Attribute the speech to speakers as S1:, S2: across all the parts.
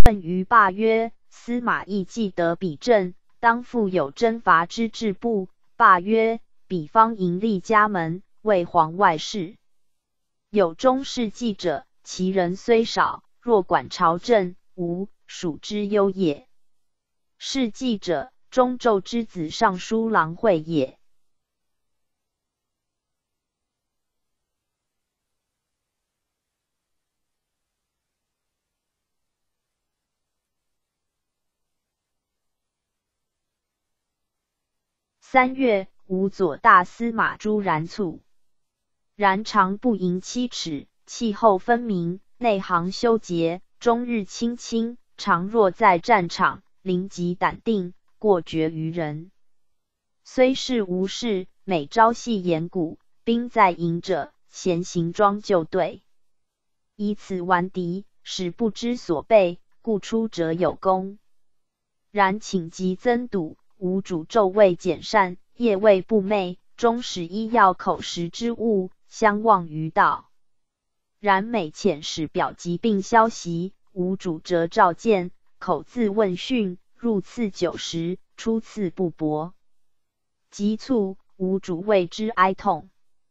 S1: 问于罢曰：司马懿既得彼政，当复有征伐之志不？罢曰：彼方盈利家门，为皇外事。有中士记者，其人虽少，若管朝政，吾属之忧也。是记者，中胄之子尚书郎会也。3月，吴左大司马朱然卒。然长不盈7尺，气候分明，内行修节，终日清清，常若在战场，临极胆定，过绝于人。虽是无事，每朝戏言古，兵在营者，闲行装就队，以此顽敌，使不知所备，故出者有功。然请疾增堵，吴主昼未减膳，夜未不寐，终使医药口食之物，相忘于道。然每遣使表疾病消息，吴主则召见，口自问讯，入赐酒食，出赐不薄。急促，吴主为之哀痛。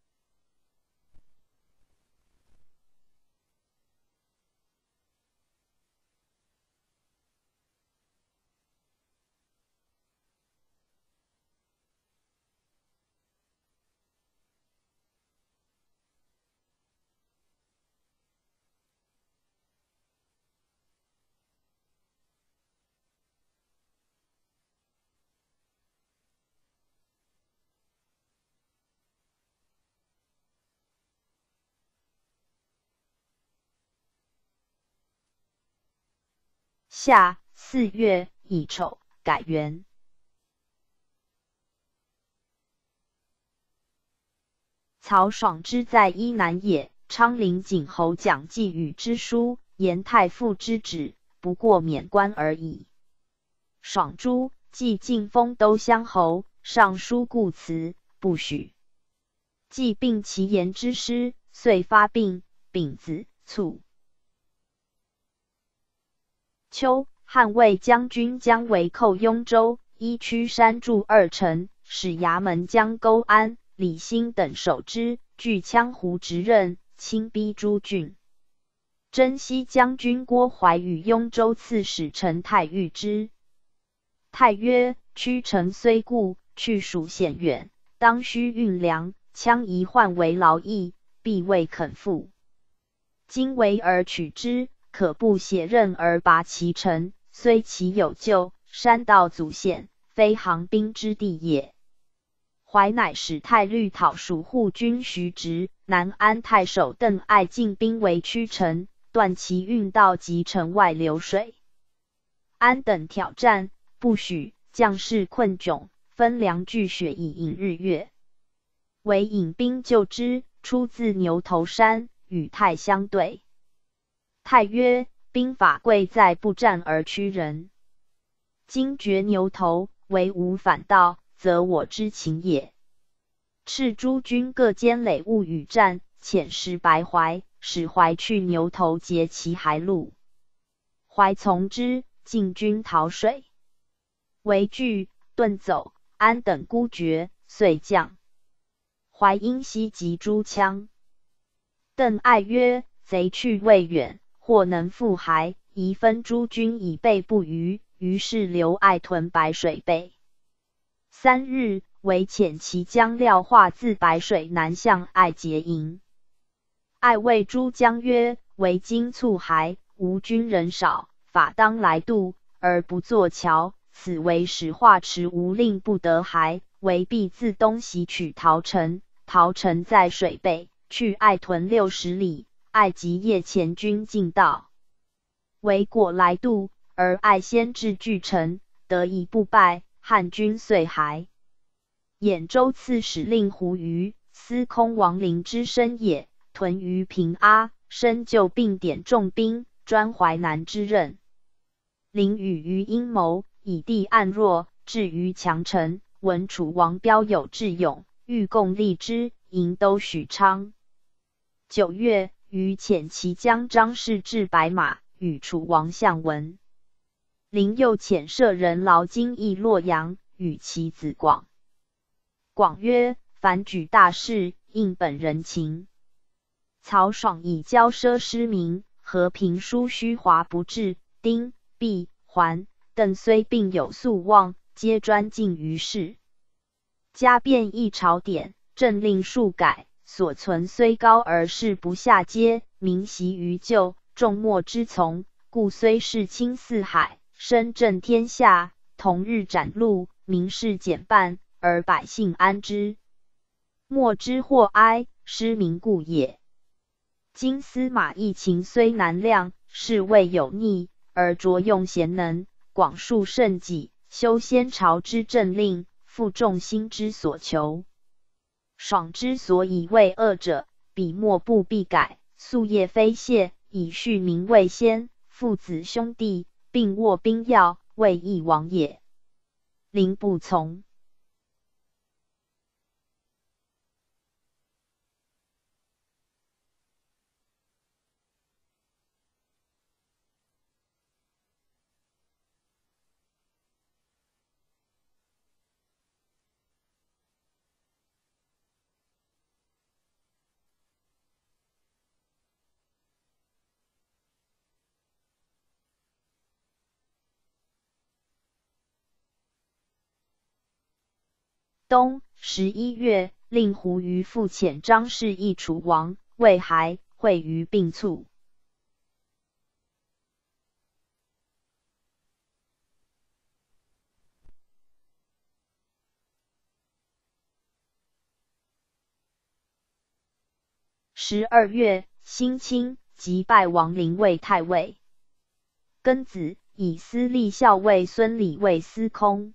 S1: 夏4月，乙丑，改元。曹爽之在伊南也，昌陵景侯蒋济宇之书，言太傅之旨，不过免官而已。爽诛，既晋封都乡侯，上书故辞，不许。既并其言之师，遂发病，丙子，卒。秋，汉魏将军将围寇雍州，依曲山筑2城，使衙门将勾安、李兴等守之，据羌胡执刃，亲逼诸郡。征西将军郭淮与雍州刺史陈泰遇之。泰曰：曲城虽固，去属险远，当须运粮，羌夷患为劳役，必未肯付。今围而取之，可不血刃而拔其城，虽其有救，山道阻险，非行兵之地也。淮乃使太律讨蜀护军徐直、南安太守邓艾进兵围曲城，断其运道及城外流水。安等挑战，不许，将士困窘，分粮聚血以迎日月。为引兵救之，出自牛头山，与太相对。太曰：兵法贵在不战而屈人。今绝牛头，为吾反道，则我之情也。斥诸军各坚垒物与战，遣使白淮，使淮去牛头截其海路。淮从之，进军讨水。为惧，遁走，安等孤绝，遂降。淮因西及诸羌。邓艾曰：贼去未远，或能复还，宜分诸军以备不虞。于是留艾屯白水备。3日，为遣其将廖化自白水南向艾结营。艾谓诸将曰：为今促还，吴军人少，法当来渡，而不作桥，此为使化迟无令不得还，为必自东袭取陶城。陶城在水备，去艾屯60里，艾即夜前军进道。为果来渡，而艾先至巨城，得以不败，汉军遂还。兖州刺史令狐虞，司空王陵之身也，屯于平阿，深就并点重兵，专淮南之任。陵与虞阴谋，以地暗弱，至于强城，闻楚王标有智勇，欲共立之，迎都许昌。9月，虞遣其将张氏至白马，与楚王相闻。 灵又遣舍人劳金邑洛阳，与其子广。广曰：凡举大事，应本人情。曹爽以骄奢失民，和平书虚华不至。丁、毕、桓、邓虽并有素望，皆专尽于事。加变异朝典，政令数改，所存虽高而事不下阶，民习于旧，众莫之从，故虽世倾四海，声震天下，同日斩戮，民事减半，而百姓安之。莫之或哀，失民故也。今司马懿情虽难量，是谓有逆，而着用贤能，广述圣己，修先朝之政令，负众心之所求。爽之所以为恶者，彼莫不必改，夙夜非懈，以恤民为先，父子兄弟，并握兵要，为义王也。灵不从。冬11月，令胡于复遣张氏议楚王，魏还会于并卒。12月，辛亲，即拜王陵为太尉。庚子，以司隶校尉孙礼为司空。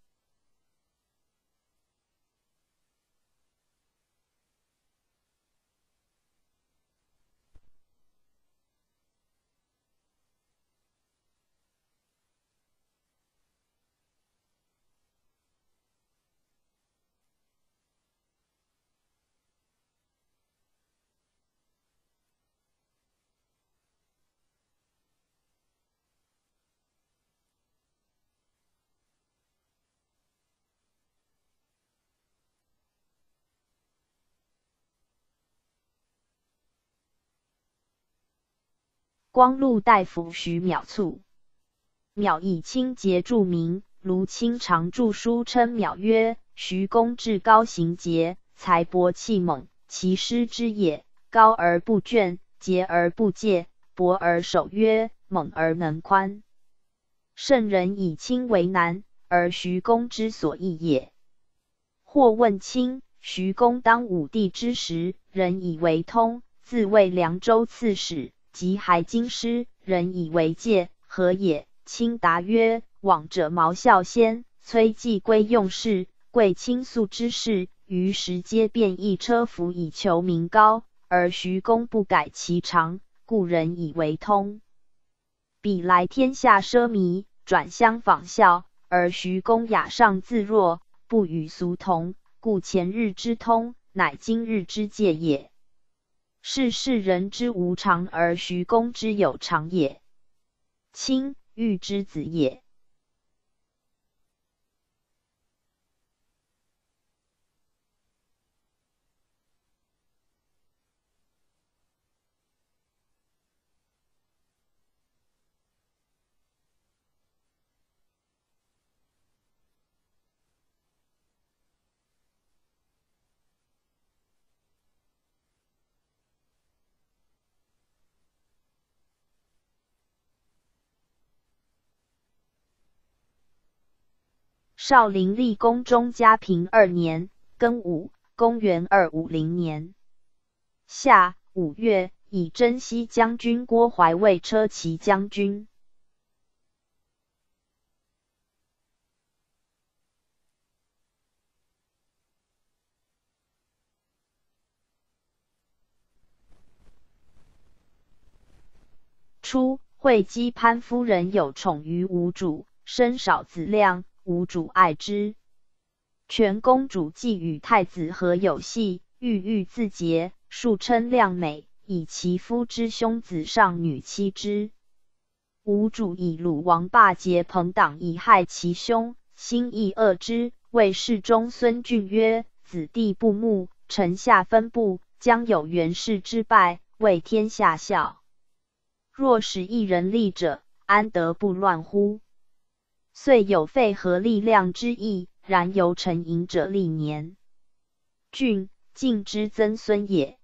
S1: 光禄大夫徐邈卒。邈以清节著名，卢清常著书称邈曰：徐公至高行节，才博气猛，其师之也。高而不倦，节而不戒，博而守约，猛而能宽。圣人以清为难，而徐公之所异也。或问清，徐公当武帝之时，人以为通，自谓凉州刺史，及还京师，人以为戒，何也？清答曰：往者毛孝先、崔季归用事，贵倾诉之事，于时皆变易车服以求名高，而徐公不改其常，故人以为通。彼来天下奢靡，转相仿效，而徐公雅上自若，不与俗同，故前日之通，乃今日之戒也。是世人之无常，而徐公之有常也。卿欲之子也。少陵立公中嘉平2年，庚午，公元250年夏5月，以征西将军郭淮为车骑将军。初，会稽潘夫人有宠于吴主，生少子亮，吴主爱之。全公主既与太子和有隙，欲自节，数称亮美，以其夫之兄子上女妻之。 吴主以鲁王霸桀朋党以害其兄，心意恶之。谓世中孙峻曰：“子弟不睦，臣下分部，将有袁氏之败，为天下笑。若使一人立者，安得不乱乎？”遂有废合力量之意，然由臣隐者历年。峻，晋之曾孙也。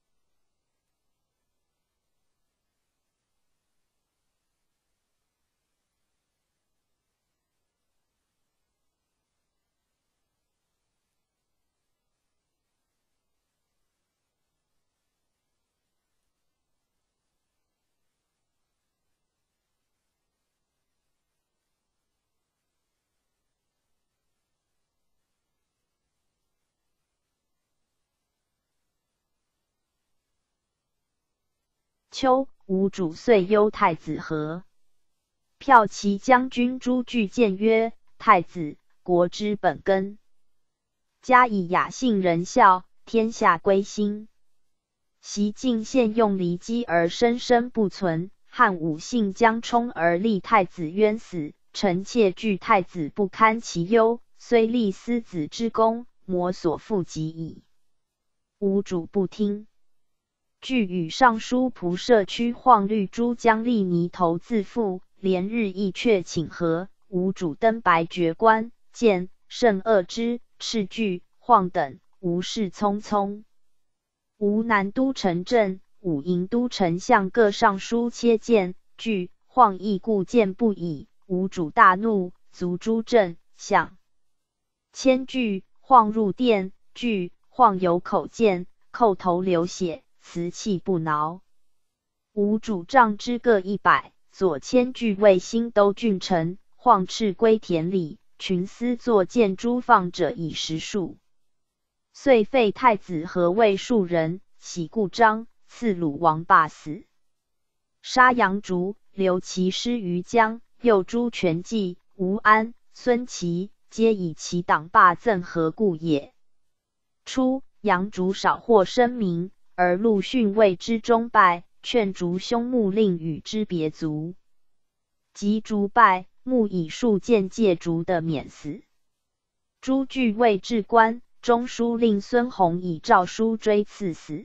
S1: 秋，吴主遂忧太子和。骠骑将军朱据谏曰：“太子，国之本根，加以雅信仁孝，天下归心。袭晋现用离姬而生生不存，汉武信将冲而立太子冤死。臣妾惧太子不堪其忧，虽立思子之功，魔所复及矣。”吴主不听。据与尚书仆射屈晃律诸将立泥头自负，连日亦却请和。吴主登白爵关，见甚恶之，斥据晃等，无事匆匆。吴南都城镇、武营都丞相各上书切谏，据晃亦故谏不已。吴主大怒，卒诸镇相。迁据晃入殿，据晃有口谏，叩头流血，辞泣不挠。吴主杖之各100，左迁据为新都郡丞，晃斥归田里，群司作谏诸放者以10数。遂废太子和为庶人，喜故章，赐鲁王霸死。杀杨竹，留其尸于江。又诛全季、吴安、孙齐，皆以其党霸赠和故也。初，杨竹少获声名，而陆逊为之忠败，劝竹兄穆令与之别族。及竹败，穆以数谏借竹的免死。朱据为至官，中书令孙弘以诏书追赐死。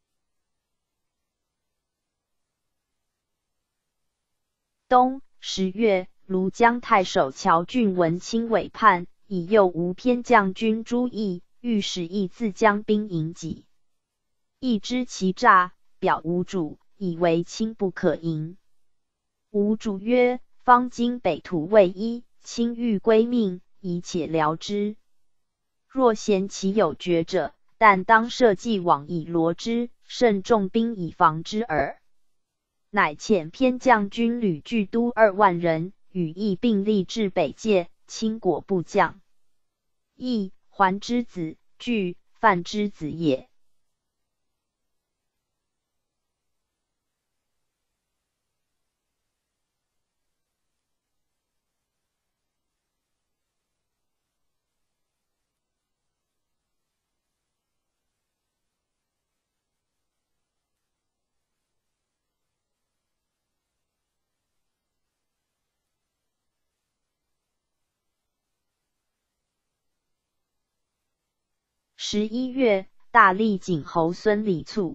S1: 冬10月，庐江太守乔俊闻卿委叛，以右吴偏将军朱毅、御史亦自将兵迎己。毅知其诈，表吴主，以为卿不可迎。吴主曰：“方今北土未一，卿欲归命，以且疗之。若嫌其有决者，但当设计网以罗之，慎重兵以防之耳。”乃遣偏将军吕据都2万人，与毅并立至北界，卿果不降。毅，桓之子，据范之子也。11月，大历景侯孙礼卒。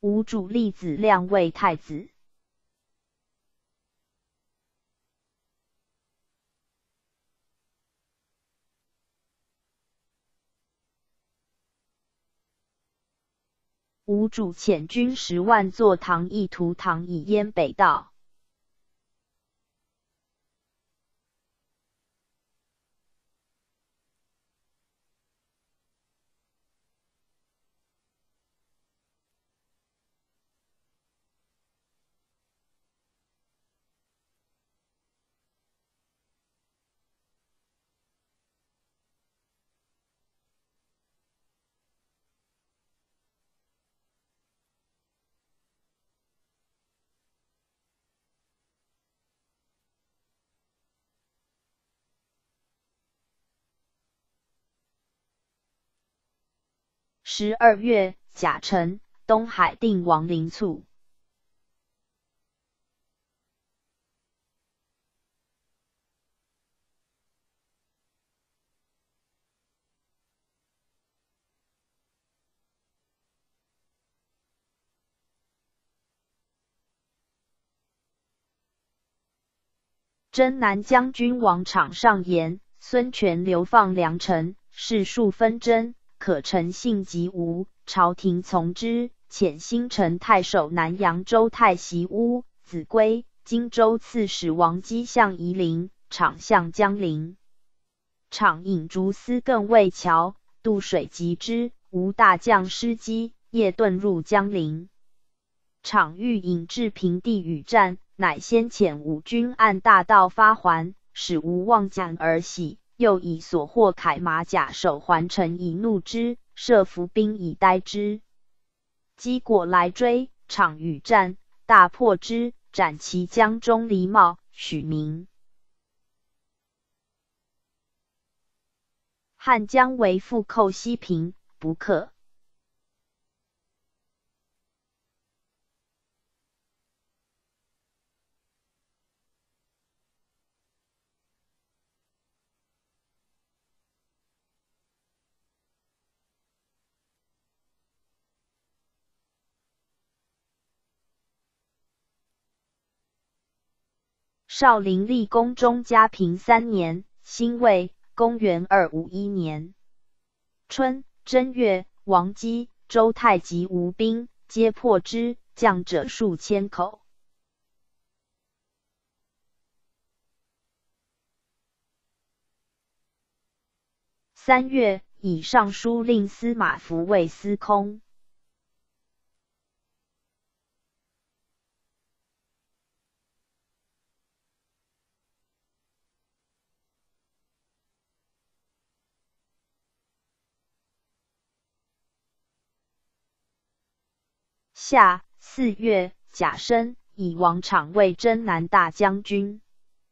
S1: 吴主立子亮为太子。吴主遣军10万作唐义图唐以燕北道。12月，甲辰，东海定王陵卒。征南将军王昶上言，孙权流放梁城，事数纷争，可诚信即无，朝廷从之。遣新城太守南扬州太袭乌子规、荆州刺史王基向夷陵，昶向江陵。昶引竹丝更为桥，渡水击之，吴大将失机，夜遁入江陵。昶欲引至平地与战，乃先遣5军按大道发还，使吴望将而喜。又以所获铠马甲首还城以怒之，设伏兵以待之。击果来追，昶与战，大破之，斩其江中黎茂、许明。汉江为复寇西平，不克。少陵立宫中嘉平3年，辛未，公元251年春正月，王基、周泰及吴兵，皆破之，将者数千口。3月，以尚书令司马孚为司空。夏4月，甲申，以王昶为征南大将军。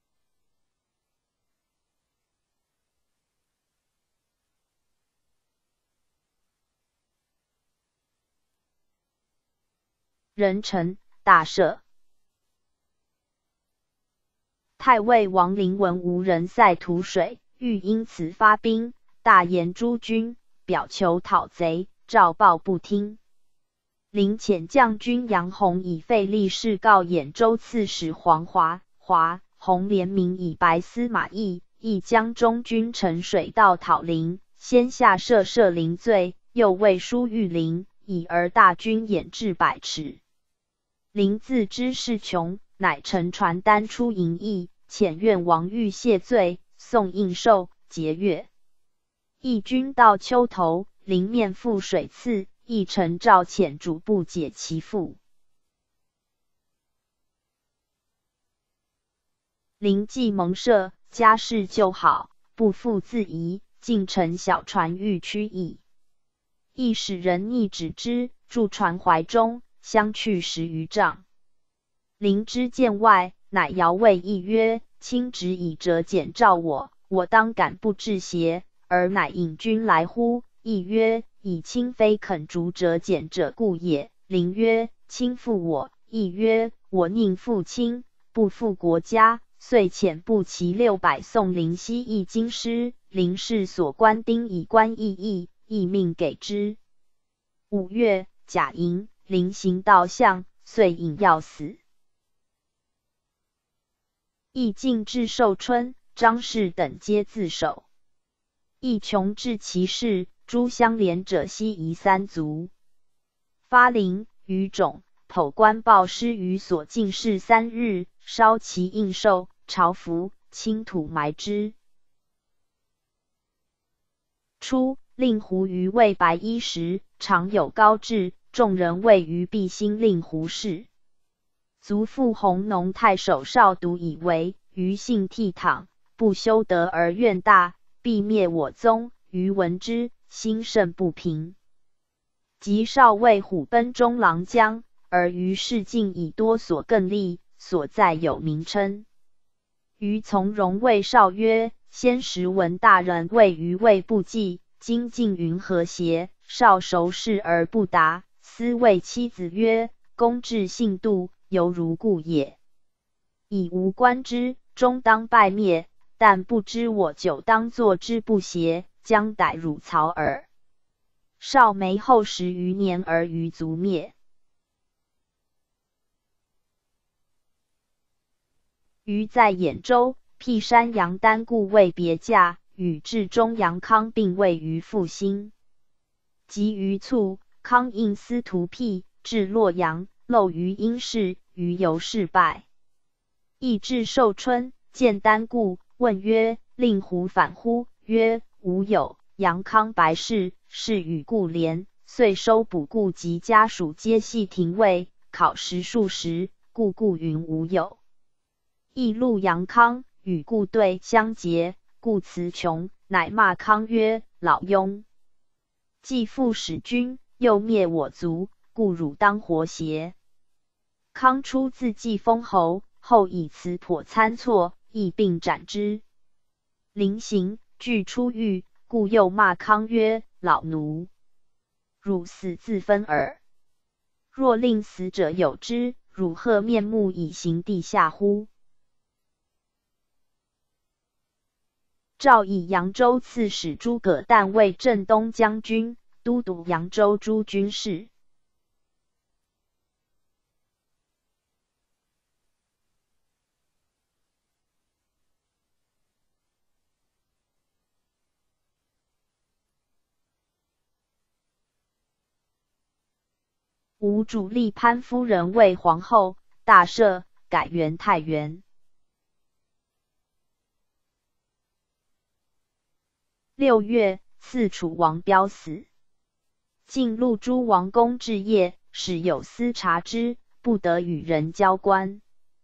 S1: 壬辰，大赦。太尉王陵闻吴人塞土水，欲因此发兵，大言诸军，表求讨贼，诏报不听。陵遣将军杨洪以废立事告兖州刺史黄华，洪联名以白司马懿，亦将中军乘水道讨陵，先下赦陵罪，又为书谕陵，以而大军掩至100尺。陵自知事穷，乃乘传单出营邑，遣愿王欲谢罪，送印绶，节钺。义军到丘头，陵面覆水刺，义臣诏遣主簿解其缚。陵既蒙赦，家事就好，不复自疑，竟乘小船欲驱役。亦使人逆止之，驻船怀中，相去10余丈。陵知见外，乃遥谓义曰：“卿直以折简召我，我当敢不至邪？而乃引军来乎？”义曰：“以卿非肯逐折简者故也。”陵曰：“卿负我。”义曰：“我宁负卿，不负国家。”遂遣步骑600送陵西邑京师。陵士所官丁以官义，义命给之。5月，甲寅， 临行道相，遂饮药死。亦进至寿春、张氏等皆自首。亦穷至其事，诸相连者悉夷三族。发灵、余种、剖官报失于所进士3日，烧其应寿，朝服，倾土埋之。初，令狐于魏白衣时，常有高志，众人谓于必兴令狐氏。族父弘农太守少独以为余性倜傥，不修德而怨大，必灭我宗。余闻之，心甚不平。及少尉虎贲中郎将，而余事尽以多所更立，所在有名称。余从容谓少曰：先时闻大人谓余谓不济，今竟云何邪？少熟视而不答，思谓妻子曰：公至信度，犹如故也。以无官之，终当败灭，但不知我久当作之不协，将逮汝曹耳。少没后10余年而余族灭。余在兖州辟山阳丹故未别驾，与至中阳康并位于复兴。及余卒，康应司徒辟至洛阳，漏于阴室，余由是败。亦至寿春，见丹故，问曰：令狐反乎？曰：吾有。阳康白氏，是与故廉，遂收捕故及家属皆系廷尉，考实数十，故云无有。亦录阳康，与故对相结，故辞穷，乃骂康曰：老庸，既复使君，又灭我族，故汝当活邪？康初自继封侯，后以辞颇参错，亦并斩之。临行，具出狱，故又骂康曰：老奴，汝死自分耳。若令死者有之，汝何面目以行地下乎？诏以扬州刺史诸葛诞为镇东将军，都督扬州诸军事。吴主立潘夫人为皇后，大赦，改元太元。6月，赐楚王彪死。晋陆诸王公至业，使有司察之，不得与人交官。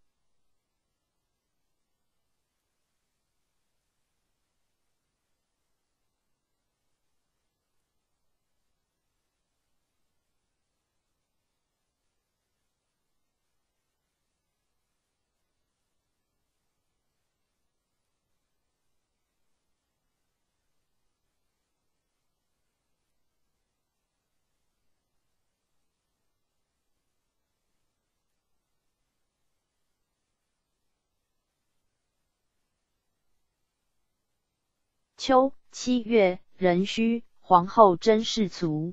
S1: 秋7月，壬戌，皇后甄氏卒。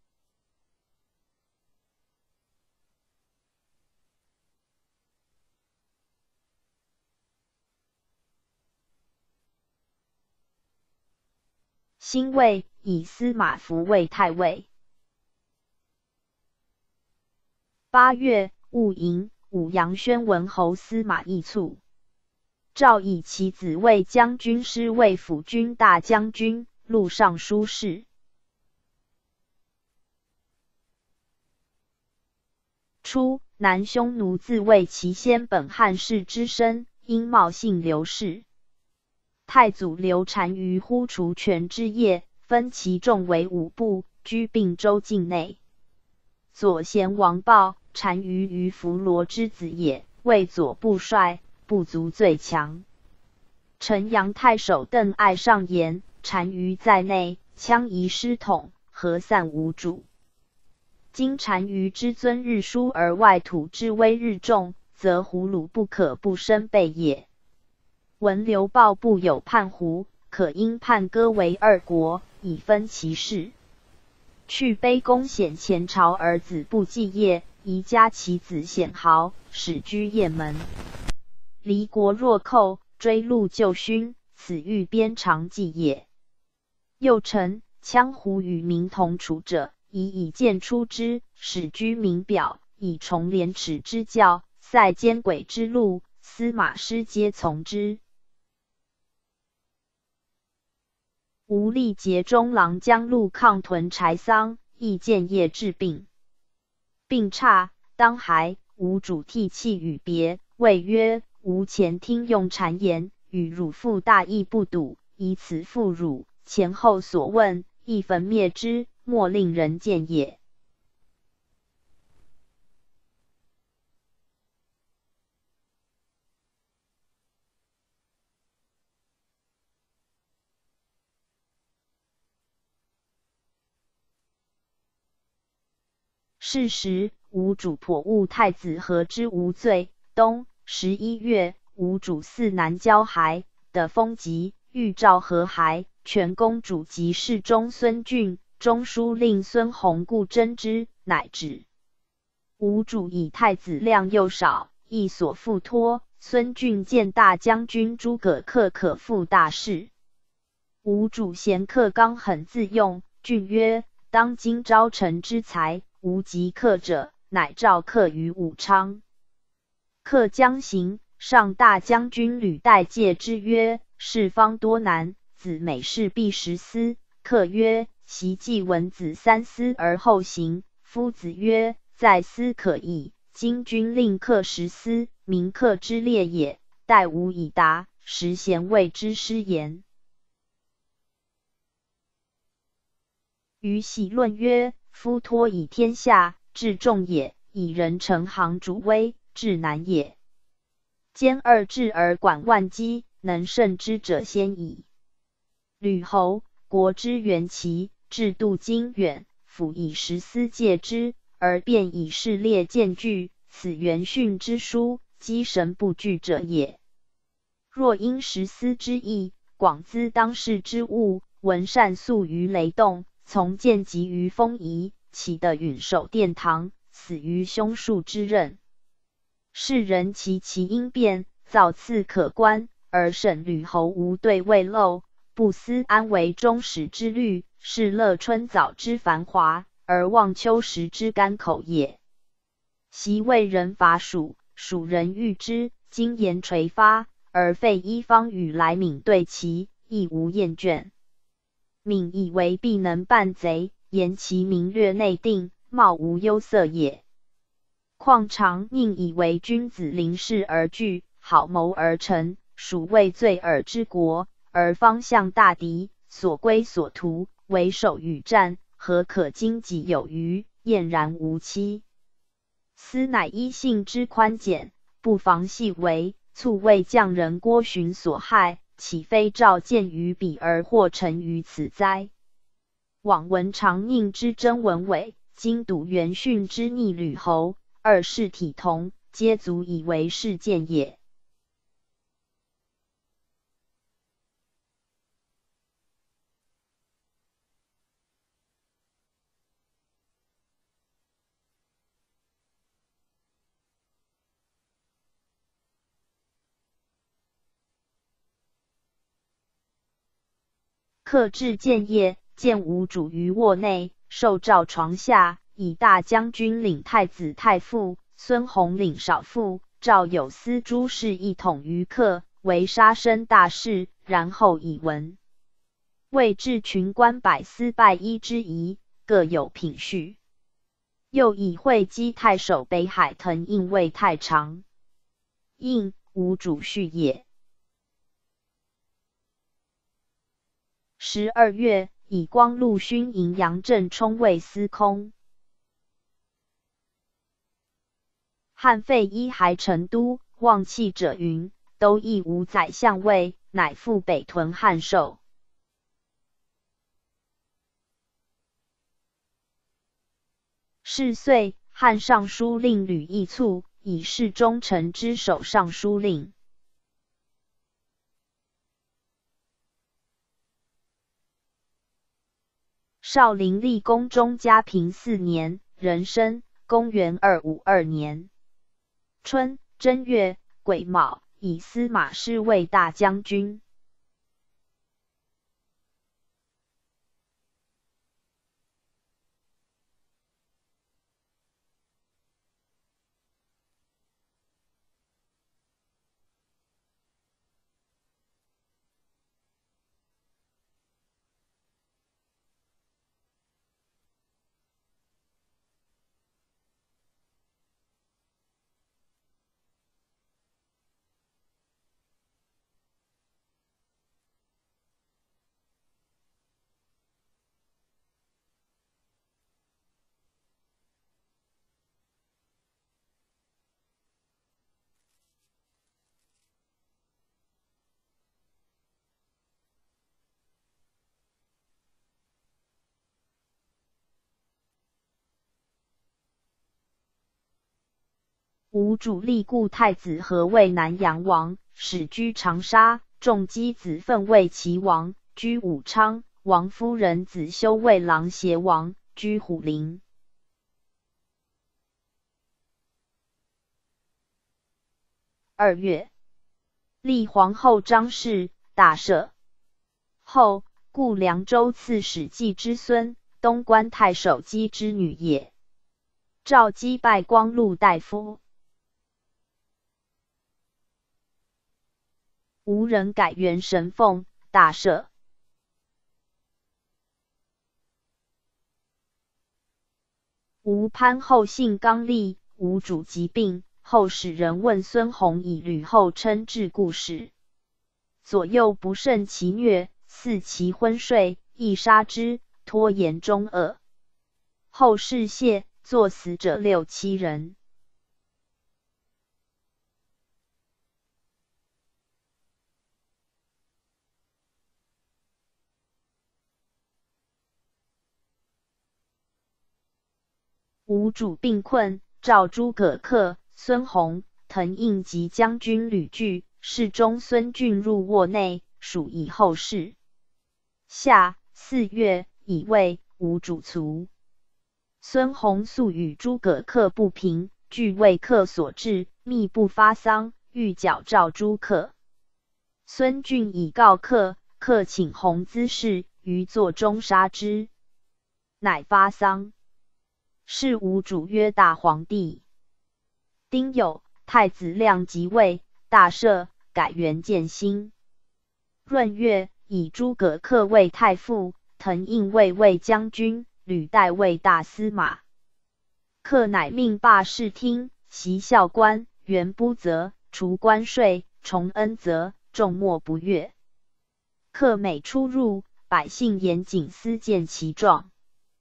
S1: 辛未，以司马孚为太尉。8月，戊寅，武阳宣文侯司马懿卒。诏以其子为将军师卫辅军大将军、录尚书事。初，南匈奴自谓其先本汉室之身，因冒姓刘氏。太祖刘单于呼除权之业，分其众为5部，居并州境内。左贤王豹，单于于弗罗之子也，为左部帅，部族最强。陈阳太守邓艾上言，单于在内，羌夷失统，何散无主。今单于之尊日疏而外土之威日重，则胡虏不可不生备也。闻刘豹部有叛胡，可因叛割为2国，以分其势。 去卑公显前朝儿子不继业，宜加其子显豪，始居雁门。离国若寇，追戮就勋，此欲鞭长计也。又臣羌胡与民同处者，以剑出之，使居民表，以重廉耻之教，塞奸诡之路，司马师皆从之。吴力节中郎将陆抗屯柴桑，亦建业治病。病差，当还，吴主涕泣与别，谓曰：吾前听用谗言，与汝父大义不笃，以此负汝，前后所问，亦焚灭之，莫令人见也。是时，吴主颇误太子和之无罪。冬11月，吴主嗣南郊还的封疾，欲召和还。全公主及侍中孙俊、中书令孙弘固争之，乃止。吴主以太子量又少，亦所付托。孙俊见大将军诸葛恪可负大事。吴主嫌恪刚狠自用，俊曰：当今招臣之才，无及恪者，乃召恪于武昌。恪将行，上大将军吕代戒之曰：事方多难，子每事必十思。恪曰：其既闻子三思而后行。夫子曰：在思可矣。今君令恪十思，明恪之列也。待吾以答，实贤谓之失言。于喜论曰：夫托以天下，至重也；以人成行主威，至难也。兼二治而管万机，能胜之者先矣。吕侯，国之元齐，制度经远，辅以实思戒之，而便以事列见据，此元训之书，积神不惧者也。若因实思之意，广资当世之物，闻善诉于雷动，从见及于风仪，岂得允守殿堂，死于凶术之刃？世人其因变，造次可观，而审吕侯无对未漏，不思安为终始之虑，是乐春早之繁华，而忘秋实之甘口也。昔为人伐蜀，蜀人欲之，今言垂发，而废一方与来闽对齐，亦无厌倦。闽以为必能办贼，言其明略内定，貌无忧色也。况常宁以为君子临事而惧，好谋而成，蜀为罪耳之国，而方向大敌，所归所图，为守与战，何可经己有余，晏然无期？斯乃依性之宽简，不妨细微，促为匠人郭循所害，岂非召见于彼而或成于此哉？往闻常宁之真文伪，今睹元训之逆吕侯，二事体同，皆足以为事件也。恪至建业，见吴主于卧内，受诏床下，以大将军领太子太傅，孙弘领少傅，诏有司诸事一统于恪，为杀身大事，然后以闻。谓至群官百司拜一之仪，各有品序。又以会稽太守北海滕应为太常。应，吴主序也。12月，以光禄勋迎杨震充为司空。汉废一还成都，忘弃者云，都亦无宰相位，乃复北屯汉寿。是岁，汉尚书令吕义卒，以侍中丞之首尚书令。 少陵立宫中嘉平4年，壬申，公元252年春正月癸卯，以司马师为大将军。吴主立故太子和为南阳王，始居长沙。仲基子奋为齐王，居武昌。王夫人子修为琅邪王，居虎陵。2月，立皇后张氏，大赦。后，故凉州刺史季之孙，东关太守姬之女也。赵姬拜光禄大夫。吴人改元神凤，大赦。吴潘后性刚戾，吴主疾病，后使人问孙弘以吕后称治故事，左右不胜其虐，肆其昏睡，亦杀之，拖延中恶。后事谢，作死者6、7人。吴主病困，召诸葛恪、孙弘、滕胤及将军吕据、侍中孙峻入卧内，属以后事。夏4月，乙未，吴主卒。孙弘素与诸葛恪不平，据为恪所致，密不发丧，欲矫诏诸恪。孙峻以告恪，恪请弘滋事，于座中杀之，乃发丧。是吴主曰大皇帝。丁酉，太子亮即位，大赦，改元建兴。闰月，以诸葛恪为太傅，滕胤为将军，吕岱为大司马。恪乃命罢视听，袭校官，原不责，除关税，重恩泽，众莫不悦。恪每出入，百姓严谨思见其状。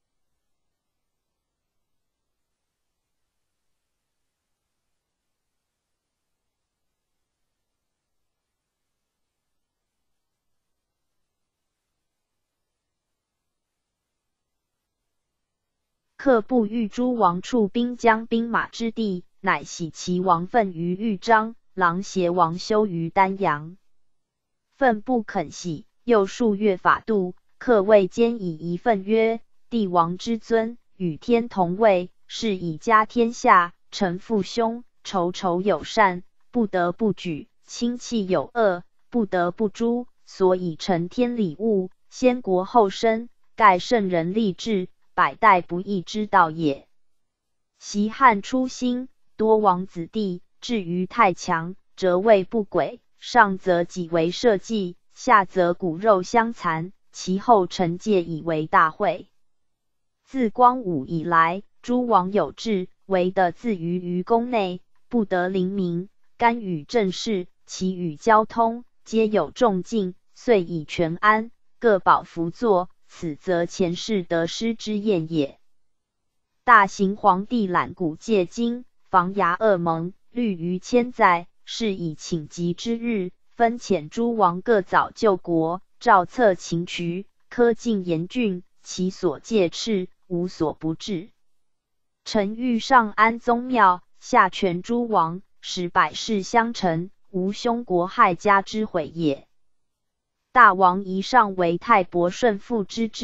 S1: 恪不欲诸王处兵将兵马之地，乃徙其王愤于豫章，琅邪王休于丹阳。愤不肯徙，又数月法度。恪谓兼以一愤曰：帝王之尊，与天同位，是以家天下，臣父兄，仇仇有善，不得不举；亲戚有恶，不得不诛。所以承天理物，先国后身，盖圣人立志，百代不易之道也。习汉初兴，多王子弟，至于太强，则位不轨，上则己为社稷，下则骨肉相残，其后臣戒以为大会。自光武以来，诸王有志，唯得自于宫内，不得临民，干预政事，其与交通，皆有重禁，遂以权安，各保辅佐，此则前世得失之验也。大行皇帝揽古戒今，防牙恶盟，虑于千载，是以请疾之日，分遣诸王各早救国，诏策秦渠，苛禁严峻，其所戒斥，无所不至。臣欲上安宗庙，下权诸王，使百世相承，无凶国害家之悔也。大王宜上为太伯顺父之志，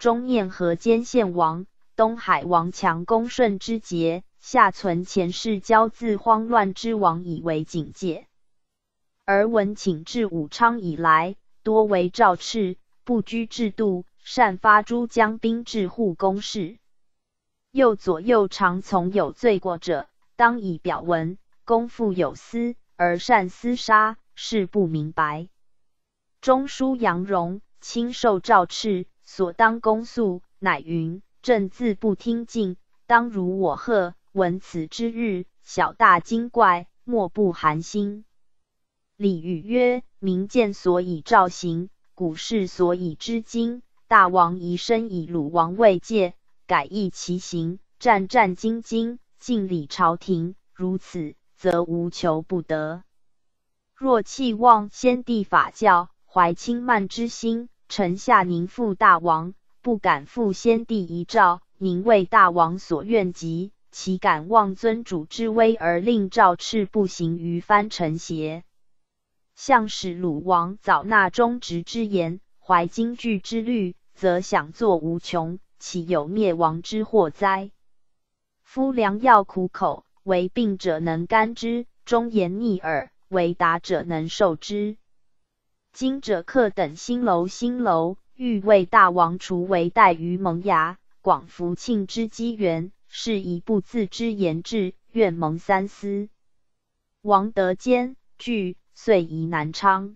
S1: 中念河间献王、东海王强攻顺之节，下存前世交自慌乱之王以为警戒。而文请至武昌以来，多为诏敕，不拘制度，擅发诸将兵至护工事。又左右常从有罪过者，当以表文，公复有司，而善厮杀，事不明白。中书杨荣亲受诏敕，所当公诉，乃云：朕自不听进，当如我贺。闻此之日，小大惊怪，莫不寒心。李煜曰：民见所以诏行，古事所以知今。大王宜身以鲁王位戒，改易其行，战战兢兢，敬礼朝廷。如此，则无求不得。若弃忘先帝法教，怀轻慢之心，臣下宁负大王，不敢负先帝遗诏，宁为大王所愿及，岂敢忘尊主之威而令诏敕不行于藩臣邪？向使鲁王早纳忠直之言，怀惊惧之虑，则享作无穷，岂有灭亡之祸哉？夫良药苦口，为病者能甘之；忠言逆耳，为达者能受之。今者克等新楼，欲为大王除为待于萌芽，广福庆之机缘，是以不自知言志，愿蒙三思。王德坚惧，遂移南昌。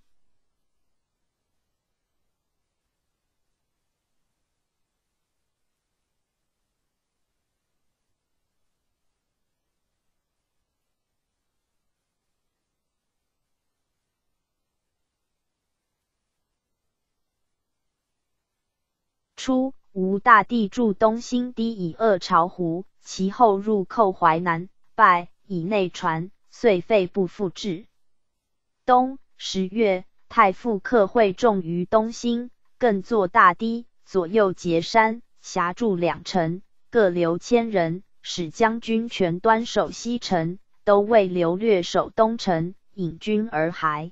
S1: 初，吴大帝驻东兴堤以扼巢湖，其后入寇淮南，败，以内传，遂废不复置。冬10月，太傅克会众于东兴，更作大堤，左右截山，辖筑2城，各留1000人，使将军全端守西城，都尉刘略守东城，引军而还。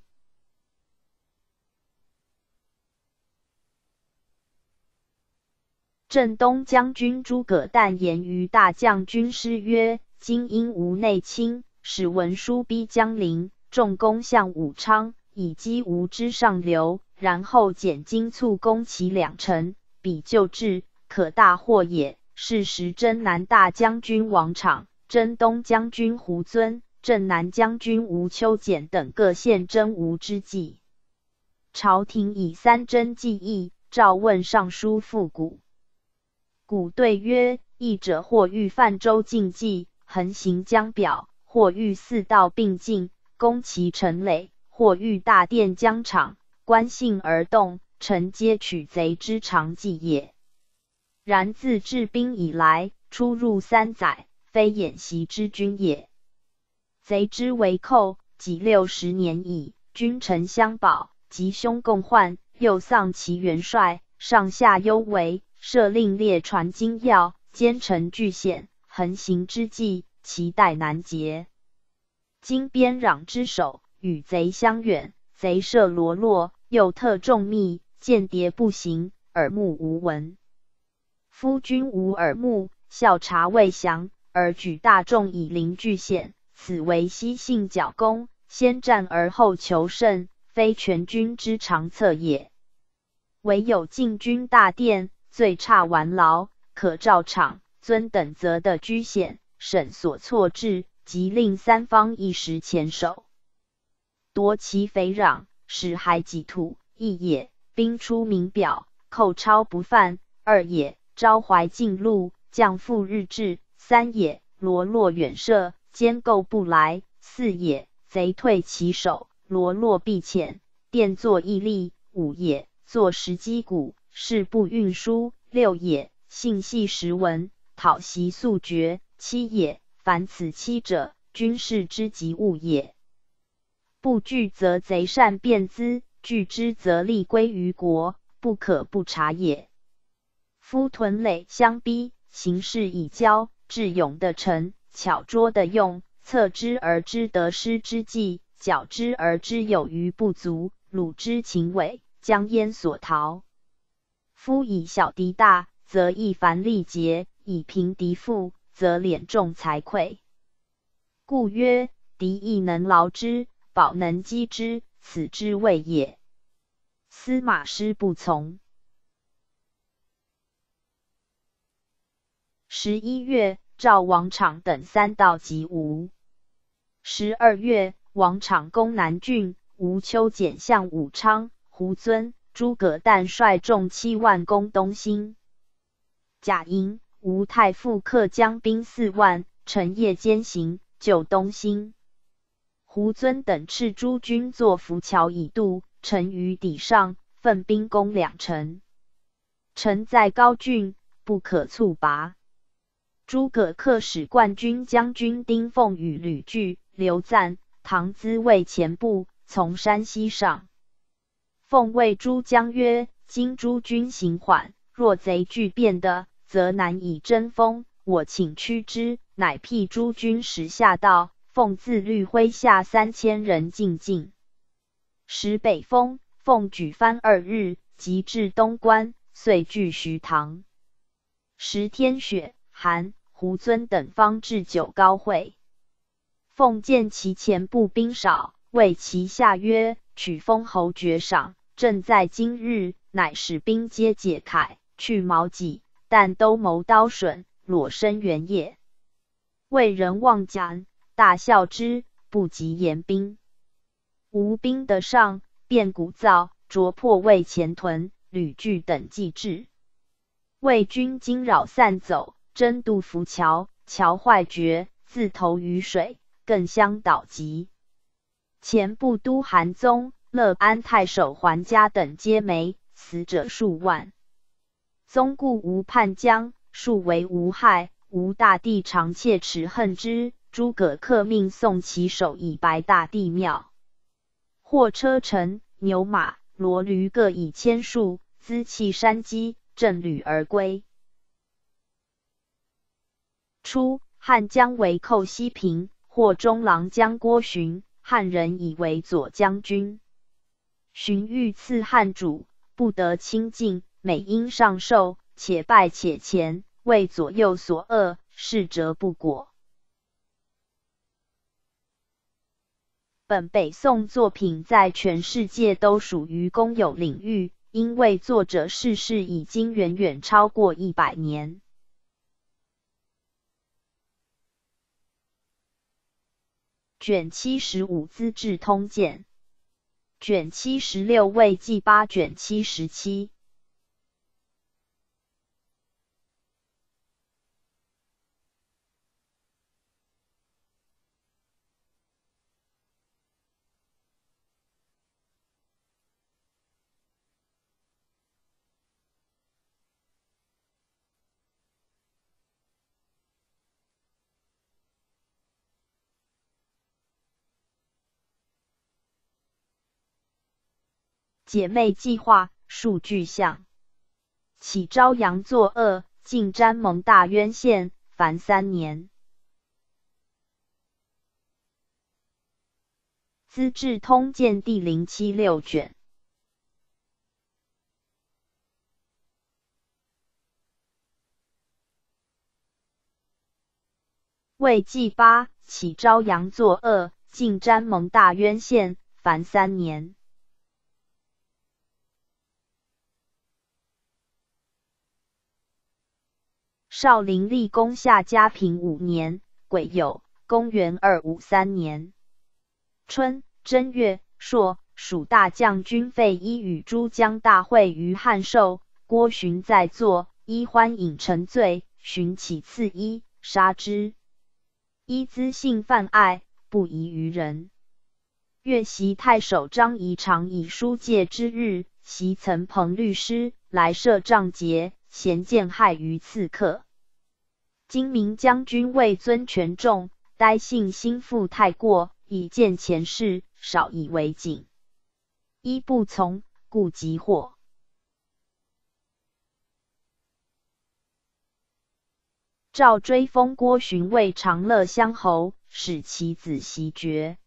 S1: 镇东将军诸葛诞言于大将军师曰：今因吴内侵，使文书逼江陵，重攻向武昌，以击吴之上流，然后减精促攻其2城，彼救治，可大获也。是时征南大将军王昶、征东将军胡遵、镇南将军吴秋俭等各献征吴之计。朝廷以3征计议，诏问尚书傅古。古对曰：议者或欲泛舟竞技，横行江表；或欲4道并进，攻其城垒；或欲大殿疆场，观信而动，臣皆取贼之常计也。然自治兵以来，出入3载，非演习之军也。贼之为寇，几60年矣，君臣相保，吉凶共患，又丧其元帅，上下忧为。设令列传精要，奸臣俱陷，横行之计，其待难竭。今边壤之守，与贼相远，贼设罗络，又特众密，间谍不行，耳目无闻。夫君无耳目，校察未详，而举大众以临据险，此为西信剿攻，先战而后求胜，非全军之常策也。唯有进军大殿，最差完劳，可照昶、遵等责的居险，审所错置，即令3方一时前守，夺其肥壤，使海己土，一也；兵出名表，寇超不犯，二也；招怀进路，将复日至，三也；罗络远涉，坚构不来，四也；贼退其守，罗络必浅，殿作屹立，五也；作石击鼓，事不运输，六也；信系时文，讨袭速决，七也；凡此七者，军事之急务也。不惧则贼善变资，惧之则利归于国，不可不察也。夫屯垒相逼，形势已交，智勇的成，巧拙的用，策之而知得失之计，矫之而知有余不足，鲁之秦伪，将焉所逃？ 夫以小敌大，则易凡力竭；以平敌富，则敛众财匮。故曰：敌亦能劳之，宝能击之，此之谓也。司马师不从。11月，赵王昶等3到及吴。12月，王昶攻南郡，吴丘简相武昌、胡遵、诸葛诞率众7万攻东兴。甲寅，吴太傅克将兵4万，乘夜兼行，救东兴。胡遵等斥诸军作浮桥以渡，城于底上，奋兵攻2城。城在高峻，不可猝拔。诸葛恪使冠军将军丁奉与吕据、刘赞、唐咨为前部，从山西上。奉谓诸将曰：今诸军行缓，若贼拒变的，则难以争锋。我请驱之。乃辟诸军使下道，奉自律麾下3000人进境。时北风，奉举帆2日，即至东关，遂据徐塘。时天雪寒，胡遵等方至九皋会。奉见其前部兵少，谓其下曰：取封侯爵赏，正在今日。乃使兵皆解铠，去矛戟，但都谋刀损，裸身原野。魏人望讲，大笑之，不及言兵。吴兵得上，便鼓噪，啄破魏前屯，吕据等继至。魏军惊扰散走，争渡浮桥，桥坏绝，自投于水，更相倒疾。前部都韩宗、乐安太守桓嘉等皆没，死者数万。宗故吴叛将，数为吴害。吴大帝常切齿恨之。诸葛恪命送其首以白大帝庙。获车乘、牛马、骡驴各以千数，资弃山积，振旅而归。初，汉将为寇西平，获中郎将郭循，汉人以为左将军。循欲赐汉主，不得亲近，每因上受，且拜且前，为左右所恶，事折不果。本北宋作品在全世界都属于公有领域，因为作者逝世已经远远超过100年。卷75资治通鉴，卷76魏纪8，卷77。姐妹计划，数具象。启昭阳作恶，进詹蒙大渊县，凡3年。资治通鉴第076卷。魏纪8，启昭阳作恶，进詹蒙大渊县，凡3年。少陵立功下嘉平5年，癸酉，公元253年春正月朔，蜀大将军费祎与诸将大会于汉寿，郭循在座，祎欢饮成醉，循起刺祎，杀之。祎资性泛爱，不疑于人。越袭太守张仪常以书戒之日，袭岑彭律师，来设帐节，咸见害于刺客。今明将军位尊权重，呆性心腹太过，以见前事，少以为警。祎不从，故即获。赵追封郭循为长乐乡侯，使其子袭爵。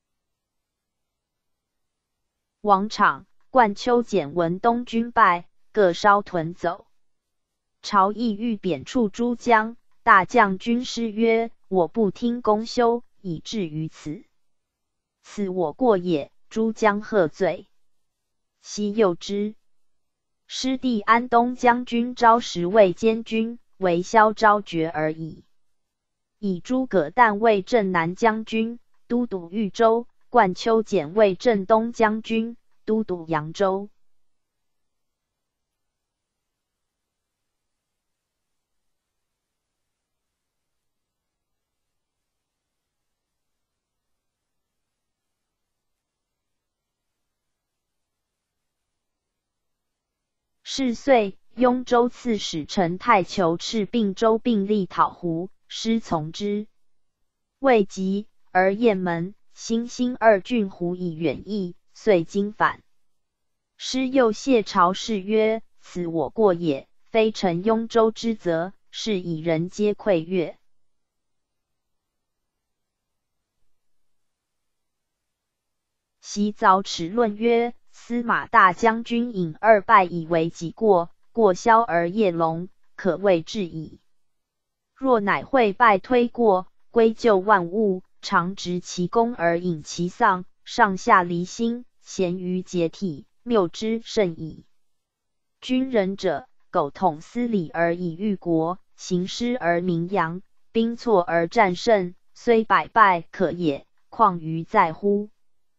S1: 王昶、冠丘简闻东军败， 各稍屯走。朝议欲贬黜诸将，大将军师曰：“我不听公休，以至于此。此我过也。”诸将喝罪。奚诱之。师弟安东将军招10卫监军，为萧昭爵而已。以诸葛诞为镇南将军，都督豫州；冠丘简为镇东将军，都督扬州。是岁，雍州刺史陈太求斥并州并力讨胡，师从之。未及，而雁门、新兴2郡胡以远役，遂经返。师又谢朝士曰：“此我过也，非臣雍州之责，是以人皆愧悦。”奚凿齿论曰：“司马大将军引2败以为己过，过萧而业龙，可谓至矣。若乃会败推过，归咎万物，常执其功而引其丧，上下离心，咸于解体，谬之甚矣。军人者，苟统司礼而以御国，行师而名扬，兵挫而战胜，虽百败可也，况于在乎？”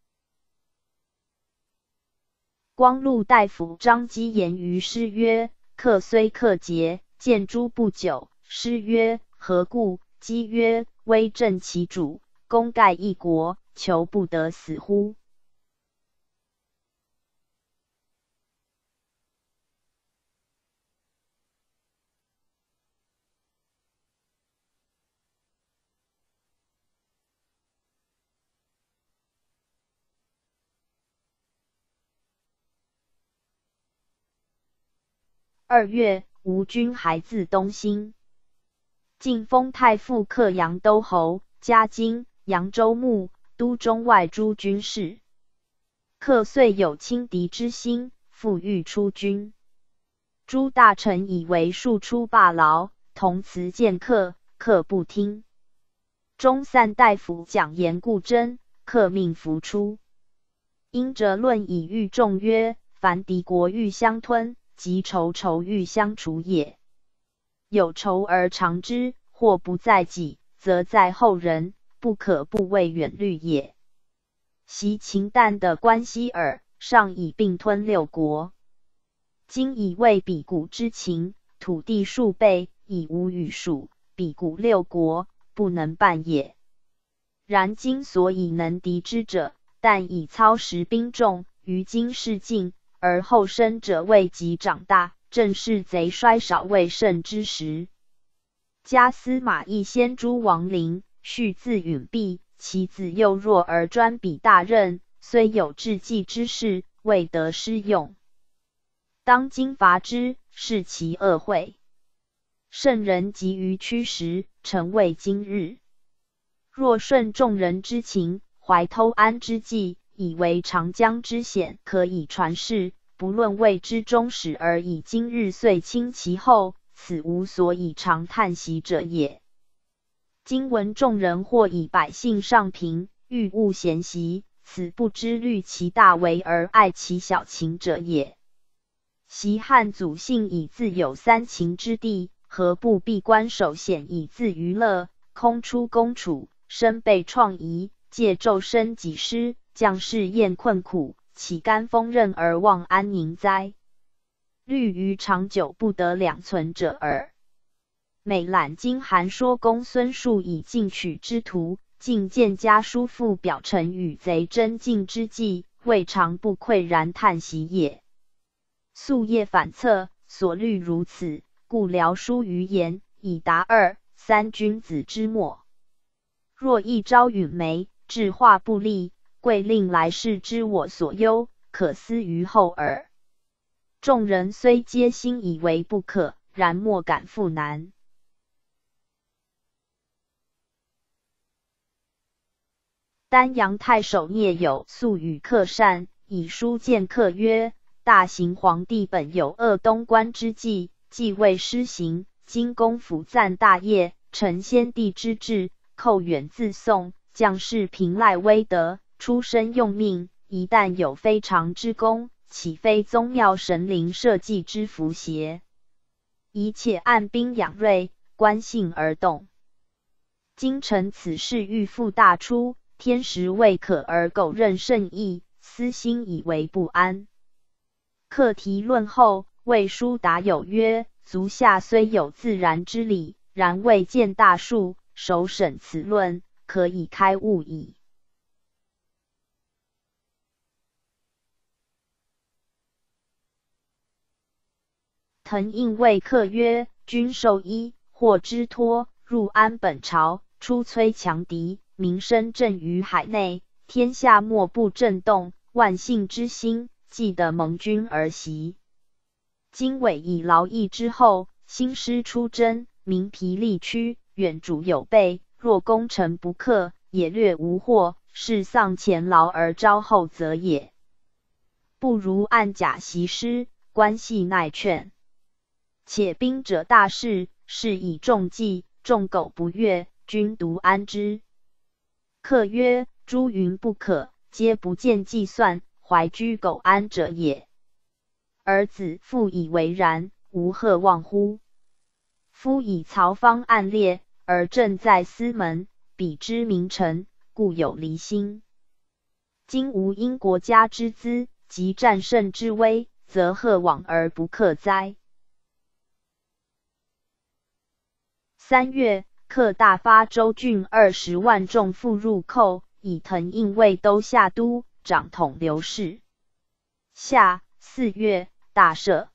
S1: 光禄大夫张基言于师曰：“克虽克节，见诸不久。”师曰：“何故？”基曰：“威震其主，功盖一国，求不得死乎？”2月，吴军还自东兴。晋封太傅克阳都侯，加京、扬州牧、都中外诸军事。克遂有轻敌之心，复欲出军。诸大臣以为庶出罢劳，同辞见克，克不听。中散大夫讲言固真，克命伏出。因哲论以喻众曰：“凡敌国欲相吞，即仇欲相除也。有仇而长之，或不在己，则在后人，不可不为远虑也。习秦旦的关西耳，上以并吞6国，今以为比古之秦，土地数倍，以无与数，比古6国，不能办也。然今所以能敌之者，但以操实兵众，于今事尽，而后生者未及长大，正是贼衰少未盛之时。加司马懿先诛王陵，续自允弼，其子幼弱而专比大任，虽有治计之事，未得施用。当今伐之，是其恶会。圣人急于驱时，诚为今日。若顺众人之情，怀偷安之计，以为长江之险，可以传世，不论谓之终始，而以今日遂轻其后，此无所以常叹息者也。今闻众人或以百姓上贫，欲勿贤习，此不知虑其大为而爱其小情者也。昔汉祖信以自有3秦之地，何不闭关守险以自娱乐，空出攻楚，身被创夷，借纣生己师，将士厌困苦，岂甘锋刃而忘安宁哉？虑于长久不得两存者耳。每览今韩说公孙述以进取之徒，竟见家书父表臣与贼争竞之计，未尝不喟然叹息也。夙夜反侧，所虑如此，故聊书于言，以达2、3君子之末。若一朝允眉，致化不利，贵令来世知我所忧，可思于后耳。众人虽皆心以为不可，然莫敢复难。丹阳太守聂友素与客善，以书见客曰： 大行皇帝本有鄂东关之计，既未施行，今公辅赞大业，承先帝之志，寇远自宋，将士凭赖威德，出身用命，一旦有非常之功，岂非宗庙神灵社稷之福邪？一切按兵养锐，观信而动。今臣此事欲复大出，天时未可而苟任甚易，私心以为不安。课题论后，魏书达有曰：足下虽有自然之理，然未见大数，首审此论，可以开悟矣。滕应谓客曰：君受依，或之托，入安本朝，出摧强敌，名声震于海内，天下莫不震动，万幸之心，既得盟君而袭。今委以劳役之后，兴师出征，民疲力屈，远主有备，若攻城不克，也略无获，是丧前劳而招后责也。不如按甲习师，关系耐劝。且兵者大事，是以重计，众苟不悦，君独安之。客曰：诸云不可，皆不见计算，怀居苟安者也。儿子复以为然，无何忘乎？夫以曹方暗列，而正在司门，彼之名臣，故有离心。今吾因国家之资，及战胜之威，则贺往而不克哉？3月，客大发州郡20万众复入寇，以滕应为都下都，掌统刘氏。夏4月，大赦。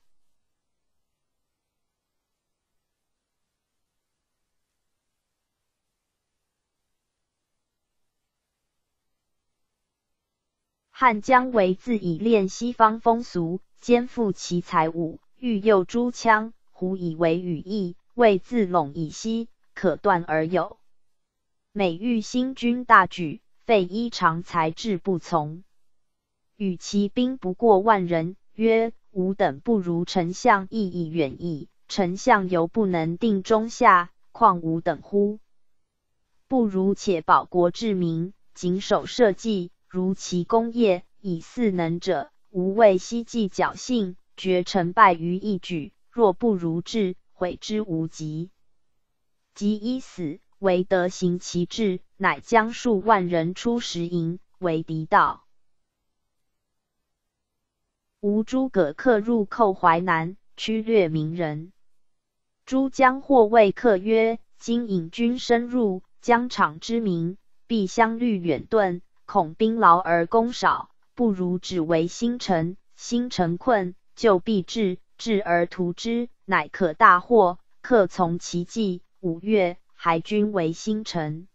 S1: 汉姜维自以练西方风俗，兼复其才武，欲诱诸羌，胡以为羽翼，谓自陇以西，可断而有。每遇新军大举，废依常才智不从，与其兵不过万人，曰：吾等不如丞相意义远矣，丞相犹不能定中下，况吾等乎？不如且保国治民，谨守社稷，如其功业，以嗣能者，无谓希冀侥幸，决成败于一举。若不如治，悔之无及。及一死，惟得行其志，乃将数万人出食营，为敌道。吴诸葛恪入寇淮南，驱掠民人。诸将或谓恪曰：今引军深入，疆场之民，必相虑远遁，恐兵劳而攻少，不如只为新城。新城困，就必至，至而图之，乃可大获。恪从其计。5月，还军为新城。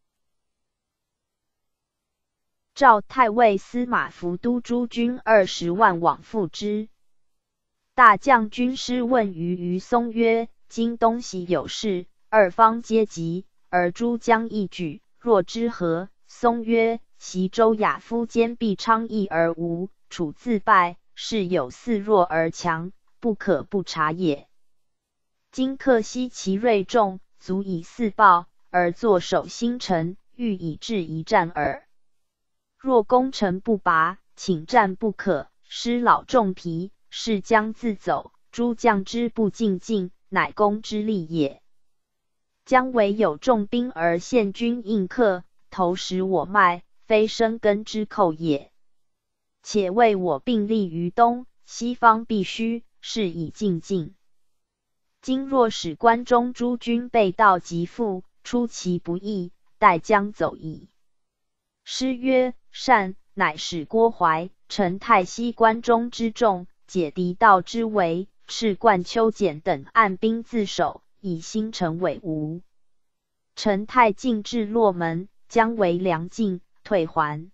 S1: 赵太尉司马孚督诸军20万往复之。大将军师问于松曰：今东西有事，二方皆急，而诸将一举，若之何？松曰：袭周亚夫坚壁昌邑而无，楚自败，是有似弱而强，不可不察也。今克悉其锐众，足以四报，而坐守新城，欲以制一战耳。若攻城不拔，请战不可，失老重疲，是将自走，诸将之不进进，乃攻之利也。将唯有重兵而陷军应克，投食我脉，非生根之寇也。且为我并立于东，西方必须，是以进进。今若使关中诸军背道即复，出其不意，待将走矣。师曰：善。乃使郭淮、陈泰西关中之众，解敌道之围，敕冠丘简等按兵自守，以新城为吴。陈泰进至洛门，将为梁境，退还。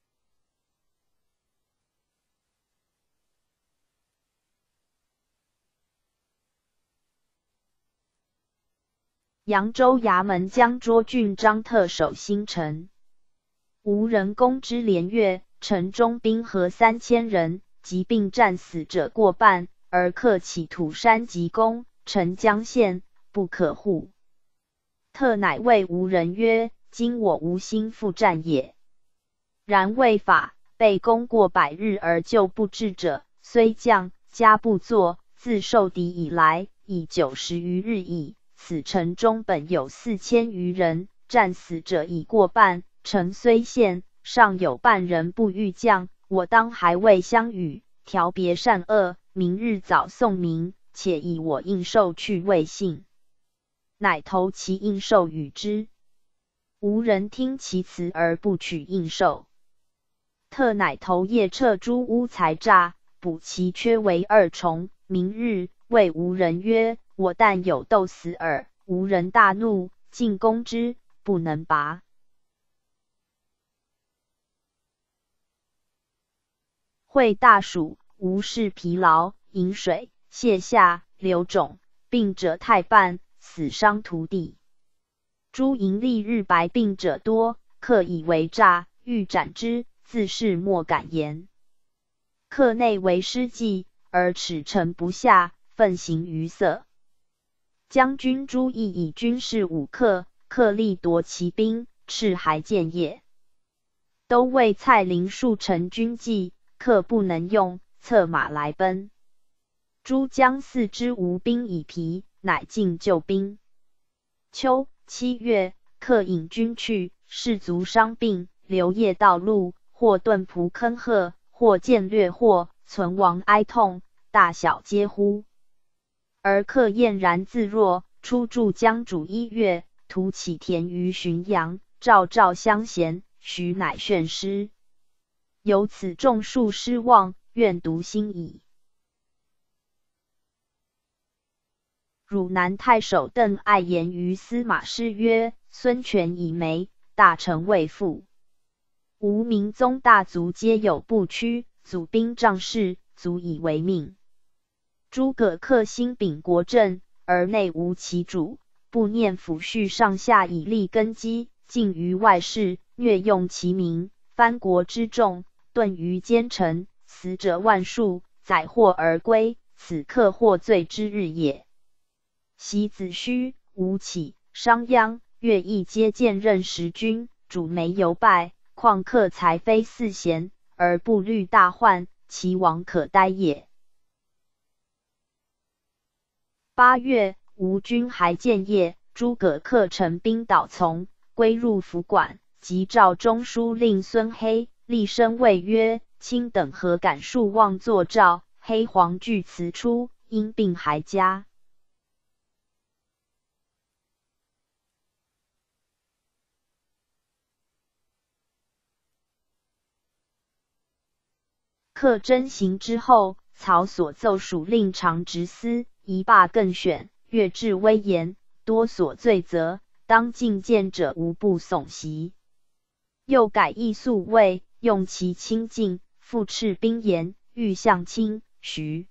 S1: 扬州衙门将涿郡张特守新城，吴人攻之连月，城中兵合3000人， 疾病战死者过半，而客企土山急攻，陈江县，不可护。特乃谓吴人曰：今我无心复战也。然未法，被攻过100日而救不至者，虽将，家不作，自受敌以来，已90余日矣。此城中本有4000余人，战死者已过半，城虽陷，尚有半人不欲降。我当还未相与，调别善恶，明日早送明，且以我应受去未信。乃投其应受与之。无人听其辞而不取应受。特乃投夜撤诸屋财诈，补其缺为2重。明日谓吴人曰：我但有斗死耳。吴人大怒，进攻之，不能拔。会大暑，吴氏疲劳，饮水，泻下，流肿，病者太半，死伤涂地。诸盈利日白病者多，客以为诈，欲斩之，自是莫敢言。客内为失计，而耻臣不下，愤行于色。将军朱毅以军事武克，克力夺其兵，赤还建业。都尉蔡林数陈军纪，客不能用，策马来奔。诸将四之无兵以疲，乃进救兵。秋7月，客引军去，士卒伤病，流夜道路，或遁仆坑壑，或见掠获，存亡哀痛，大小皆呼。而客晏然自若，出驻江渚1月，图起田于浔阳，赵相衔，徐乃炫师。由此众数失望，愿独心矣。汝南太守邓艾言于司马师曰：孙权以没，大臣未复。吴明宗大族皆有不屈，祖兵仗势，足以为命。诸葛恪心秉国政，而内无其主，不念抚恤上下以立根基，尽于外事，虐用其民，藩国之众，遁于奸臣，死者万数，载获而归，此克获罪之日也。袭子虚、吴起、商鞅、乐毅皆见任时君，主没犹败，况克才非四贤，而不虑大患，其亡可哉也。8月，吴军还建业，诸葛恪乘兵倒从，归入府馆，即诏中书令孙黑，厉声谓曰：卿等何敢数妄作诏？黑惶惧辞出，因病还家。恪征行之后，曹所奏属令常直司，一罢更选，越至威严，多所罪责，当进谏者无不悚袭。又改易宿尉，用其清净，复斥兵言，欲向卿、徐。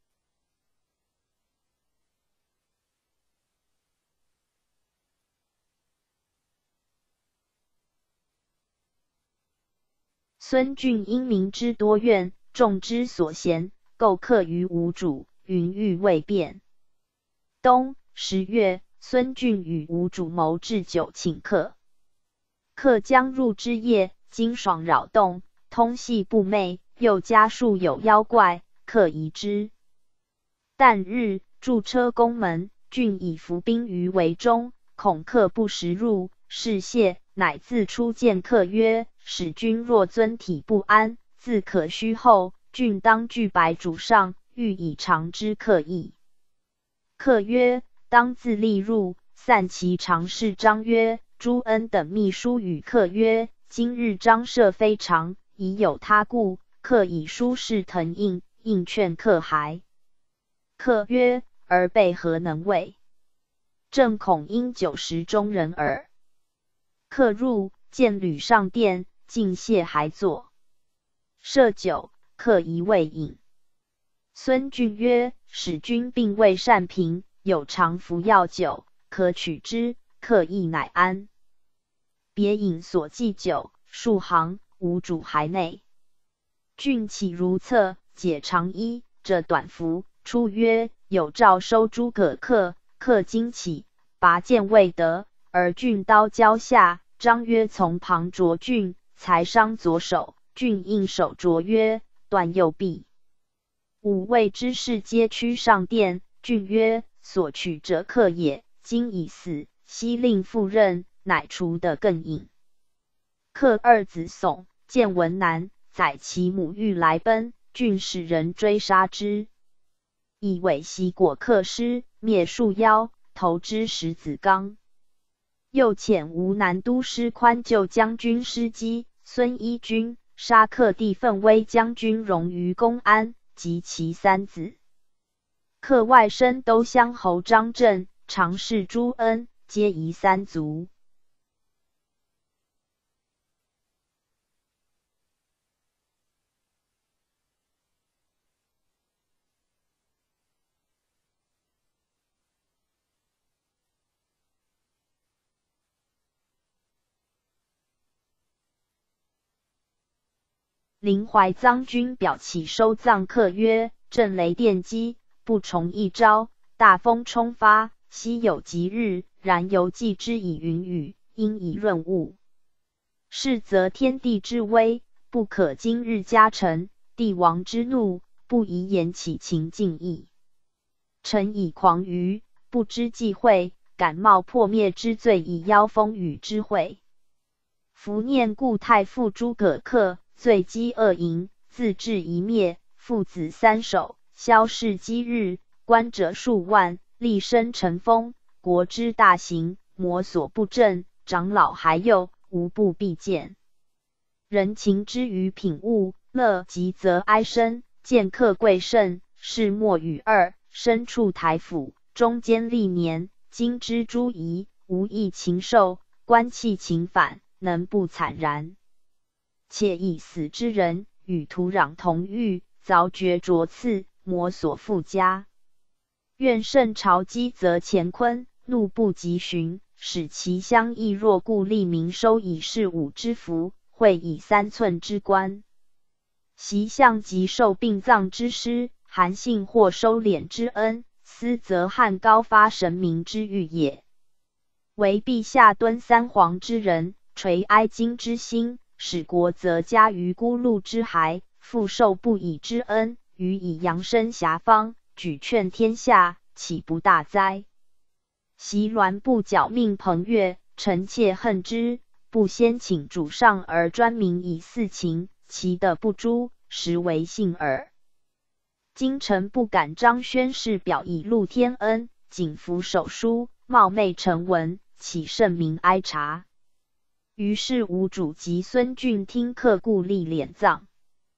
S1: 孙峻因民之多怨，众之所嫌，构克于吴主，云欲未变。冬10月，孙峻与吴主谋置酒请客。客将入之夜，惊爽扰动，通隙不寐，又家数有妖怪，客疑之。旦日，驻车宫门，峻以伏兵于围中，恐客不时入，是谢，乃自出见客曰：使君若尊体不安，自可虚后，峻当具白主上，欲以偿之客意。客曰：当自立入，散其常侍张曰：朱恩等秘书与客曰：今日张涉非常，已有他故，客以书示腾应，应劝客还。客曰：儿辈何能为？正恐因酒食中人耳。客入，见履上殿，尽谢还坐。设酒，客一未饮。孙峻曰：使君并未善评，有常服药酒，可取之。客亦乃安。别饮所寄酒数行，无主还内。峻起如厕， 解长衣，着短服，出曰：有诏收诸葛恪，恪惊起，拔剑未得，而郡刀交下。张曰：从旁着郡，才伤左手。郡应手着曰：断右臂。五位之士皆趋上殿。郡曰：所取者恪也，今已死，悉令赴任，乃除得更隐。恪二子悚见文南，载其母欲来奔，郡使人追杀之，以尾袭果恪师，灭树妖，投之石子冈。又遣吴南都师宽救将军师基、孙一军，杀恪弟奋威将军荣于公安及其三子。恪外甥都乡侯张震、常侍朱恩，皆夷三族。临淮臧君表启收葬恪曰：震雷电击，不从一朝，大风冲发，昔有吉日，然犹记之以云雨，应以润物。是则天地之威，不可今日加成；帝王之怒，不宜言起情敬意。臣以狂愚，不知忌讳，敢冒破灭之罪，以邀风雨之会。伏念故太傅诸葛恪，罪积恶淫，自治一灭，父子三首，萧氏积日，官者数万，立身成风，国之大行，魔所不正，长老孩幼，无不必见。人情之于品物，乐极则哀声，见客贵甚，是莫与二，身处台府，中间历年，今之诸夷，无益禽兽，官气情反，能不惨然？且以死之人，与土壤同欲，凿掘灼刺，魔所附加。愿圣朝积则乾坤，怒不及寻，使其相异若故立民收以事五之福，会以3寸之官。习相及受病葬之师，韩信或收敛之恩，斯则汉高发神明之欲也。惟陛下敦三皇之人，垂哀今之心，使国则加于孤鹿之骸，复受不已之恩，予以扬升遐方，举劝天下，岂不大哉？袭鸾不剿命彭越，臣妾恨之，不先请主上而专明以四情，其的不诛，实为幸耳。今臣不敢张宣誓表以露天恩，谨服手书，冒昧呈文，岂圣明哀察？于是吴主及孙峻听客故立敛葬。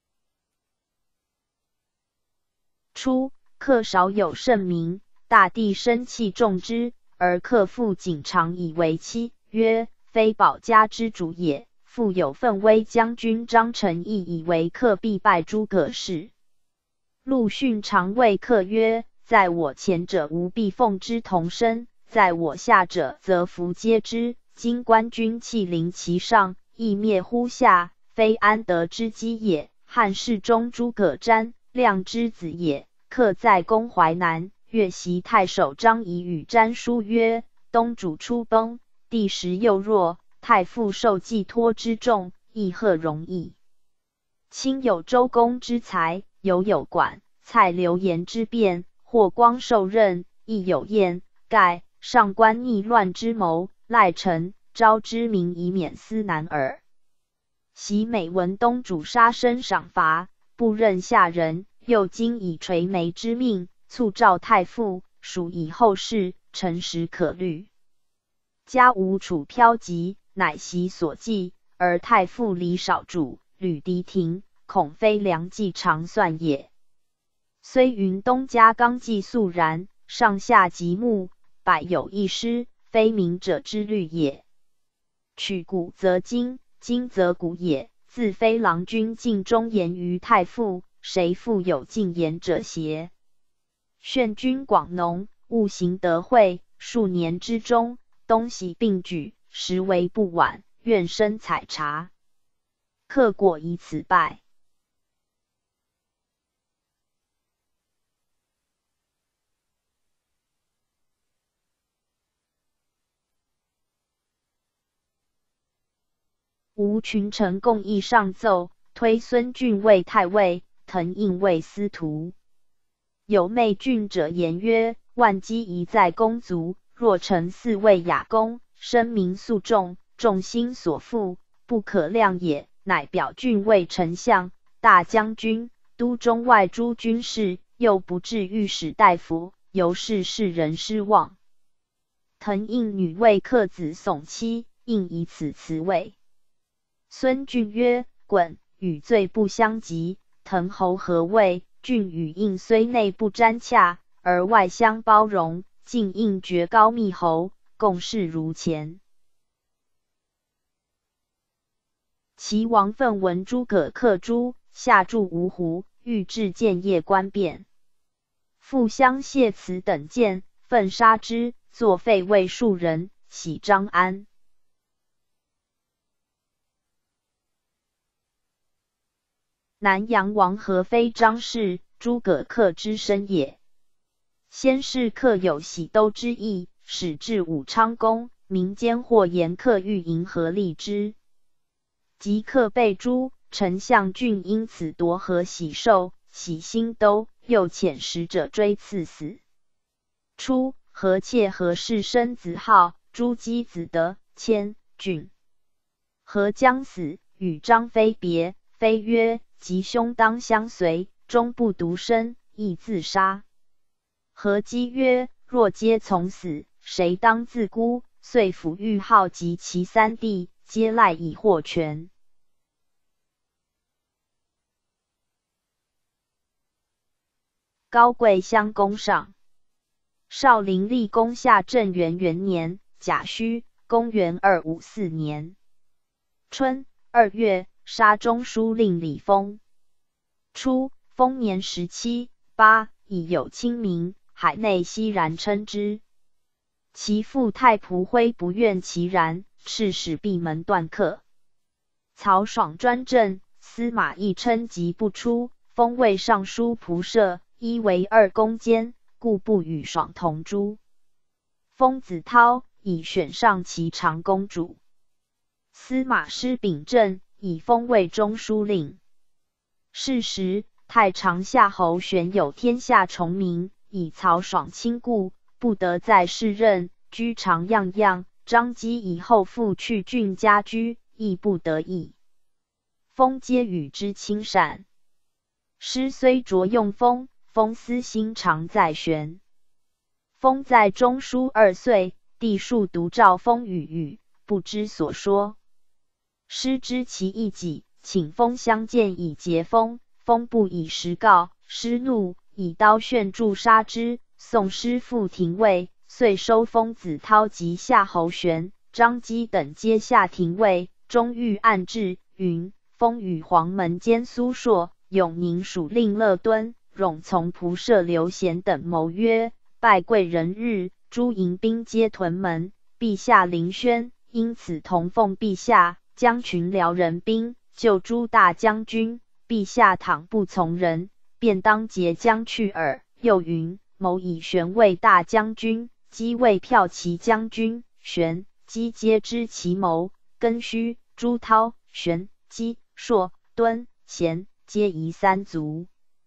S1: 初，客少有盛名，大帝生器重之，而客父谨常以为妻，曰：非保家之主也。复有奋威将军张承义以为客必败诸葛氏。陆逊常谓客曰：在我前者无必奉之同生，在我下者则弗接之。今官军弃临其上，亦灭乎下，非安得之机也。汉世中诸葛瞻、亮之子也。客在宫淮南，越袭太守张仪与瞻书曰：东主初崩，帝时幼弱，太傅受寄托之重，亦贺容易。卿有周公之才，犹有管蔡流言之辩，或光受任，亦有晏盖上官逆乱之谋，赖臣昭之名以免思难耳。昔每闻东主杀身赏罚，不任下人，又今以垂眉之命，促召太傅，属以后事，诚实可虑。家无处飘疾，乃习所忌，而太傅李少主、吕迪庭，恐非良计常算也。虽云东家纲纪肃然，上下极目，百有一失，非明者之虑也。取古则今，今则古也。自非郎君尽忠言于太傅，谁复有进言者邪？炫君广农，务行德惠，数年之中，东西并举，实为不晚。愿深采察。客果以此败。 吴群臣共议上奏，推孙峻为太尉，滕胤为司徒。有媚俊者言曰：万机宜在公族，若臣嗣为雅公，声名素重，众心所附，不可量也。乃表俊为丞相、大将军、都中外诸军事，又不至御史大夫，由是世人失望。滕胤女为客子宋妻，应以此辞位。孙峻曰：滚，与罪不相及。滕侯何谓？峻与胤虽内不沾洽，而外相包容，竟应爵高密侯，共事如前。齐王奋闻诸葛克诸，下驻芜湖，欲置建业官变。复相谢辞等见，奋杀之，作废魏数人，徙张安。南阳王和非张氏，诸葛恪之生也。先是恪有喜都之意，使至武昌宫，民间或言恪欲迎合立之。及恪被诛，丞相峻因此夺河喜寿，喜新都，又遣使者追赐死。初，何妾何氏生子浩，诸姬子德、谦、峻。何将死，与张飞别，飞曰：吉兄当相随，终不独身，亦自杀。何姬曰：若皆从死，谁当自孤？遂抚育浩及其三弟，皆赖以获权。高贵乡公上。少陵立功下正元元年，甲戌，公元254年春2月，杀中书令李丰。初，丰年17、8，已有清明，海内熙然称之。其父太仆辉不愿其然，敕使闭门断客。曹爽专政，司马懿称疾不出，封为尚书仆射，一为2公监，故不与爽同诛。封子韬以选上齐长公主。司马师秉政，以封为中书令。是时，太常夏侯玄有天下崇明，以曹爽亲故，不得再世任，居常样样。张基以后复去郡家居，亦不得已。封皆与之亲善。师虽着用封，封私心常在玄。封在中书2岁，帝数独召封语，不知所说。师知其意己，请封相见以结封。封不以实告，师怒，以刀炫柱杀之。宋师复廷尉，遂收封子韬及夏侯玄、张基等皆下廷尉。终欲案治，云：封与黄门监苏硕、永宁属令乐敦、冗从仆射刘贤等谋曰：拜贵人日，诸营兵皆屯门，陛下临轩，因此同奉陛下，将群辽人兵救诸大将军。陛下倘不从人，便当截将去耳。又云：谋以玄为大将军，姬为骠骑将军。玄、姬皆知其谋。庚戌，朱涛、玄、姬、硕、敦、贤皆夷三族。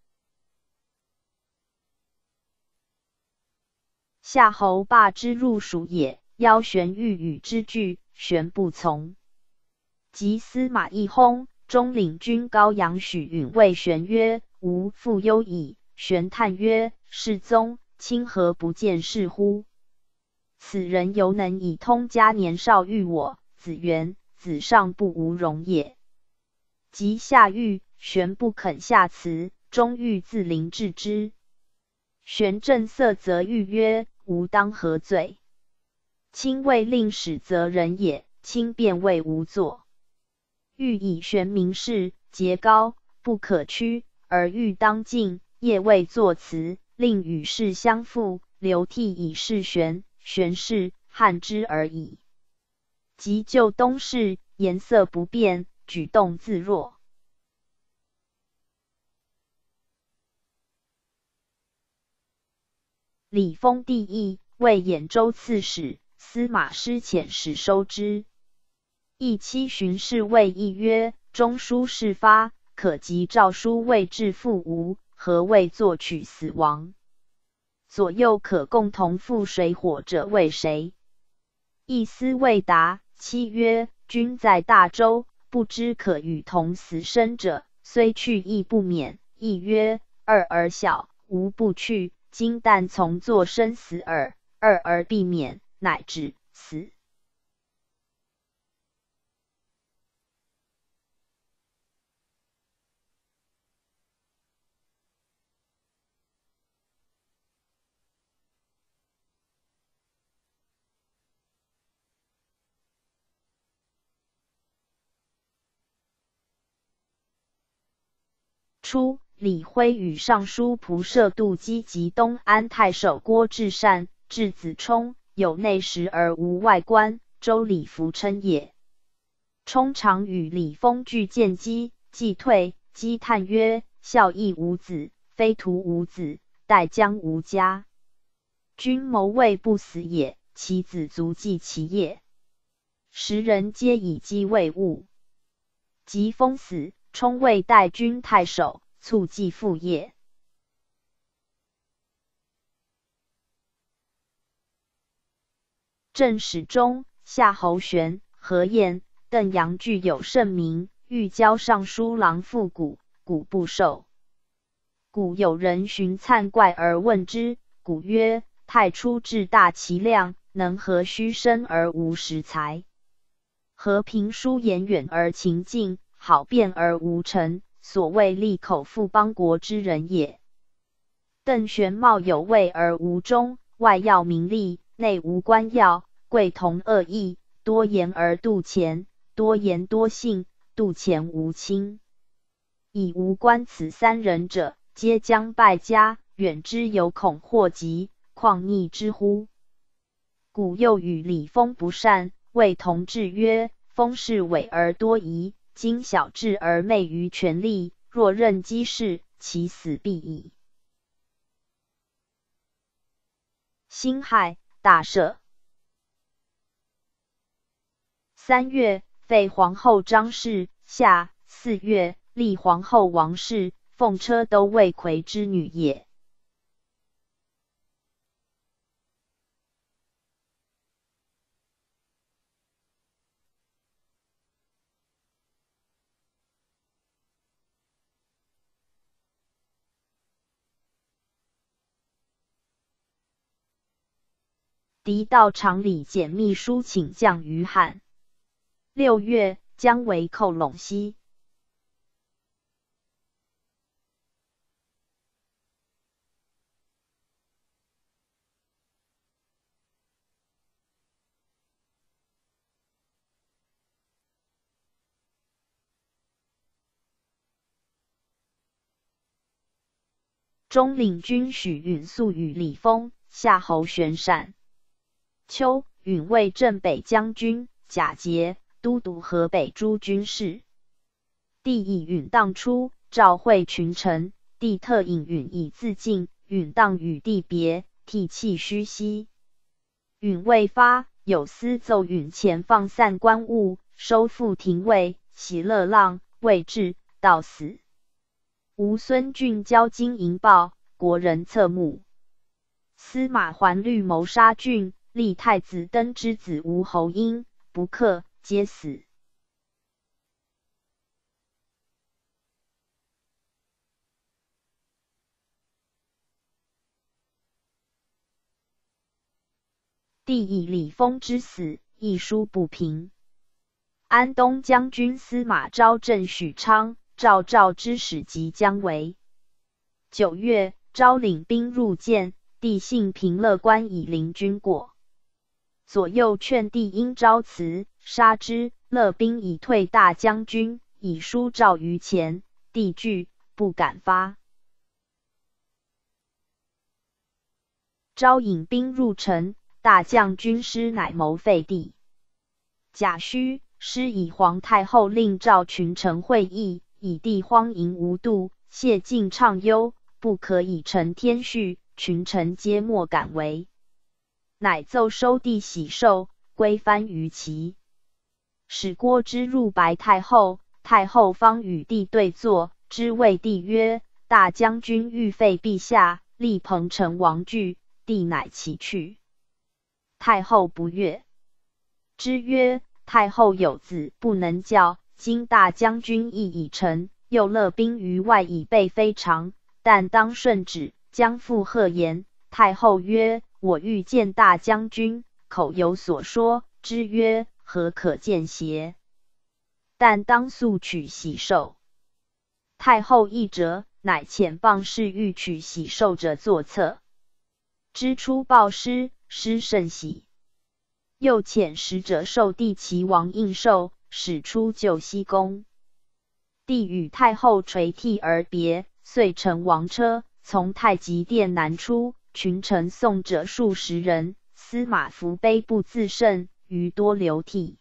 S1: 夏侯霸之入蜀也，邀玄欲与之拒，玄不从。及司马懿薨，中领军高阳许允谓玄曰：吾复忧矣。玄叹曰：世宗，卿何不见事乎？此人犹能以通家年少遇我，子元、子尚不无容也。及下狱，玄不肯下辞，终欲自临治之。玄正色则谕曰：吾当何罪？卿未令使责人也，卿便为吾作。欲以玄明示，节高，不可屈，而欲当尽，夜未作辞，令与世相附，流涕以示玄。玄氏汉之而已。及就东市，颜色不变，举动自若。李丰帝义，为兖州刺史，司马师遣使收之。 议期巡视谓议曰：中书事发，可即诏书未至复无，何谓作取死亡？左右可共同赴水火者为谁？议思未答。期曰：君在大周，不知可与同死生者，虽去亦不免。议曰：二而小，吾不去，今但从作生死耳。二而避免，乃止死。初，李晖与尚书仆射杜基及东安太守郭至善、质子冲有内实而无外观，周礼服称也。冲常与李丰俱见机，既退，击叹曰：孝义无子，非徒无子，待将无家。君谋未不死也，其子足继其业。时人皆以姬为物。及封死，冲谓代君太守，促继父业。正史中，夏侯玄、何晏、邓阳具有盛名，欲交尚书郎复古，古不受。古有人寻灿怪而问之，古曰：太初志大其量，能和虚生而无实才。和平书言远而情近，好辩而无成，所谓利口复邦国之人也。邓玄貌有位而无忠，外要名利，内无官要，贵同恶异，多言而妒钱，多言多信，妒钱无亲。以无官此三人者，皆将败家，远之犹恐祸及，况逆之乎？古又与李丰不善，谓同治曰：丰是伪而多疑，今小智而昧于权力，若任机事，其死必矣。辛亥，大赦。3月，废皇后张氏。夏4月，立皇后王氏，奉车都尉魁之女也。狄到常里简秘书请降于汉。6月，将为寇陇西。中领军许允素与李丰、夏侯玄善。秋，允为镇北将军，假节都督河北诸军事。帝以允当出，召会群臣，帝特引允以自尽。允当与帝别，涕泣吁兮。允未发，有司奏允前放散官物，收复廷尉，喜乐浪，未至，到死。吴孙俊交金银报，国人侧目。司马桓虑谋杀俊，立太子登之子吴侯婴，不克，皆死。帝以李丰之死，议书不平。安东将军司马昭镇许昌，赵之使即将为。9月，昭领兵入见，帝幸平乐观以临军过。左右劝帝因昭辞，杀之。乐兵以退大将军，以书诏于前，帝惧，不敢发。昭引兵入城，大将军师乃谋废帝。贾诩师以皇太后令召群臣会议，以帝荒淫无度，谢尽畅忧，不可以成天序，群臣皆莫敢为。乃奏收帝喜寿，归藩于齐。 使郭之入白太后，太后方与帝对坐，之谓帝曰：“大将军欲废陛下，立彭城王惧。”帝乃其去。太后不悦，之曰：“太后有子不能教，今大将军意已成，又勒兵于外以备非常，但当顺旨，将复贺言。”太后曰：“我欲见大将军，口有所说。”之曰：“何可见邪？但当速取喜寿。”太后议折，乃遣谤士欲取喜寿者作册。之出报师，师甚喜。又遣使者授帝齐王印绶，使出就西宫。帝与太后垂涕而别，遂乘王车，从太极殿南出，群臣送者数十人，司马孚悲不自胜，余多流涕。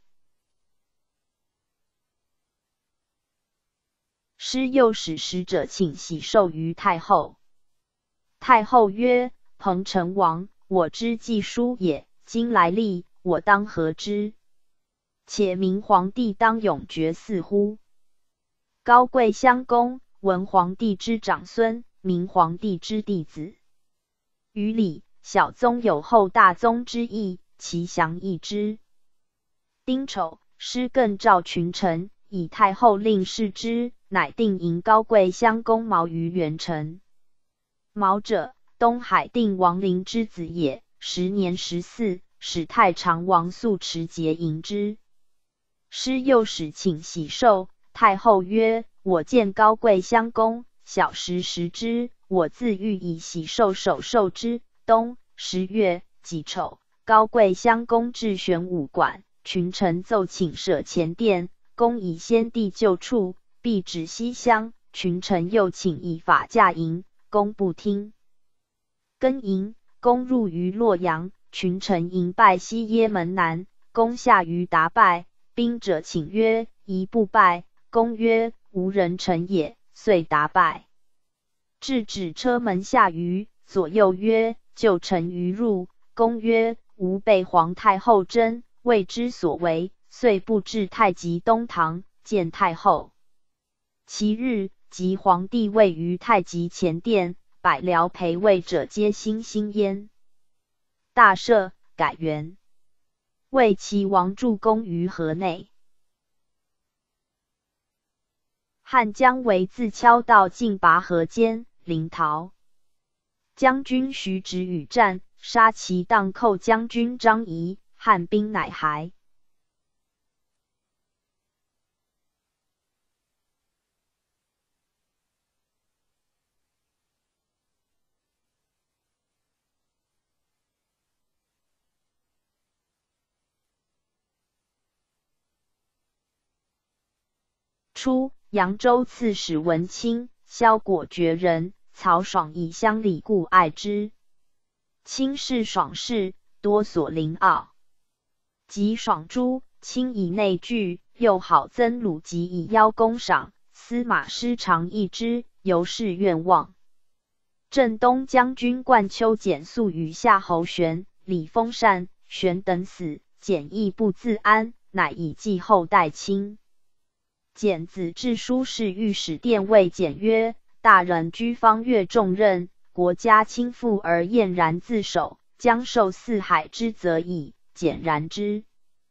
S1: 师又使使者请喜寿于太后。太后曰：“彭城王，我之计书也，今来历，我当何之？且明皇帝当永绝嗣乎？”高贵襄公，文皇帝之长孙，明皇帝之弟子。于礼，小宗有后大宗之意，其详易之。丁丑，师更召群臣，以太后令视之，乃定迎高贵襄公毛于元城。毛者，东海定王陵之子也，时年14，使太常王素持节迎之。师又使请喜寿，太后曰：“我见高贵襄公，小时食之，我自欲以喜寿首受之。”冬10月己丑，高贵襄公至玄武馆，群臣奏请舍前殿，公以先帝旧处，必止西厢。群臣又请以法驾迎，公不听。庚寅，公入于洛阳，群臣迎拜西耶门南，公下于达拜。兵者请曰：“宜不拜。”公曰：“无人臣也。”遂达拜。至止车门下于，左右曰：“就臣于入。”公曰：“吾被皇太后真，未知所为，遂不至太极东堂，见太后。其日，即皇帝位于太极前殿，百僚陪位者皆欣欣焉。大赦，改元。为齐王助攻于河内。汉江为自敲到晋拔河间，临洮。将军徐直与战，杀其荡寇将军张仪，汉兵乃还。初，扬州刺史文钦，萧果决人，曹爽以乡里故爱之。钦是爽士，多所临傲。及爽诛，钦以内惧，又好曾鲁及以邀功赏，司马师常议之，由是愿望。镇东将军冠丘简素与夏侯玄、李丰善、玄等死，简亦不自安，乃以继后代钦。简子至书侍御史殿谓简曰：“大人居方越重任，国家倾覆而晏然自守，将受四海之责矣。”简然之。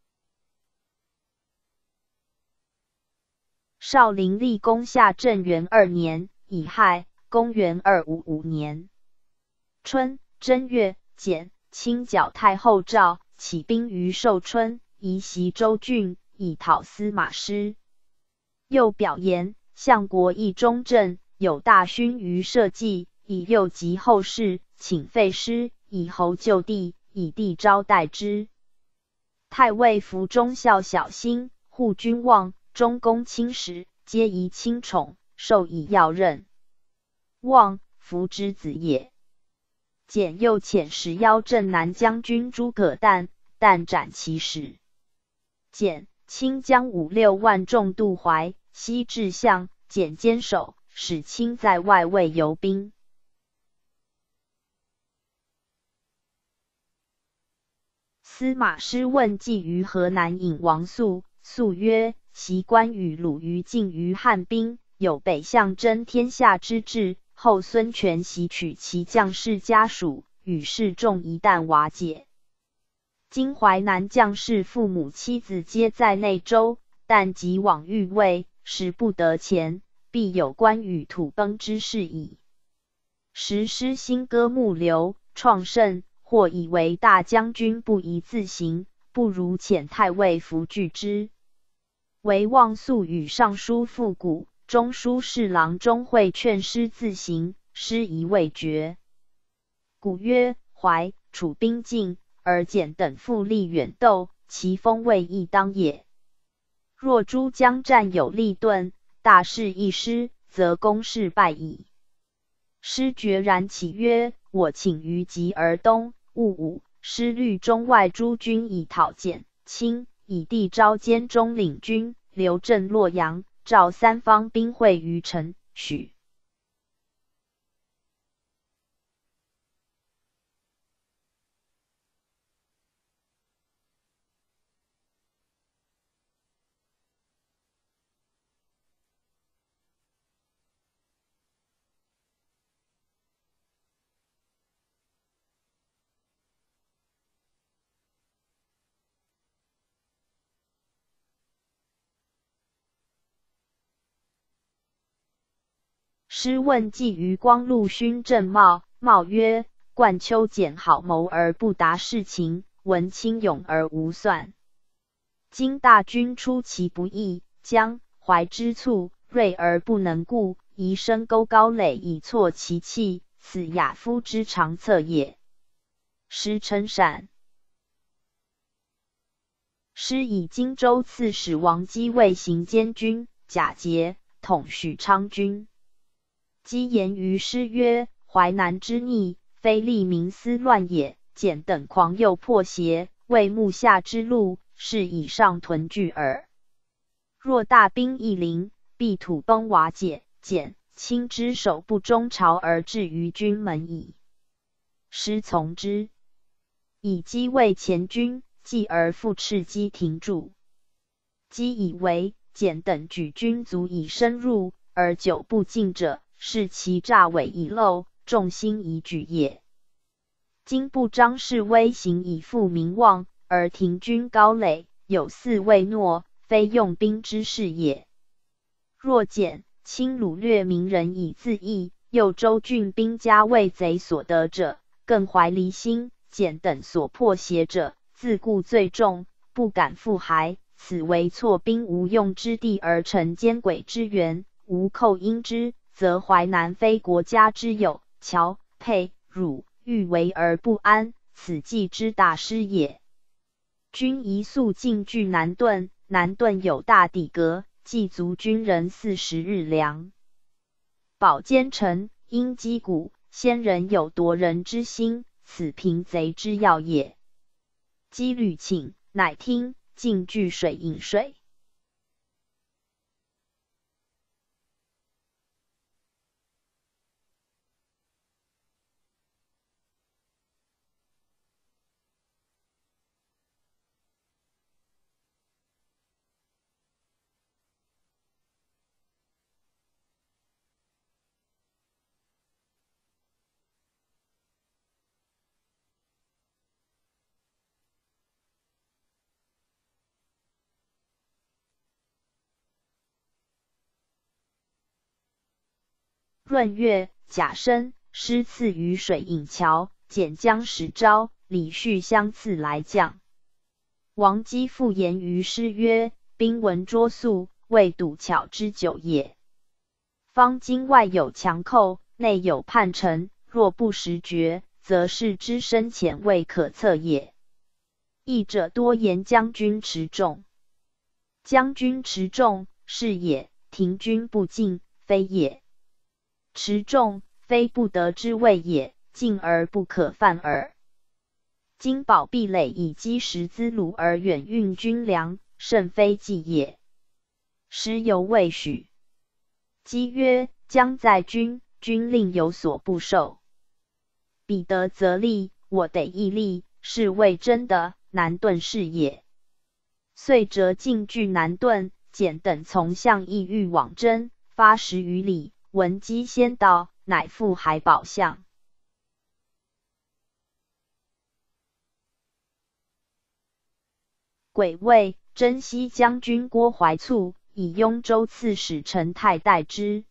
S1: 少陵立功下正元2年，乙亥，公元255年春正月，简亲剿太后诏，起兵于寿春，移袭州郡，以讨司马师。又表言，相国议中正，有大勋于社稷，以诱及后世，请废师，以侯就地，以帝招待之。太尉服忠孝小心，护君望，中宫卿时，皆宜亲宠，授以要任。望，服之子也。简又遣使邀镇南将军诸葛诞，但斩其使。简亲将5-6万众渡淮，西至相，简坚守，使亲在外卫游兵。司马师问计于河南尹王肃， 素曰：袭关羽虏于晋于汉兵，有北向争天下之志。后孙权袭取其将士家属，与士众一旦瓦解。今淮南将士父母妻子皆在内州，但即往御魏，时不得前，必有关羽土崩之事矣。时诗兴歌慕流，创盛，或以为大将军不宜自行，不如遣太尉扶据之。惟望素与尚书复古、中书侍郎钟会劝师自行，师疑未决。古曰：淮、楚兵进，而简等复力远斗，其锋未亦当也。若诸将战有利钝，大势一失，则攻势败矣。师决然起曰：我请于吉而东，戊午，师率中外诸军以讨简、清，以地招监中领军，留镇洛阳，召三方兵会于陈、许。师问计于光禄勋郑茂，茂曰：冠丘简好谋而不达事情，文轻勇而无算。今大军出其不意，江淮之卒，锐而不能固，宜深沟高垒以挫其气，此亚夫之长策也。师称善。师以荆州刺史王基为行监军，贾节统许昌军。基言于师曰：淮南之逆，非利民思乱也，简等狂诱破邪，为目下之路，是以上屯聚耳。若大兵一临，必土崩瓦解，简、清之守不中朝而至于军门矣。师从之，以基为前军，继而复斥基停住。基以为简等举军足以深入，而久不进者，是其诈伪已露，众心已举也。今不张示威行以复名望，而停军高垒，有似未诺，非用兵之事也。若简、清掳掠民人以自义，又州郡兵家为贼所得者，更怀离心；简等所破邪者，自顾罪重，不敢复还，此为错兵无用之地而成奸诡之源，无寇因之，则淮南非国家之有，乔、沛、汝欲为而不安，此计之大失也。军宜速进据南顿，南顿有大底阁，计足军人40日粮。保坚城，因击鼓，先人有夺人之心，此平贼之要也。击屡请，乃听，进据水饮水。闰月，甲申，师赐于水饮桥，简将10招，李旭相次来将。王基复言于师曰：兵闻拙速，未笃巧之久也。方今外有强寇，内有叛臣，若不时决，则事之深浅未可测也。议者多言将军持重。将军持重，是也；停军不进，非也。持重，非不得之谓也，进而不可犯耳。今保壁垒以积实资鲁而远运军粮，甚非计也。师犹未许。基曰：将在军，军令有所不受。彼得则立，我得亦立，是谓真的，难顿事也。 遂折进据南遁，简等从向意欲往征，发10余里，闻击先到，乃赴海保相。癸未，征西将军郭怀卒，以雍州刺史陈泰代之。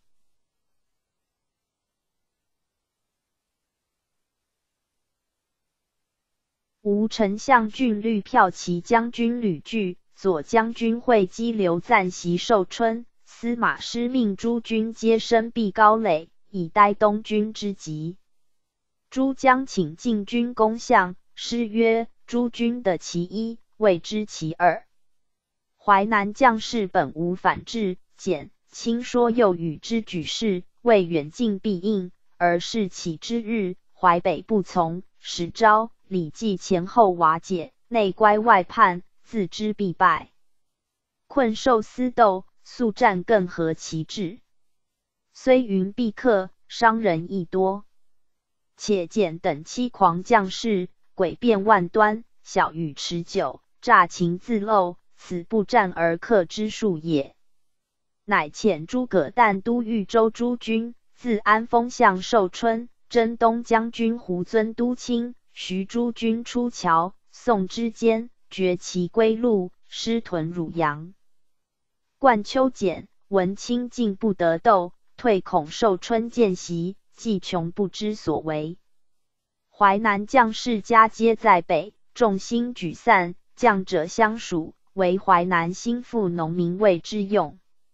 S1: 吴丞相郡律骠骑将军吕据、左将军会稽刘赞袭寿春，司马师命诸军皆升避高垒，以待东军之急。诸将请进军攻项，师曰：诸军得其一，未知其二。淮南将士本无反制，简轻说诱与之举事，为远近必应，而事起之日，淮北不从，使昭、李继前后瓦解，内乖外叛，自知必败。困兽私斗，速战更合其志。虽云必克，伤人亦多。且简等欺狂将士，诡辩万端，小语持久，诈情自漏，此不战而克之术也。乃遣诸葛诞都豫州诸军，自安丰相寿春，征东将军胡遵都清，徐诸军出桥，宋之间，绝其归路，师屯汝阳。冠丘简、文钦进不得斗，退恐寿春见袭，计穷不知所为。淮南将士家皆在北，众心举散，将者相属，为淮南兴复农民为之用。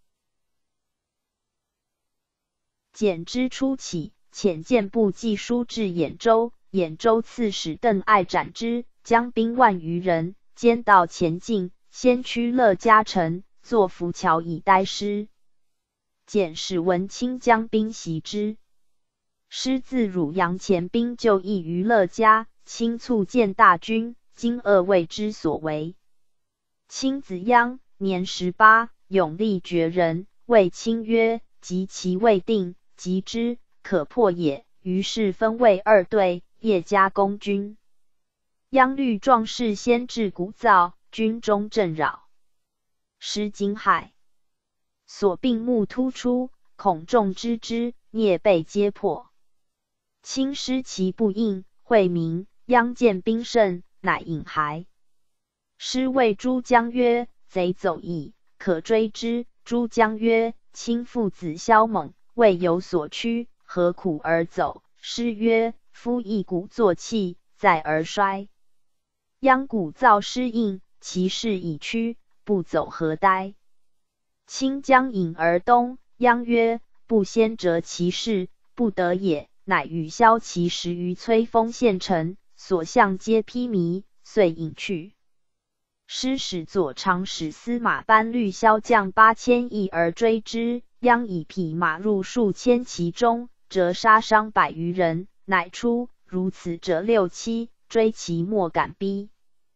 S1: 简之初起，遣荐部寄书至兖州，兖州刺史邓艾斩之，将兵万余人，兼道前进，先驱乐嘉城，作浮桥以待师。简使文钦将兵袭之。师自汝阳前兵就役于乐嘉，钦促见大军，今恶为之所为。钦子鞅年18，勇力绝人，谓钦曰：及其未定，击之，可破也。于是分为2队，夜加攻军。鞅虑壮士先至鼓噪，军中震扰。师惊骇，所并目突出，恐众知之，聂被皆破。钦师其不应，会明，鞅见兵胜，乃引还。师谓诸将曰：贼走矣，可追之。诸将曰：卿父子骁猛，未有所趋，何苦而走？师曰：夫一鼓作气，载而衰。鞅鼓噪师应，其势已屈，不走何哉？卿将引而东，鞅曰：不先折其势，不得也。乃与骁骑10余催锋陷城，所向皆披靡，遂引去。师使左长史司马班率骁将8000骑而追之，鞅以匹马入数千骑中，折杀伤100余人，乃出。如此者6、7，追其莫敢逼。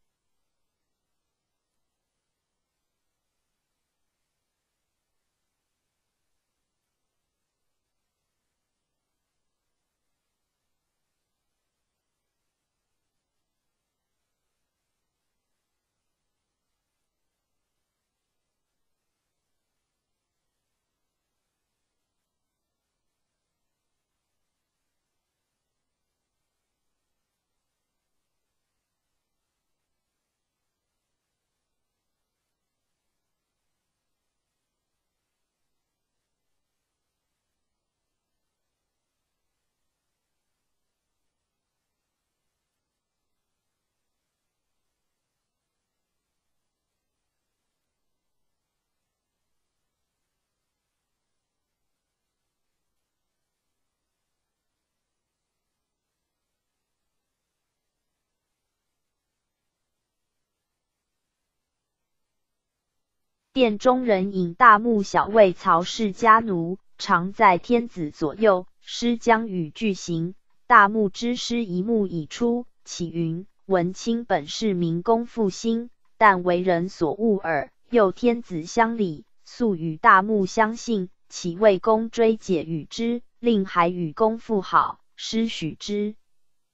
S1: 殿中人引大木小尉曹氏家奴，常在天子左右。师将与俱行，大木之师一目已出，启云：文钦本是明公复兴，但为人所恶耳。又天子乡里，素与大木相信，岂为公追解与之，令还与公复好，师许之。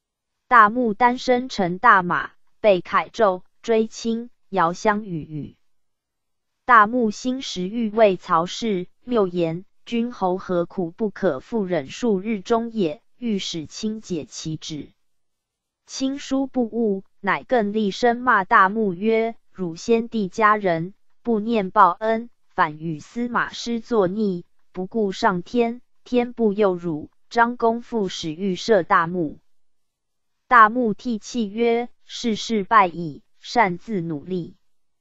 S1: 大木单身乘大马，被铠胄追亲，遥相与语。 大穆兴时欲谓曹氏，谬言：君侯何苦不可复忍数日中也？欲使卿解其旨。卿书不悟，乃更厉声骂大穆曰：汝先帝家人，不念报恩，反与司马师作逆，不顾上天，天不佑汝。张公复使欲射大穆。大穆涕泣曰：世事败矣，擅自努力。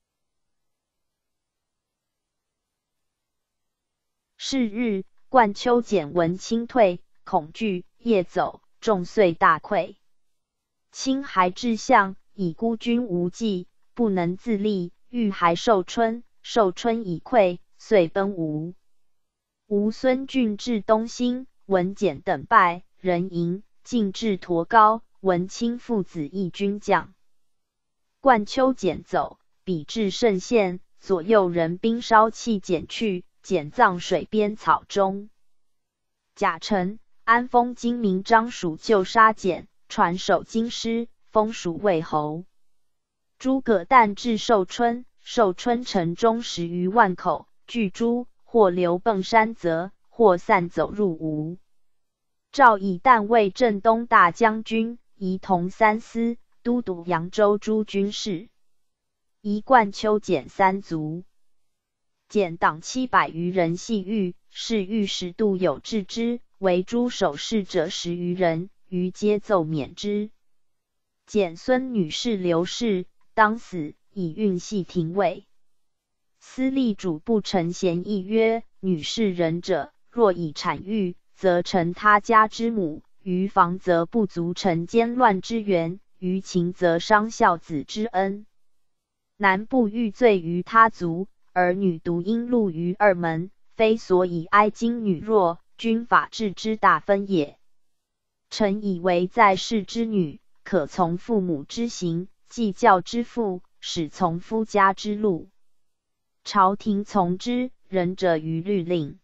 S1: 是日，冠丘简闻卿退，恐惧，夜走，众遂大溃。卿还至相，以孤军无计，不能自立，欲还寿春，寿春已溃，遂奔吴。吴孙峻至东兴，闻简等败，人迎，进至驼高，闻卿父子义军将。冠丘简走，彼至圣县，左右人兵烧弃简去，简葬水边草中。贾臣、安封精明张蜀救杀简，传首京师，封蜀魏侯。诸葛诞至寿春，寿春城中10余万口，聚诸，或流迸山泽，或散走入吴。赵以诞为镇东大将军，仪同三司，都督扬州诸军事。仪冠丘简3族。简党700余人系狱，是御史度有治之，为诸守侍者10余人，余皆奏免之。简孙女婿刘氏当死，以运系廷尉。司隶主不臣贤议曰：女士仁者，若以产育，则成他家之母；于防则不足成奸乱之源；于情则伤孝子之恩。男不欲罪于他族，而女独应禄于二门，非所以哀今女弱，君法治之大分也。臣以为在世之女，可从父母之行，继教之父，使从夫家之路。朝廷从之，仁者于律令。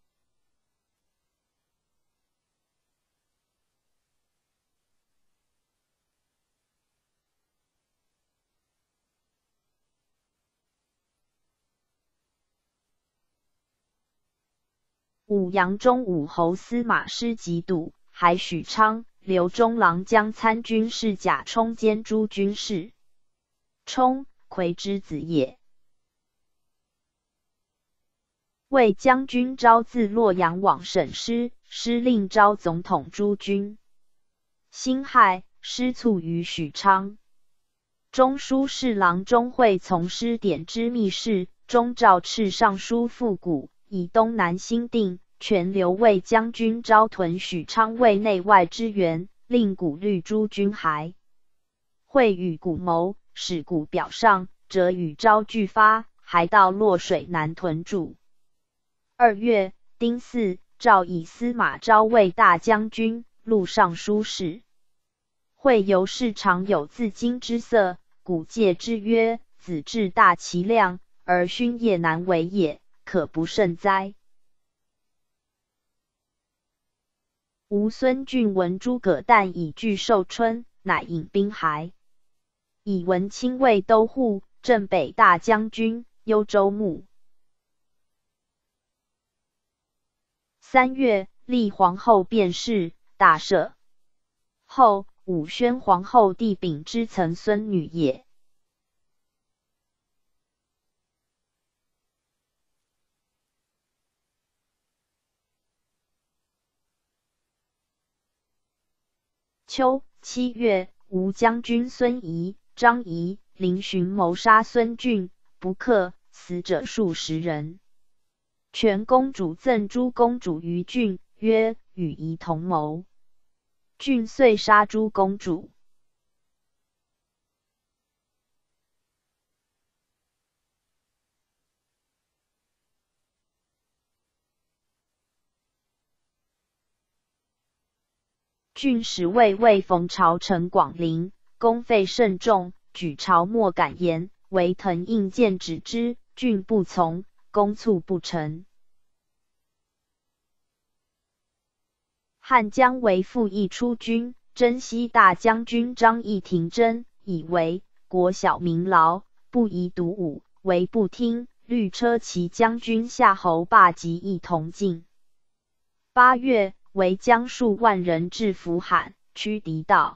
S1: 武阳中武侯司马师及笃，还许昌、刘中郎将参军事贾充兼诸军事。充，魁之子也。魏将军昭自洛阳往省师，师令昭总统诸军。辛亥，师卒于许昌。中书侍郎钟会从师典之密事，中诏敕尚书复古，以东南兴定，全留魏将军昭屯许昌为内外之援，令古律诸军还。会与古谋，使古表上，则与昭俱发，还到洛水南屯驻。2月，丁巳，诏以司马昭为大将军，录尚书事。会由是常有自矜之色，古戒之曰：子志大其量，而勋业难为也，可不慎哉。吴孙峻闻诸葛诞已据寿春，乃引兵还。以文亲卫都护、镇北大将军、幽州牧。3月，立皇后卞氏，大赦。后，武宣皇后帝秉之曾孙女也。秋7月，吴将军孙仪、张仪、林寻谋杀孙峻，不克，死者数十人。全公主赠诸公主于峻，曰：与仪同谋。峻遂杀诸公主。峻使魏冯朝陈广陵，功费甚重，举朝莫敢言，惟滕应见止之，峻不从，功促不成。汉将为复议出军，征西大将军张翼挺真，以为国小民劳，不宜独武，为不听， 律车骑将军夏侯霸及一同进。8月，为将数万人至扶罕，驱敌道。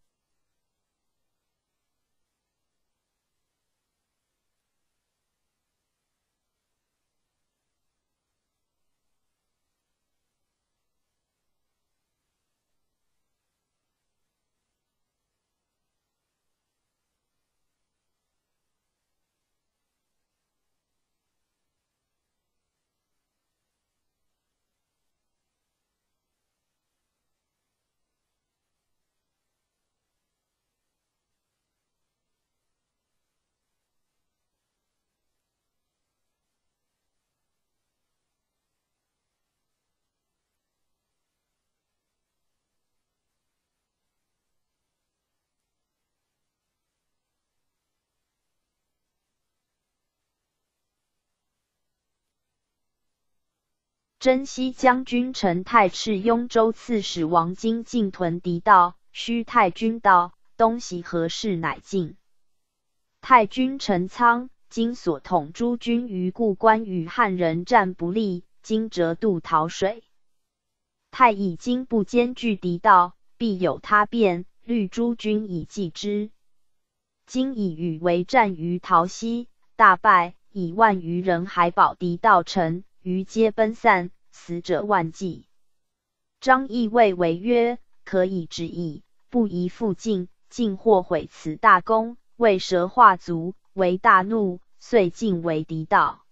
S1: 征西将军陈泰斥雍州刺史王经进屯敌道，须太君道：“东西何事？”乃进。太君陈仓今所统诸军于故关与汉人战不利，今折渡讨水。太以今不兼据敌道，必有他变，虑诸军以继之。今以与为战于陶溪，大败，以万余人还保敌道城，余皆奔散，死者万计。张翼谓为曰：“可以止矣，不宜复进，竟或毁此大功。”为蛇化卒，为大怒，遂进为敌道。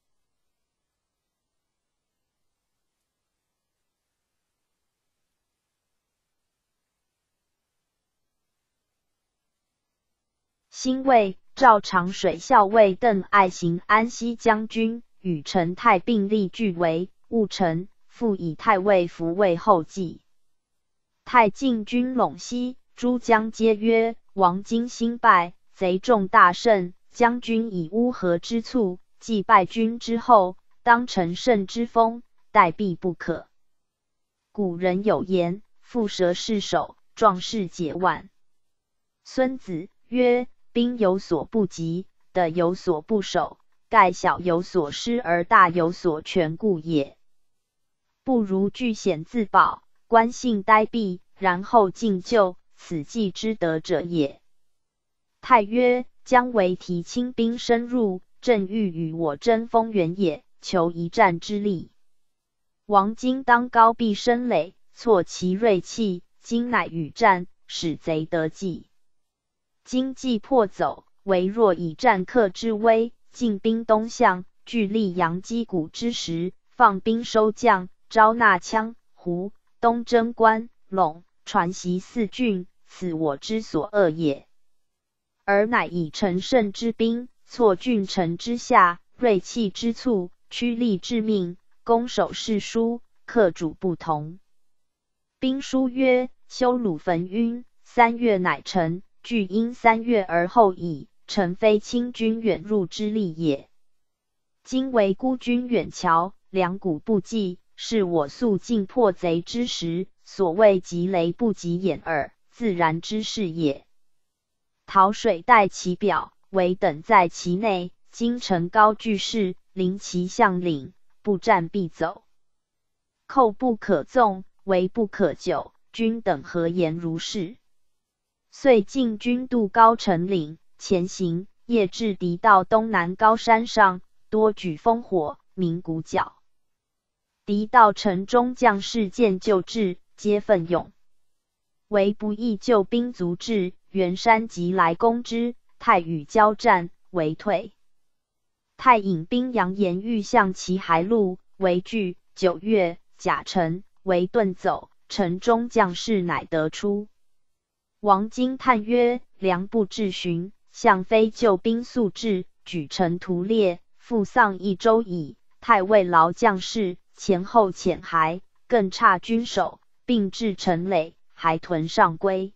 S1: 辛未，赵长水校尉邓艾行安西将军，与陈泰并立俱为务臣，复以太尉扶魏后继。太进军陇西，诸将皆曰：“王今兴败，贼众大胜，将军以乌合之卒，继败军之后，当乘胜之风，待必不可。”古人有言：“蝮蛇失守，壮士解腕。”孙子曰：“兵有所不及，得有所不守，盖小有所失而大有所全故也。不如据险自保，观信待毙，然后进救，此计之得者也。”太曰：“将为提轻兵深入，正欲与我争锋源也，求一战之力。王今当高壁深垒，挫其锐气，今乃与战，使贼得计。今既破走，唯若以战克之威，进兵东向，据溧阳击鼓之时，放兵收将，招纳羌胡，东征关陇，传习四郡，此我之所恶也。而乃以乘胜之兵，挫郡城之下，锐气之卒，驱力致命，攻守势殊，克主不同。兵书曰：修鲁焚晕，3月乃成，据因3月而后已，诚非轻军远入之力也。今为孤军远瞧，两股不济，是我速进破贼之时，所谓急雷不及掩耳，自然之事也。讨水待其表，围等在其内，今城高巨势，临其向领，不战必走。寇不可纵，围不可久，君等何言如是？遂进军渡高城岭，前行，夜至敌道东南高山上，多举烽火，鸣鼓角。敌道城中将士见救至，皆奋勇。唯不意救兵卒至，袁山即来攻之，太与交战，为退。太引兵扬言欲向其海路，为拒。9月，甲辰，为遁走，城中将士乃得出。王经叹曰：良不至寻，向非救兵速至，举城屠猎，复丧1周矣。太尉劳将士，前后遣还，更差军守，并至城垒，还屯上归。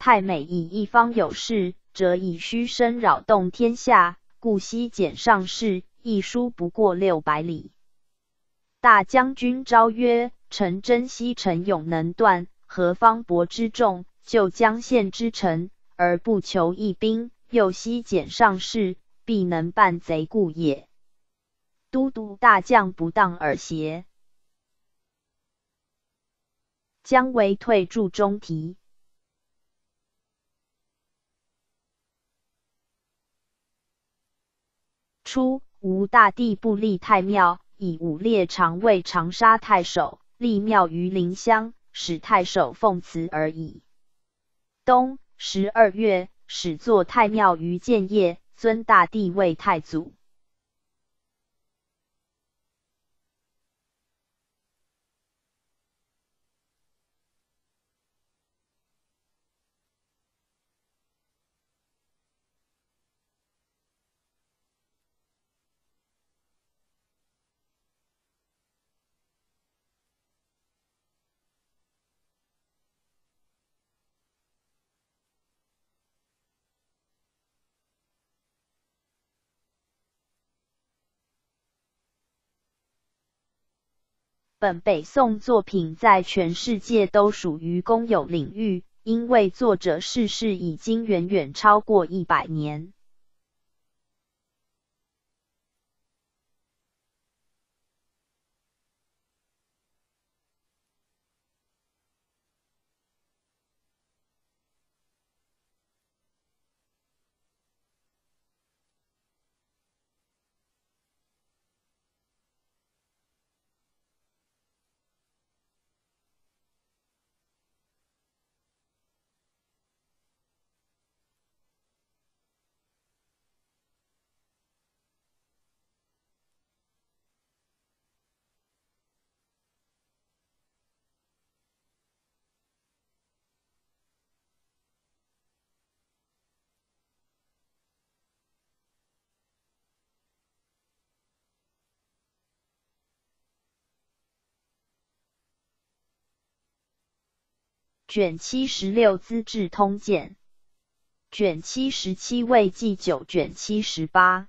S1: 太美以一方有事，则以虚声扰动天下，故西简上士，一书不过600里。大将军昭曰：臣珍惜陈勇能断，何方伯之众，就江县之城，而不求一兵，又西简上士，必能办贼故也。都督大将不当耳邪？将为退驻中提。初，吴大帝不立太庙，以武烈常为长沙太守，立庙于临湘，使太守奉祠而已。冬12月，始作太庙于建业，尊大帝为太祖。本北宋作品在全世界都属于公有领域，因为作者逝世已经远远超过100年。卷716资治通鉴，卷717魏纪9，卷718。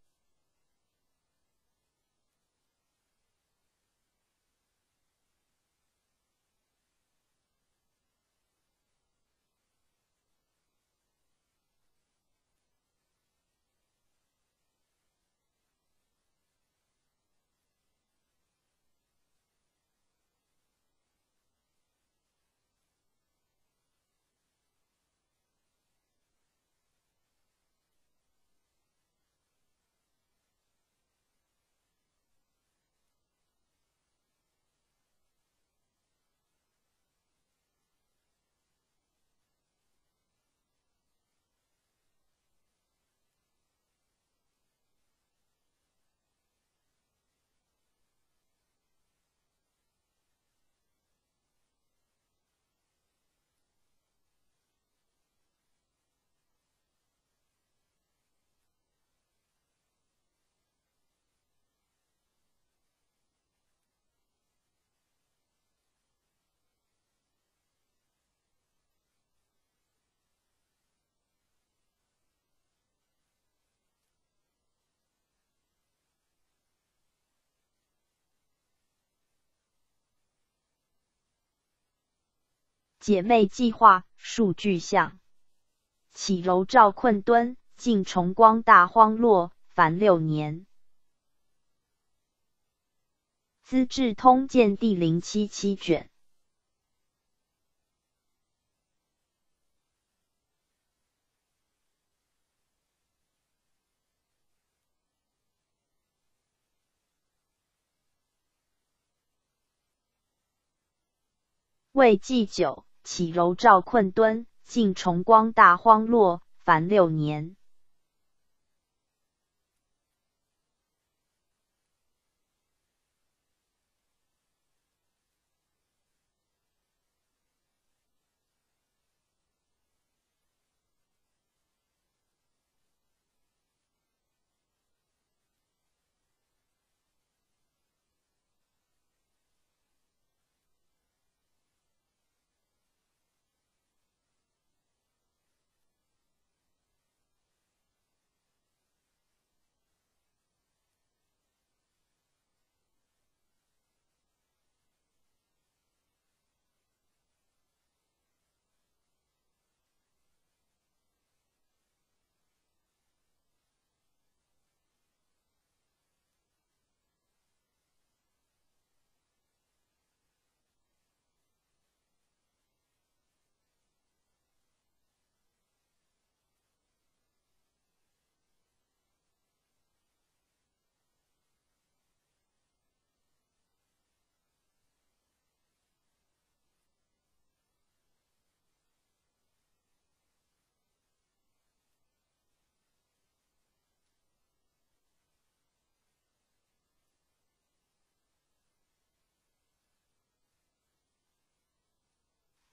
S1: 姐妹计划，数据项。启柔赵困敦，晋崇光大荒落，凡6年。资治通鉴第077卷。魏纪9，启柔赵困敦，晋崇光大荒落，凡6年。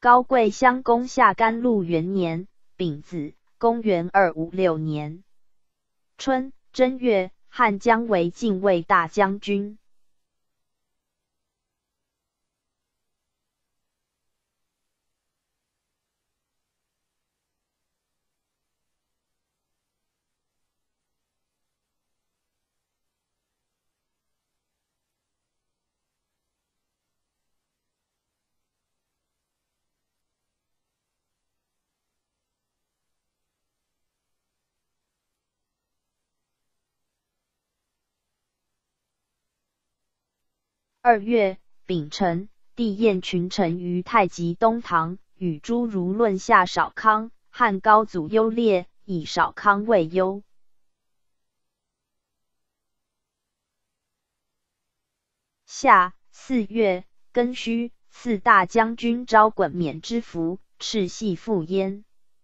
S1: 高贵乡公下甘露元年丙子，公元256年春正月，汉江为禁卫大将军。2月丙辰，帝宴群臣于太极东堂，与诸儒论下少康，汉高祖优劣，以少康为优。夏4月庚戌，赐大将军昭衮冕之服，敕系赴焉。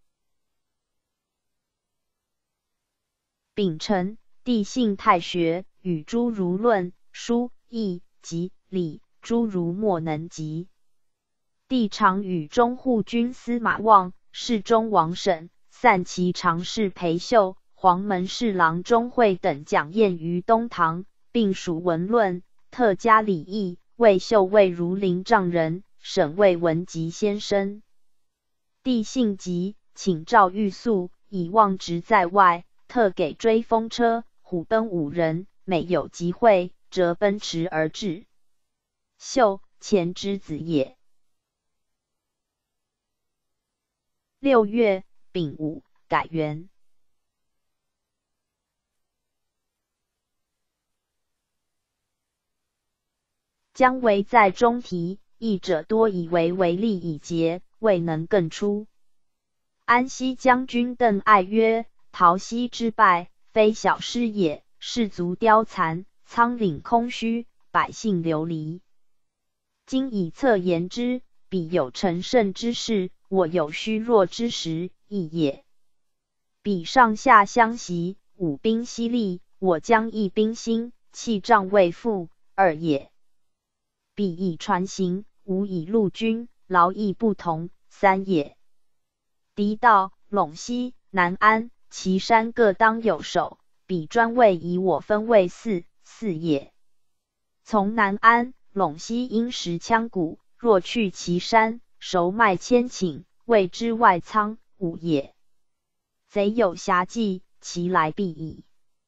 S1: 丙辰，帝幸太学，与诸儒论书易及礼，诸儒莫能及。帝常与中护军司马望、侍中王审、散骑常侍裴秀、黄门侍郎钟会等讲宴于东堂，并属文论，特加礼义，谓秀为儒林丈人，审谓文集先生。帝性急，请诏御宿，以望职在外，特给追风车、虎贲5人，每有集会，则奔驰而至。秀，前之子也。6月丙午，改元。姜维在中提，议者多以为利以节，未能更出。安西将军邓艾曰：陶溪之败，非小失也，士卒凋残，仓廪空虚，百姓流离。今以策言之，彼有成胜之势，我有虚弱之时，亦也。彼上下相袭，武兵犀利，我将一兵兴，气仗未复，二也。彼以船行，吾以陆军，劳逸不同，三也。狄道、陇西、南安、岐山各当有守，彼专位以我分位四也。从南安、陇西因食羌谷，若去岐山，熟麦千顷，谓之外仓，五也。贼有暇计，其来必矣。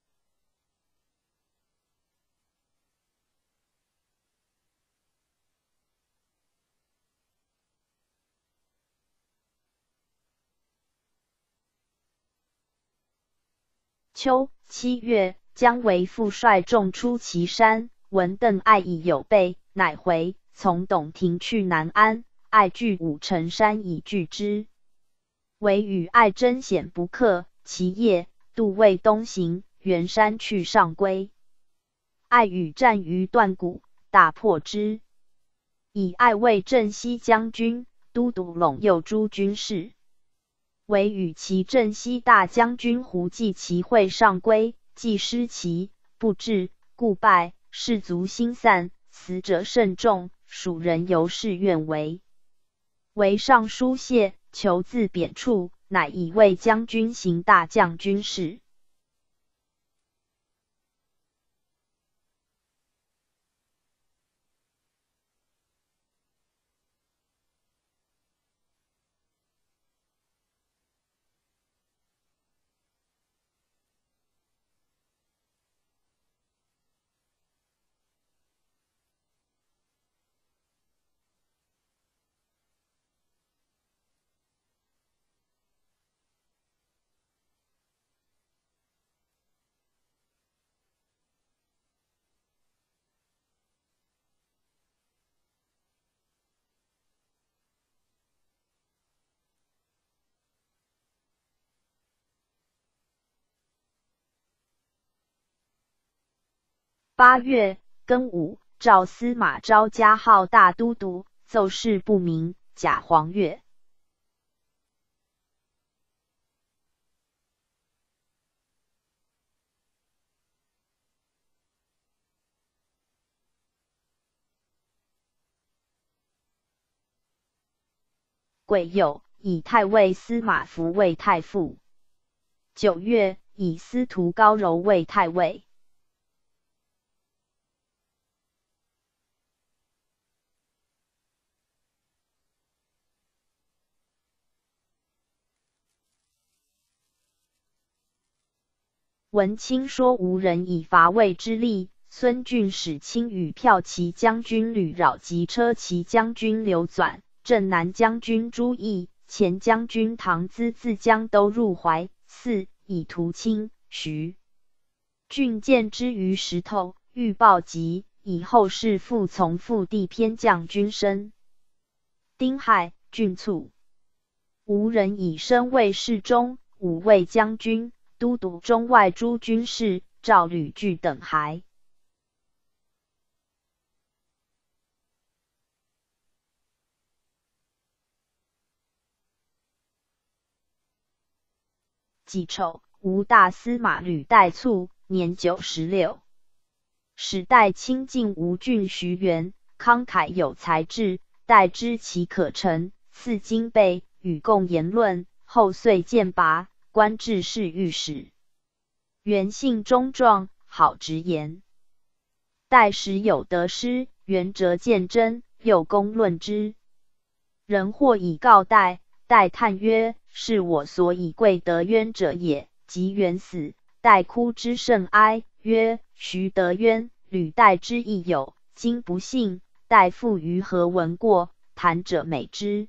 S1: 秋7月，姜维复率众出祁山，闻邓艾已有备，乃回，从董廷去南安，艾据武城山以拒之。惟与艾争险不克，其夜渡渭东行，袁山去上归。艾与战于断谷，大破之。以艾为镇西将军，都督陇右诸军事。惟与其镇西大将军胡济其会上归，既失其不至，故败，士卒心散，死者甚众，蜀人由是愿为。为上书谢，求自贬黜，乃以为将军行大将军事。8月庚午，召司马昭加号大都督，奏事不明，假黄钺。 癸酉，以太尉司马孚为太傅。9月，以司徒高柔为太尉。闻卿说无人以伐魏之力，孙峻使卿与骠骑将军吕扰及车骑将军刘纂、镇南将军朱毅、前将军唐咨自江都入淮。4. 以屠卿、徐峻见之于石头，欲报疾，以后世复从副地偏将军身。丁亥，峻卒。吴人以升为侍中、武卫将军、都督中外诸军事，召吕据等还。己丑，吴大司马吕岱卒，年96。史代亲近吴郡徐元，慷慨有才智，岱知其可成，赐金贝，与共言论。后遂荐拔，官至侍御史。元性忠壮，好直言。岱时有得失，元折见真，又公论之。人或以告岱，岱叹曰：“是我所以贵得冤者也。”及元死，岱哭之甚哀，曰：“徐得冤，吕岱之亦有。今不幸，岱复于何闻过？谈者美之。”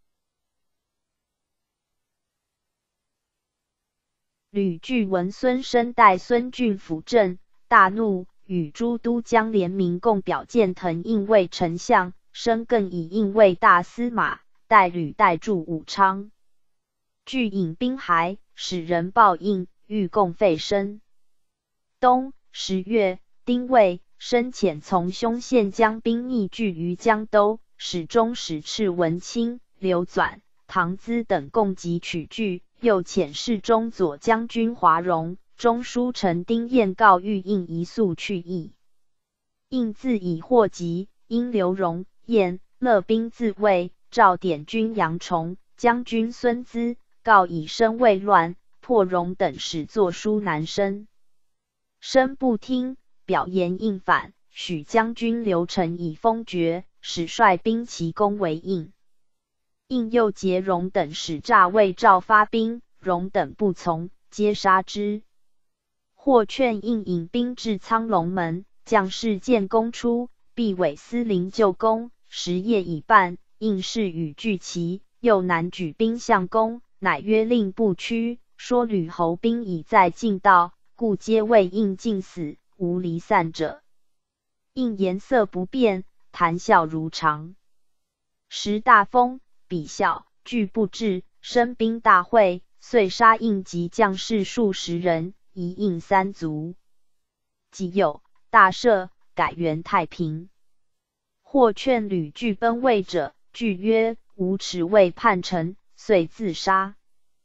S1: 吕据闻孙生代孙峻辅政，大怒，与诸都将联名共表荐腾应为丞相，生更以应为大司马，代吕岱驻武昌。据引兵还，使人报应，欲共废身。冬10月，丁未，申遣从兄县将兵逆据于江都，使中使赤文卿、刘纂、唐咨等共击取据。又遣侍中左将军华容、中书丞丁彦告谕应一速去意。应自以祸及，因刘荣、彦、乐兵自卫，召点军杨崇、将军孙资告以身未乱，破荣等使作书南申。申不听，表言应反，许将军刘成以封爵，使率兵齐攻为应。应又结荣等使诈为赵发兵，荣等不从，皆杀之。或劝应引兵至苍龙门，将士见攻出，必委司临救攻。时夜已半，应是与俱齐，又南举兵向攻，乃约令不屈，说吕侯兵已在近道，故皆为应尽死，无离散者。应颜色不变，谈笑如常。时大风，比笑，惧不至，申兵大会，遂杀应及将士数十人，夷应3族。己酉，大赦，改元太平。或劝吕据奔魏者，据曰：“无耻为叛臣，遂自杀。”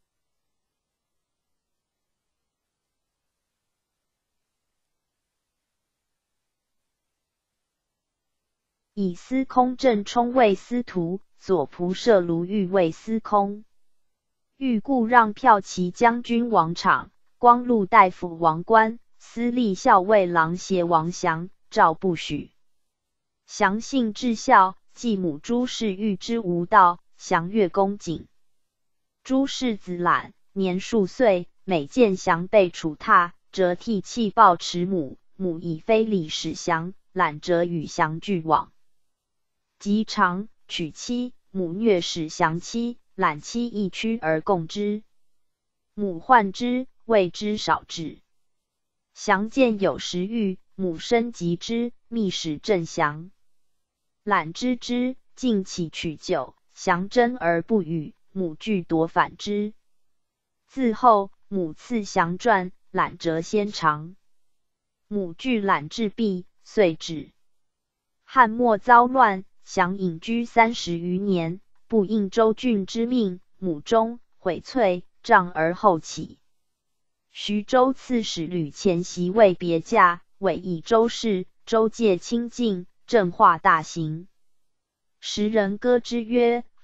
S1: 以司空郑冲为司徒，左仆射卢昱为司空。欲故让骠骑将军王昶、光禄大夫王观、司隶校尉郎协王祥，诏不许。祥信至孝，继母朱氏欲之无道，祥越恭谨。朱氏子览，年数岁，每见祥被处榻，折涕泣抱持母，母以非礼使祥，览折与祥俱往。及长娶妻，母虐使祥妻，览妻亦屈而共之。母患之，谓之少止。祥见有食欲，母生疾之，密使正祥。览知之，尽起取酒，祥争而不语，母惧夺反之。自后，母赐祥传，览折先长。母惧览至毕，遂止。汉末遭乱，祥隐居30余年，不应周郡之命，母终，悔恻，杖而后起。徐州刺史吕虔袭为别驾，委以周氏，周介亲近，政化大行。时人歌之曰：“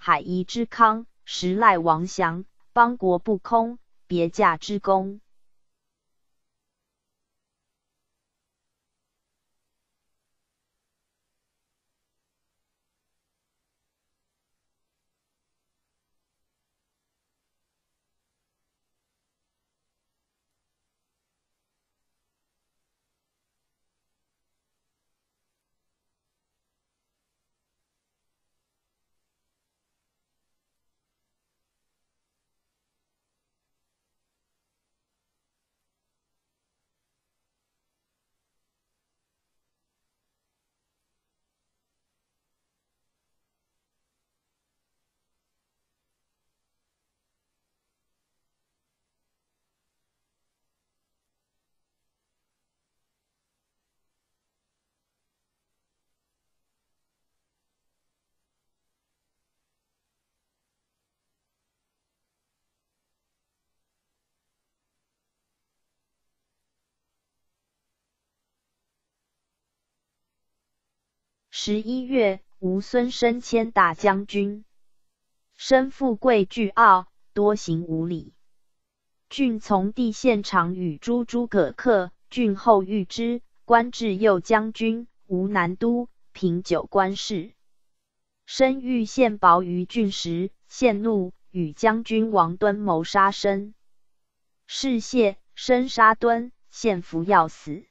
S1: 海夷之康，时赖王降，邦国不空，别驾之功。11月，吴孙升迁大将军，身富贵倨傲，多行无礼。郡从弟献常与诸葛恪，郡后遇之，官至右将军、吴南都、平九官事。申欲献宝于郡时，献怒，与将军王敦谋杀申。是谢，申杀敦，献服要死。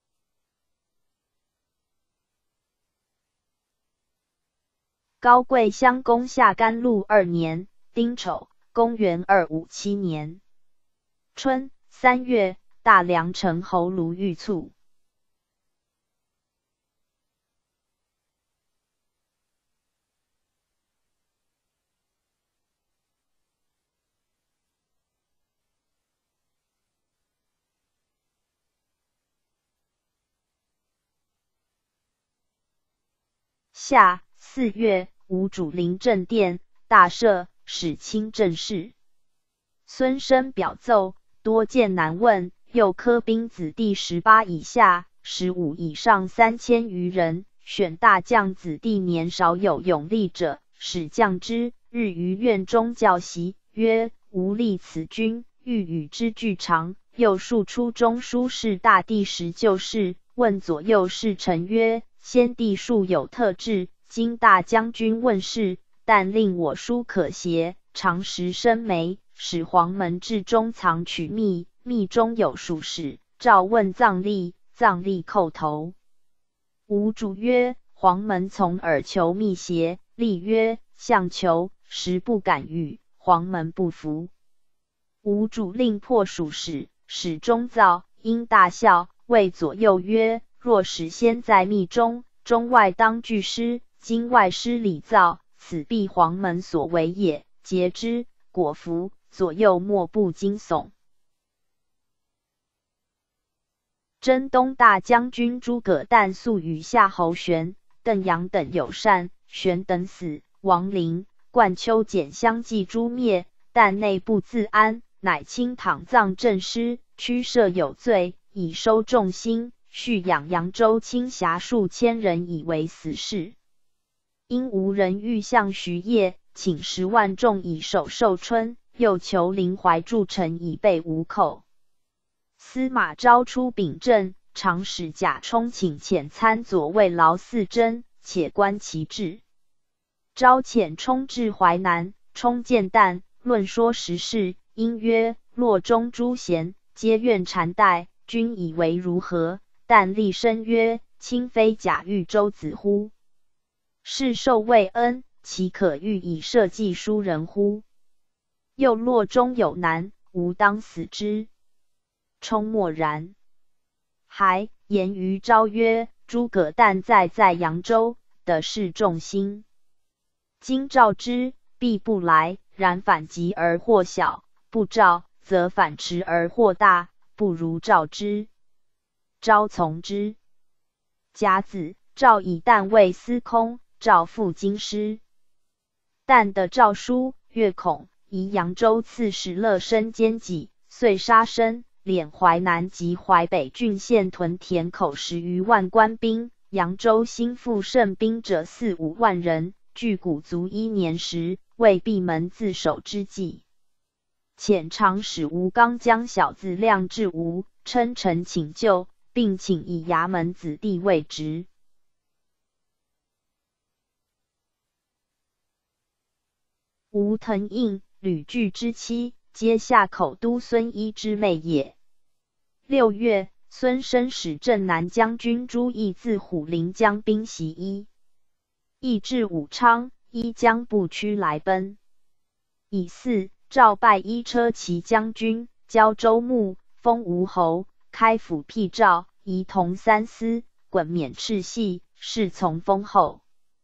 S1: 高贵襄公下甘露2年，丁丑，公元257年春3月，大梁城侯卢玉卒。夏4月，吴主临政殿，大赦，使清正事。孙升表奏，多见难问，又科兵子弟18以下、15以上3000余人，选大将子弟年少有勇力者，使将之。日于院中教习，曰：吾立此君，欲与之俱长。又述出中书侍大帝时旧事，问左右侍臣曰：先帝素有特制，今大将军问事，但令我书可携，常时生眉，使黄门至中藏取密，密中有属实。诏问藏吏，藏吏叩头。吴主曰：黄门从耳求密邪？吏曰：相求，实不敢与。黄门不服。吴主令破属实，使中造，因大笑，谓左右曰：若使先在密中，中外当俱失。今外失礼造，此必黄门所为也。节之。果服。左右莫不惊悚。征东大将军诸葛诞素与夏侯玄、邓阳等友善，玄等死，王陵、冠丘简相继诛灭，但内不自安，乃清躺葬镇尸，驱赦有罪，以收众心，蓄养扬州清侠数千人以为死士。因无人欲向徐业，请10万众以守寿春，又求临淮筑城以备吴寇。司马昭出秉政，常使贾充请遣参左尉劳嗣真，且观其志。昭遣充至淮南，充见诞，论说时事，因曰：洛中诸贤，皆怨谗待，君以为如何？但厉声曰：卿非贾豫州子乎？是受魏恩，岂可欲以社稷疏人乎？又洛中有难，吾当死之。充默然。还言于昭曰：诸葛诞在扬州，得事众心。今召之，必不来；然反急而或小，不召，则反迟而或大，不如召之。昭从之。甲子，诏以诞为司空，诏赴京师。诞的诏书，越恐宜扬州刺史乐生奸己，遂杀身，敛淮南及淮北郡县屯田口10余万官兵。扬州新复胜兵者4、5万人，据谷卒1年时， 为闭门自守之计。遣长史吴刚将小子亮至吴，称臣请救，并请以衙门子弟为职。吴腾应、吕据之妻，皆夏口都孙一之妹也。6月，孙生使镇南将军朱义自虎陵将兵袭一，义至武昌，一将部驱来奔。乙巳，赵拜一车骑将军，交州牧，封吴侯，开府辟赵，仪同三司，衮免斥系，侍从封后。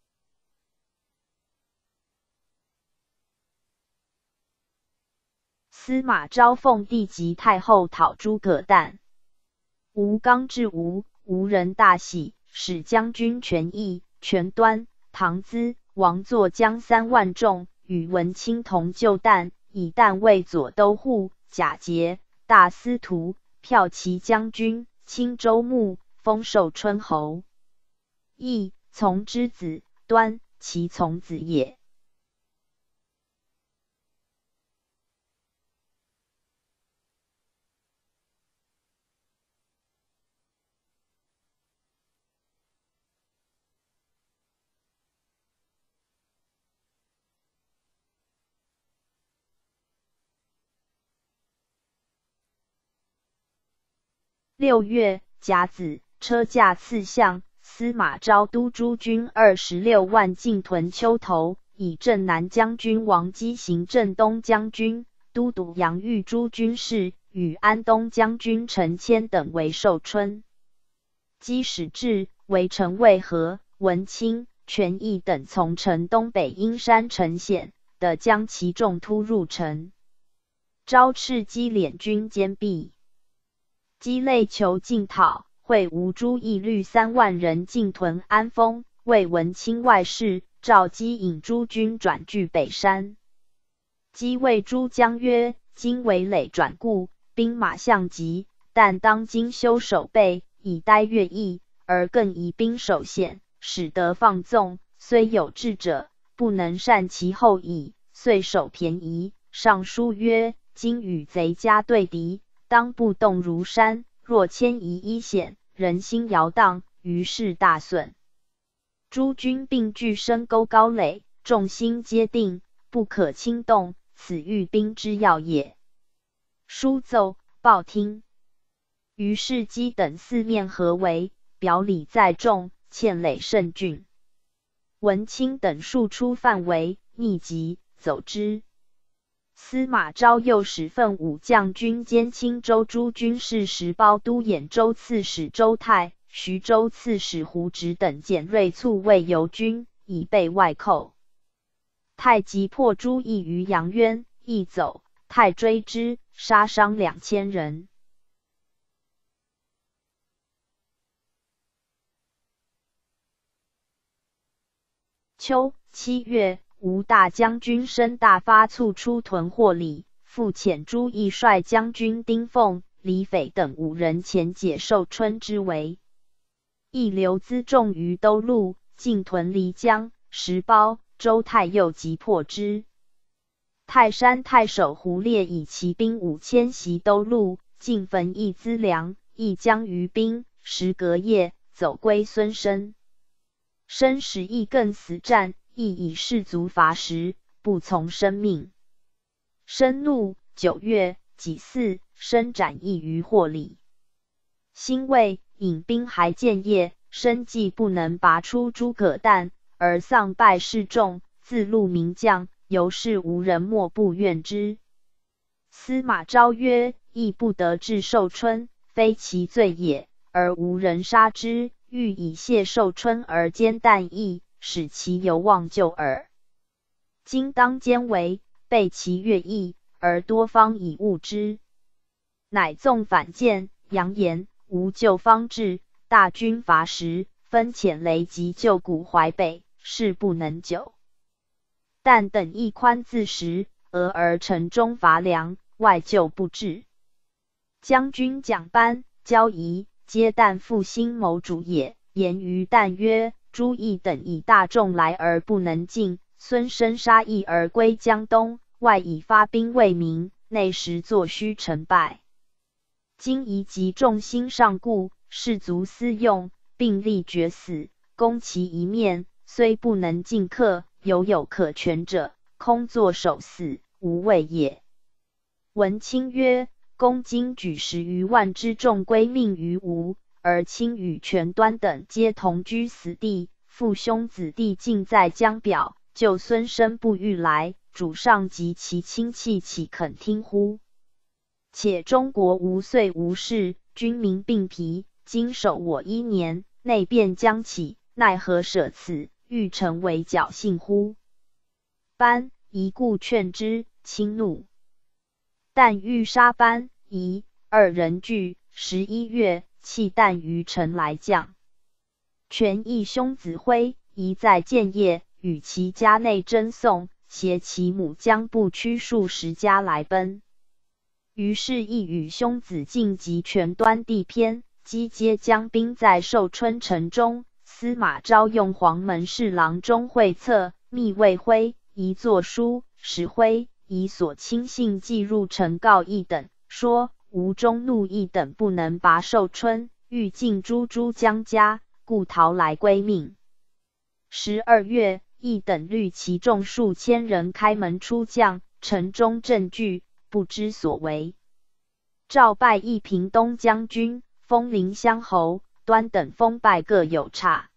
S1: 司马昭奉帝及太后讨诸葛诞。吴刚至吴，吴人大喜，使将军权益、权端、唐咨、王作将3万众，与文钦同救诞，以诞为左都护、假节、大司徒、骠骑将军、青州牧，封寿春侯。义从之子，端其从子也。6月，甲子，车驾刺象，司马昭督诸军26万进屯丘头，以镇南将军王基行镇东将军，都督杨豫诸军事，与安东将军陈谦等为寿春。基使至，围城渭河，文钦、权益等从城东北阴山城险的将其众突入城。昭斥基敛军坚壁。基累求进讨，会吴朱义率3万人进屯安丰，为文钦外事，召基引诸军转据北山。基谓诸将曰：今为累转固，兵马相急，但当今修守备，以待越役，而更宜兵守险，使得放纵，虽有智者，不能善其后矣，遂守便宜。上书曰：今与贼家对敌，当不动如山，若迁移一险，人心摇荡，于是大损。诸军并据深沟高垒，众心皆定，不可轻动，此御兵之要也。书奏，报听。于是基等四面合围，表里载众，堑垒甚峻。文钦等数出范围，逆疾，走之。司马昭又使奋武将军兼青州诸军事时包都兖州刺史周泰、徐州刺史胡直等简锐卒卫游军，以备外寇。泰击破朱义于阳渊，义走，泰追之，杀伤2000人。秋7月，吴大将军申大发卒出屯获礼，复遣朱义率将军丁奉、李斐等5人前解寿春之围。义留辎重于兜路，进屯漓江、石苞，周泰又击破之。泰山太守胡烈以骑兵5000袭兜路，进焚义资粮，义将于兵，时隔夜，走归孙生。生使义更死战，义以士卒乏食，不从生命。生怒，9月，己巳，生斩义于获里。辛未，引兵还建业，生计不能拔出诸葛诞，而丧败示众，自戮名将，由是无人莫不怨之。司马昭曰：义不得至寿春，非其罪也，而无人杀之，欲以谢寿春而奸诞义，使其犹望救耳。今当奸为，备其越役，而多方以误之。乃纵反间，扬言无救方至，大军乏食，分遣雷击救谷淮北，事不能久。但等亦宽自食，而城中乏粮，外救不至。将军蒋班、焦仪皆旦复兴谋主也，言于旦曰：朱义等以大众来而不能进， 孙生杀义而归江东，外以发兵为名，内实作虚成败。今宜集众心上顾，士卒私用，并力决死，攻其一面，虽不能尽克，有可全者，空作守死，无谓也。文钦曰：公今举10余万之众归命于吴，而卿与权端等皆同居死地，父兄子弟尽在江表，就孙生不欲来，主上及其亲戚岂肯听乎？且中国无岁无事，军民并疲，今守我1年，内变将起，奈何舍此，欲成为侥幸乎？班宜故劝之，轻怒。但欲杀班宜，二人俱。11月，弃弹于城来降。权义兄子辉宜在建业，与其家内争讼，挟其母将部驱数10家来奔。于是亦与兄子晋及权端地偏，击皆将兵在寿春城中。司马昭用黄门侍郎钟会策密谓辉宜作书，使辉以所亲信寄入城告义等，说吴中怒义等不能拔寿春，欲尽诸江家，故逃来归命。12月，义等率其众数千人开门出将，城中震惧，不知所为。赵拜义平东将军，封临乡侯，端等封拜各有差。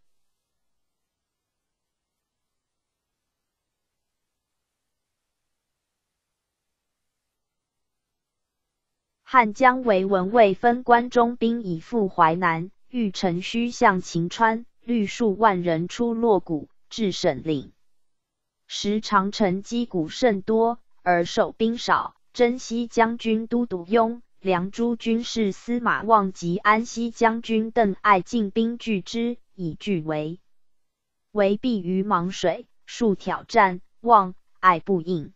S1: 汉江为文卫分关中兵以赴淮南，欲乘虚向秦川，率数万人出洛谷，至沈岭。时长城击鼓甚多，而守兵少。征西将军都督雍、凉州军事司马望及安西将军邓艾进兵拒之，以拒围避于芒水，数挑战，望、艾不应。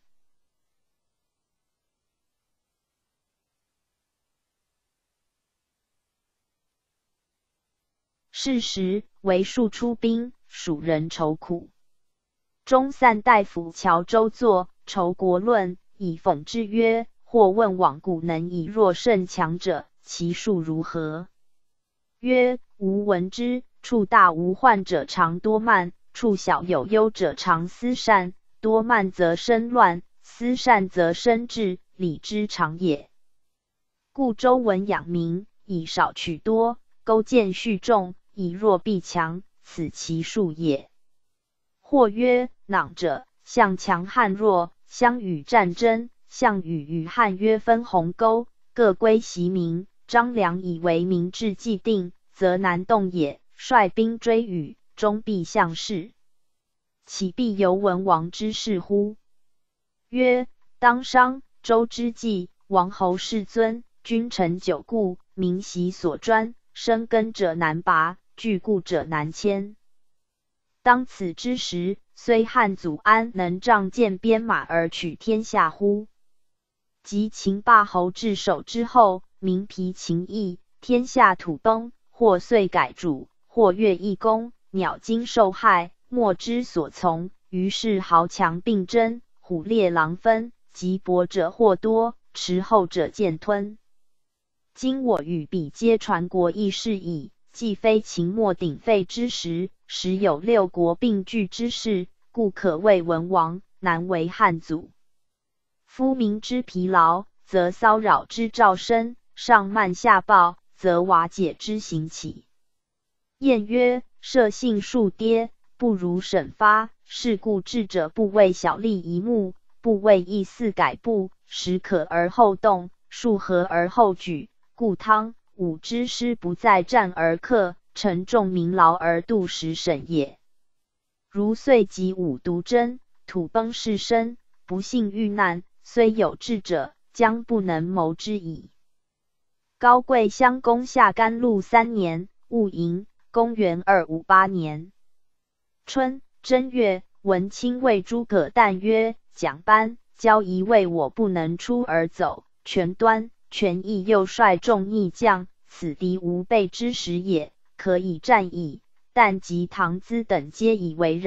S1: 是时，为数出兵，蜀人愁苦。中散大夫乔州作《仇国论》，以讽之曰：或问往古能以弱胜强者，其数如何？曰：吾闻之，处大无患者常多慢，处小有忧者常思善。多慢则生乱，思善则生智，礼之常也。故周文养民，以少取多，勾践蓄众，以弱必强，此其数也。或曰：囊者，项强汉弱，相与战争。项羽与汉约分鸿沟，各归袭名。张良以为明志既定，则难动也。率兵追羽，终必向事。岂必由文王之事乎？曰：当商周之际，王侯世尊，君臣久固，民习所专，生根者难拔，具固者难迁。当此之时，虽汉祖安能仗剑鞭马而取天下乎？及秦霸侯至守之后，民疲秦役，天下土崩，或遂改主，或越易攻，鸟惊受害，莫之所从。于是豪强并争，虎猎狼分，及薄者或多，持厚者渐吞。今我与彼皆传国义士矣，既非秦末鼎沸之时，时有6国并据之势，故可谓文王，难为汉祖。夫民之疲劳，则骚扰之兆生；上慢下暴，则瓦解之行起。晏曰：社稷数跌，不如审发。是故智者不为小利一目，不为义肆改布，时可而后动，数合而后举。故汤、武之师不在战而克，臣重民劳而度时审也。如遂及武独争，土崩士生，不幸遇难，虽有智者，将不能谋之矣。高贵襄公下甘露3年，戊寅，公元258年春正月，文钦谓诸葛诞曰：蒋班、交疑为我不能出而走，权端、权义又率众逆将，此敌无备之时也，可以战矣。但及唐咨等皆以为然，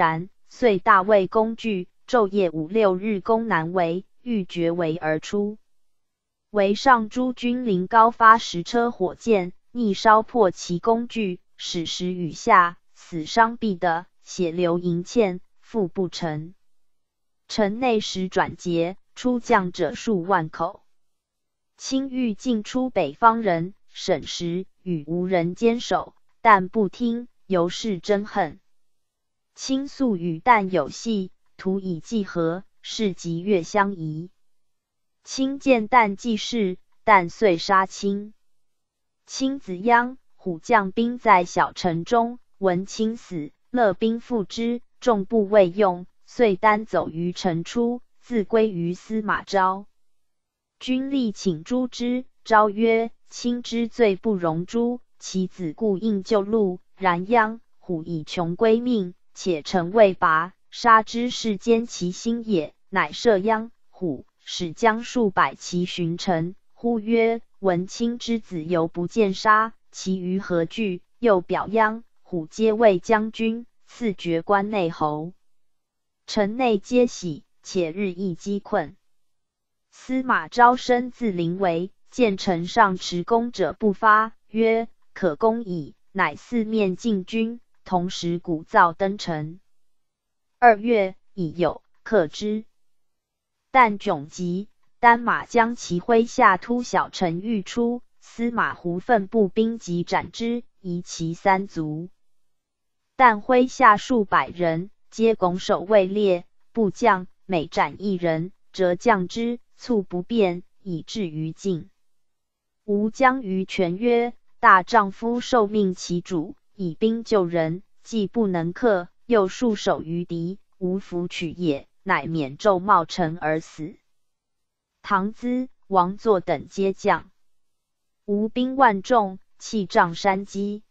S1: 遂大为攻惧，昼夜5、6日攻难为，欲绝围而出。围上诸军临高发10车火箭，逆烧破其工具，使时雨下，死伤必得，血流盈堑，复不成。城内时转结，出将者数万口。卿欲尽出北方人，审时与无人坚守，但不听，由是争恨。卿素与旦有隙，徒以计和，是及月相宜。卿见旦既事，旦遂杀卿。卿子鞅、虎将兵在小城中，闻卿死，乐兵复之，众部未用，遂单走于城出，自归于司马昭。君力请诛之，昭曰：卿之罪不容诛，其子故应救路。然鞅、虎以穷归命，且城未拔，杀之是奸其心也，乃赦鞅、虎，使将数百骑巡城。呼曰：闻卿之子犹不见杀，其余何惧？又表鞅、虎皆为将军，赐爵关内侯。城内皆喜，且日益饥困。司马昭身自临围，见城上持弓者不发，曰：可攻矣。乃四面进军，同时鼓噪登城。2月，已有，克之。但窘急，单马将其麾下突小城欲出，司马胡奋步兵急斩之，夷其3族。但麾下数百人，皆拱手位列，部将每斩1人，折将之，猝不变，以至于尽。吴将于权曰：大丈夫受命其主，以兵救人，既不能克，又束手于敌，无弗取也，乃免胄冒尘而死。唐咨、王作等皆将。吴兵万众，气胀山积。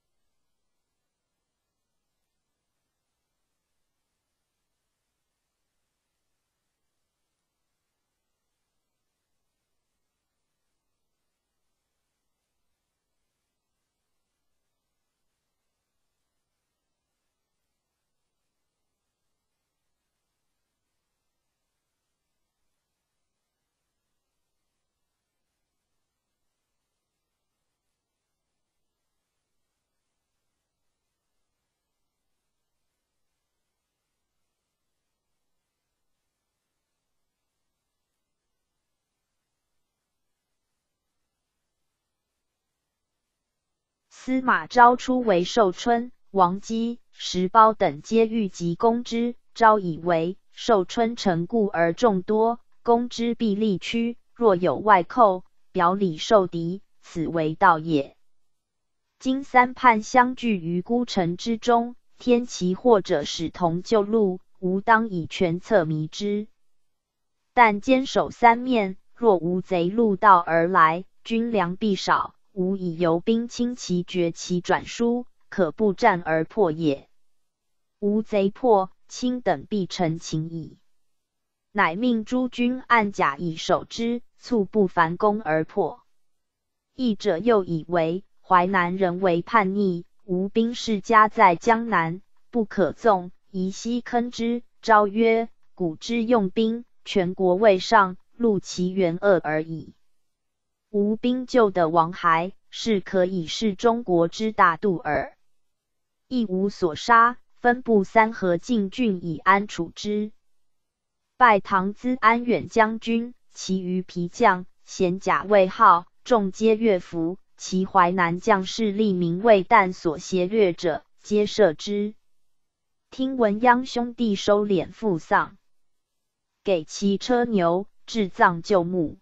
S1: 司马昭出为寿春，王基、石苞等皆欲急攻之。昭以为寿春城固而众多，攻之必力屈，若有外寇，表里受敌，此为道也。今3叛相聚于孤城之中，天其祸者使同救路，吾当以权策迷之。但坚守3面，若无贼陆道而来，军粮必少，吾以游兵轻骑绝其转输，可不战而破也。吾贼破，卿等必成擒矣。乃命诸军按甲以守之，猝不反攻而破。议者又以为淮南人为叛逆，吴兵士家在江南，不可纵，宜悉坑之。昭曰：古之用兵，全国未上，戮其元恶而已。吴兵救的王骸，是可以是中国之大度耳。亦无所杀，分布3河进郡以安处之。拜唐咨安远将军，其余皮将衔甲位号，众皆乐服。其淮南将士立名为旦所挟掠者，皆赦之。听闻鞅兄弟收敛父丧，给其车牛，治葬旧墓。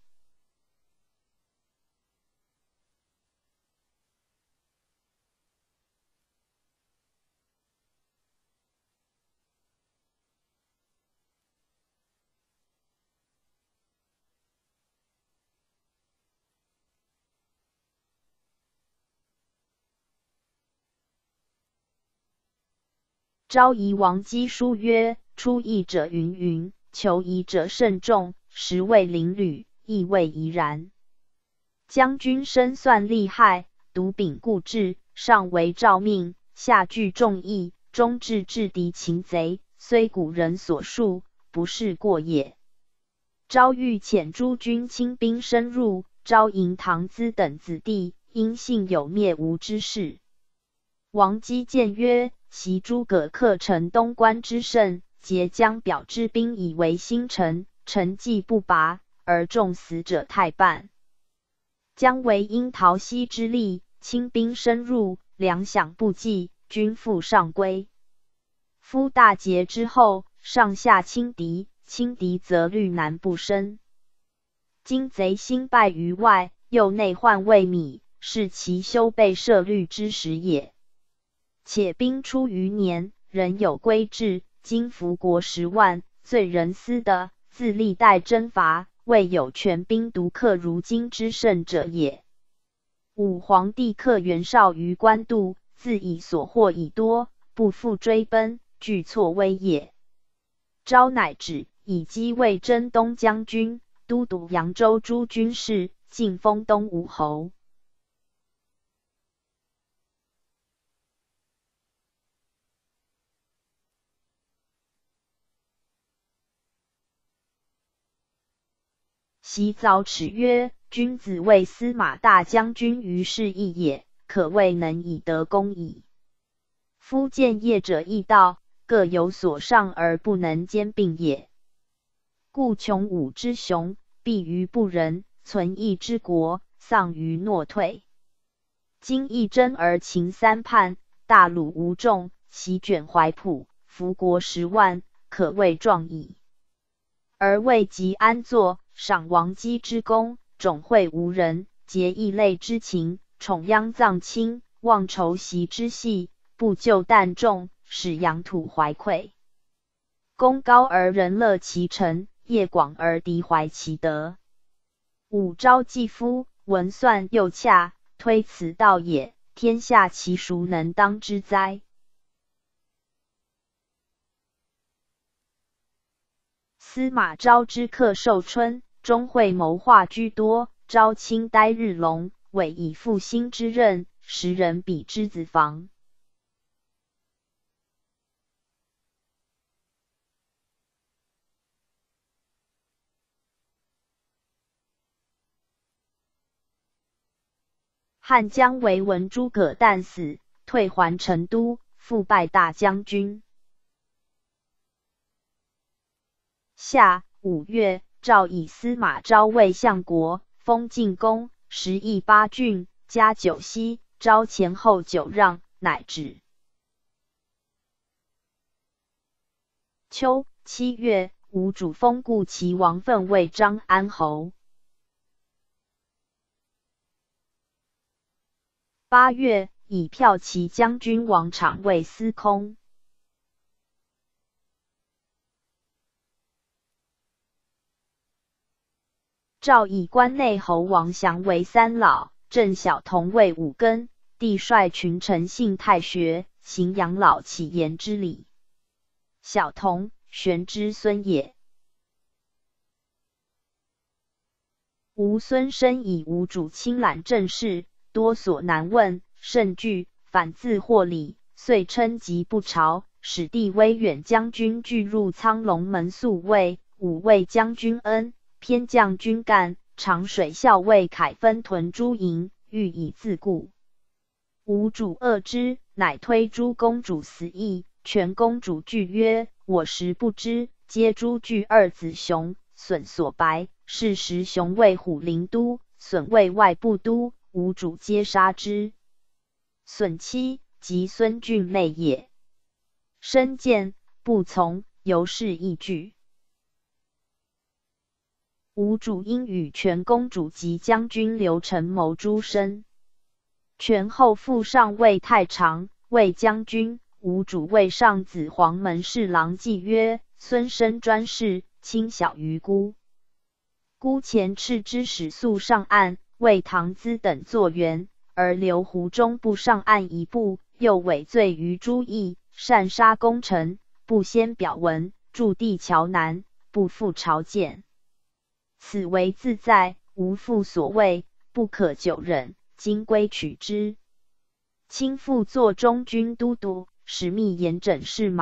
S1: 昭夷王基书曰：出役者云云，求夷者甚众，实为邻旅，亦未宜然。将军深算利害，独秉固志，上为诏命，下具众议，中至制敌擒贼， 虽古人所述，不是过也。昭欲遣诸军轻兵深入，招迎唐咨等子弟，因信有灭吴之势。王基谏曰：其诸葛克成东关之胜，结江表之兵以为新城，城既不拔，而众死者太半。将为因逃西之力，轻兵深入，粮饷不济，军复上归。夫大捷之后，上下轻敌，轻敌则虑难不胜。今贼兴败于外，又内患未弭，是其休备设虑之时也。且兵出余年，仍有规制，今服国10万，罪人私的，自历代征伐，未有全兵独克如今之胜者也。武皇帝克袁绍于官渡，自以所获已多，不复追奔，惧错危也。昭乃止，以击魏征东将军，都督扬州诸军事，晋封东吴侯。袭凿耻曰：君子为司马大将军于是义也，可谓能以得功矣。夫见业者易道，各有所上而不能兼并也。故穷武之雄，必于不仁；存义之国，丧于懦退。今一争而秦3叛，大虏无众，席卷怀朴，服国10万，可谓壮矣。而未及安坐，赏王基之功，种惠无人，结异类之情，宠殃葬亲，忘仇袭之细，不救啖众，使阳土怀愧。功高而人乐其成，业广而敌怀其德。武昭继夫，文算又洽，推此道也，天下其孰能当之哉？司马昭之客寿春，终会谋划居多，昭卿呆日隆，委以复兴之任，时人比之子房。汉将为闻诸葛诞死，退还成都，复拜大将军。夏5月，诏以司马昭为相国，封晋公，食邑8郡，加9息，昭前后9让，乃止。秋7月，吴主封故齐王奋为张安侯。8月，以骠骑将军王昶为司空。诏以关内侯王祥为3老，郑晓彤为5更，帝率群臣信太学，行养老启言之礼。晓彤，玄之孙也。吴孙生以吴主亲揽政事，多所难问，甚惧，反自获礼，遂称疾不朝，使弟威远将军拒入苍龙门宿卫，武卫将军恩，偏将军干，长水校尉凯分屯诸营，欲以自固。吴主恶之，乃推诸公主死邑。全公主惧曰：我实不知，皆诸惧2子雄，损所白。是时雄为虎陵都，损为外部都，吴主皆杀之。损妻即孙俊妹也。身见不从，由是亦惧。吴主因与全公主及将军刘承谋诸身。全后复上谓太常，谓将军。吴主谓上子黄门侍郎季曰：孙生专事，轻小于孤。孤前斥之使速上岸，为唐咨等作援，而留湖中不上岸一步，又委罪于诸邑，擅杀功臣，不先表文，驻地桥南，不复朝见。此为自在，无复所谓，不可久忍，今归取之。亲复作中军都督，使密严整侍马，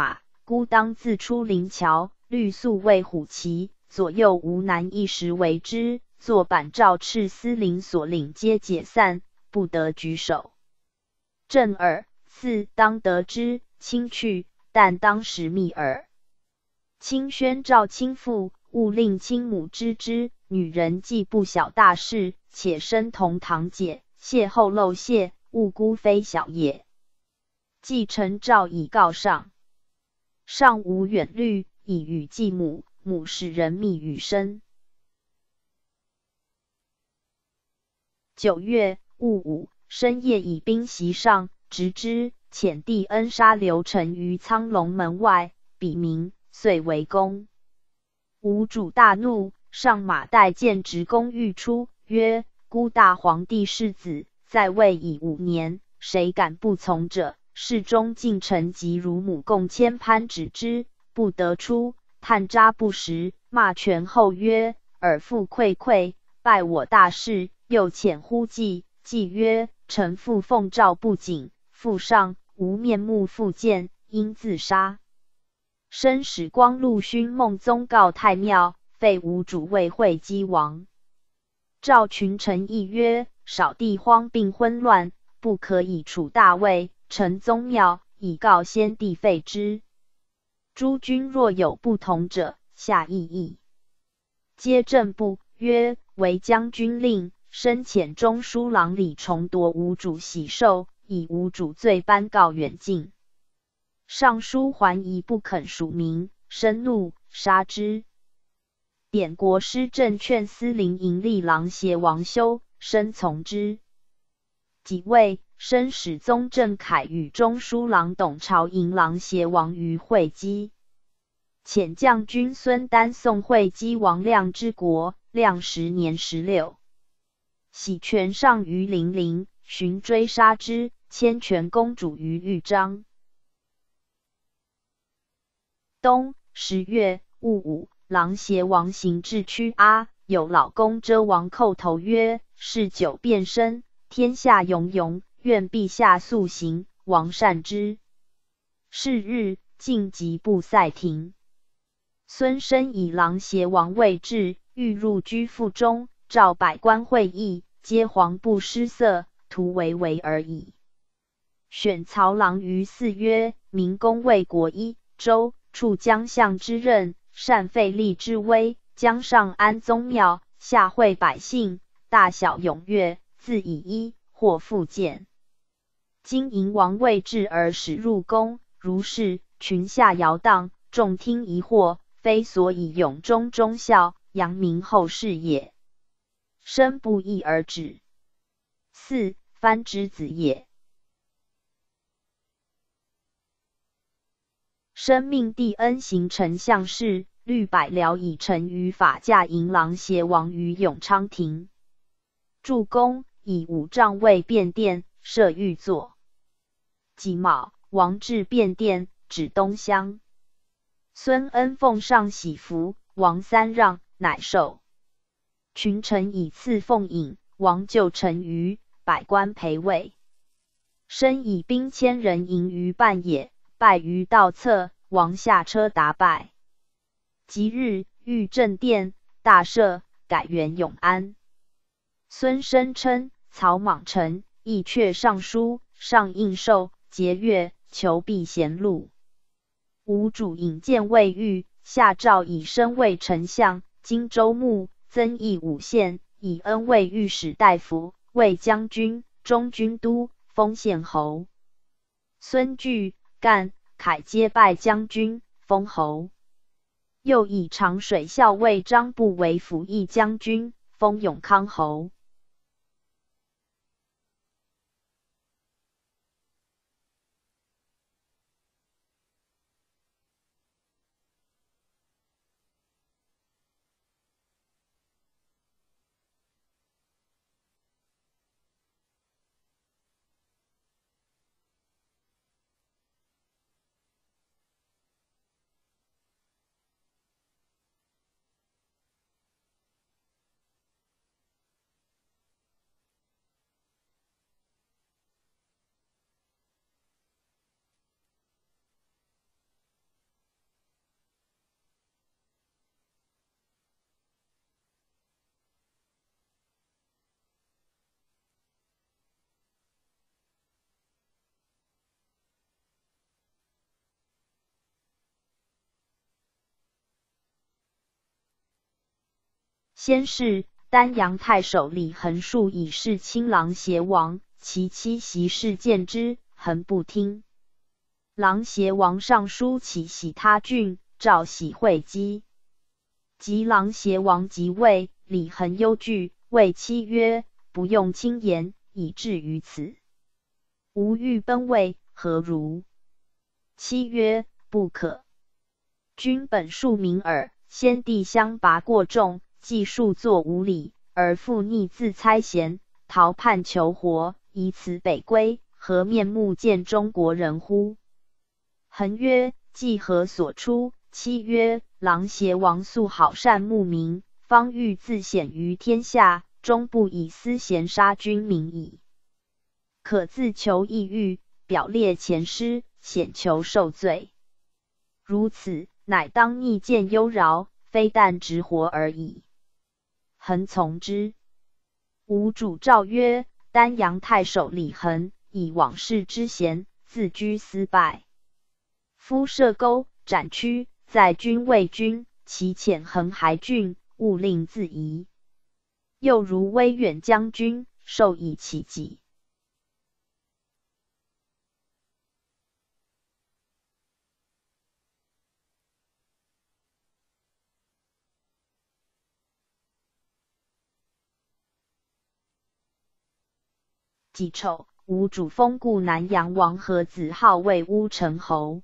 S1: 孤当自出临桥，绿素为虎旗，左右无难一时为之。坐板赵赤司领所领皆解散，不得举手。震耳。4当得之，亲去，但当时密耳。卿宣赵亲父，勿令亲母知之。女人既不晓大事，且身同堂姐，邂逅漏泄，勿孤非小也。既臣诏以告上，上无远虑，以与继母，母使人密与身。9月戊午，深夜以兵袭上，执之。遣帝恩杀刘成于苍龙门外，笔名，遂为公。吴主大怒，上马带剑直攻欲出，曰：孤大皇帝世子，在位已5年，谁敢不从者？侍中近臣及乳母共千攀止之，不得出。探札不实，骂权后曰：尔父愧愧，败我大事。又遣呼季，季曰：臣父奉诏不谨，父上无面目复见，应自杀。申使光禄勋孟宗告太庙，废吴主为会稽王。赵群臣议曰：少帝荒病昏乱，不可以处大位，陈宗庙，以告先帝废之。诸君若有不同者，下议议。皆正部曰：为将军令，申遣中书郎李重夺吴主喜寿，以吴主罪颁告远近。尚书桓疑不肯署名，深怒，杀之。典国师正劝司临营吏郎协王修，申从之。己未，申使宗正凯与中书郎董朝迎郎协王于会稽。遣将军孙丹送会稽王亮之国，亮10年16。喜权上于零陵，寻追杀之，迁权公主于豫章。冬10月戊午，郎协王行至曲阿，有老公遮王叩头曰：嗜酒变身，天下雍雍，愿陛下速行。王善之。是日，晋即布塞庭。孙申以郎协王位至，欲入居腹中，召百官会议，皆惶不失色，徒为而已。选曹郎于4曰：明公为国一州，处将相之任，善废立之威，将上安宗庙，下惠百姓，大小踊跃，自以一或复见。今迎王位至而使入宫，如是，群下摇荡，众听疑惑，非所以永忠忠孝，扬名后世也。申不义而止。4藩之子也。申命帝恩行丞相事，律百僚以臣于法驾迎郎协王于永昌庭。筑宫，以5帐位便殿，设御座。己卯，王至便殿，指东乡。孙恩奉上喜服，王3让，乃受。群臣以赐奉饮，王就臣于，百官陪位。申以兵1000人迎于半野，败于道侧，王下车答拜。即日，御正殿，大赦，改元永安。孙申称曹莽臣，亦阙上书，上应受，节钺，求避贤禄。吴主引荐未遇，下诏以申为丞相，荆州牧，增邑5县，以恩为御史大夫，为将军、中军都，封县侯。孙据、干、凯皆拜将军，封侯。又以长水校尉张布为辅议将军，封永康侯。 先是丹阳太守李恒述以示亲郎邪王，其妻袭事见之，恒不听。郎邪王上书起喜他郡，召喜会稽。及郎邪王即位，李恒忧惧，谓妻曰：“不用轻言，以至于此。吾欲奔魏，何如？”妻曰：“不可。君本庶民耳，先帝相拔过重，既数作无礼，而复逆自猜嫌，逃叛求活，以此北归，何面目见中国人乎？”恒曰：“既何所出？”妻曰：“郎邪王素好善牧民，方欲自显于天下，终不以私贤杀君民矣。可自求异狱，表列前师，显求受罪。如此，乃当逆见忧饶，非但直活而已。”恒从之。吴主诏曰：“丹阳太守李恒，以往事之嫌，自居私败。夫设钩斩屈，在君为君，其遣横还郡，勿令自疑。又如威远将军，授以其己。”己丑，吴主封故南阳王和子号为乌程侯。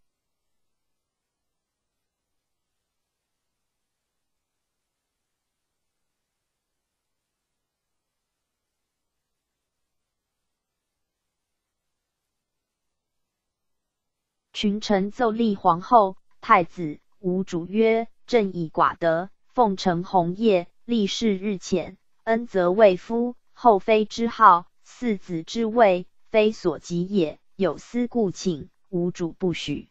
S1: 群臣奏立皇后、太子。吴主曰：“朕以寡德，奉承弘业，立事日浅，恩泽未夫，后妃之好，嗣子之位，非所及也。有司故请，吴主不许。”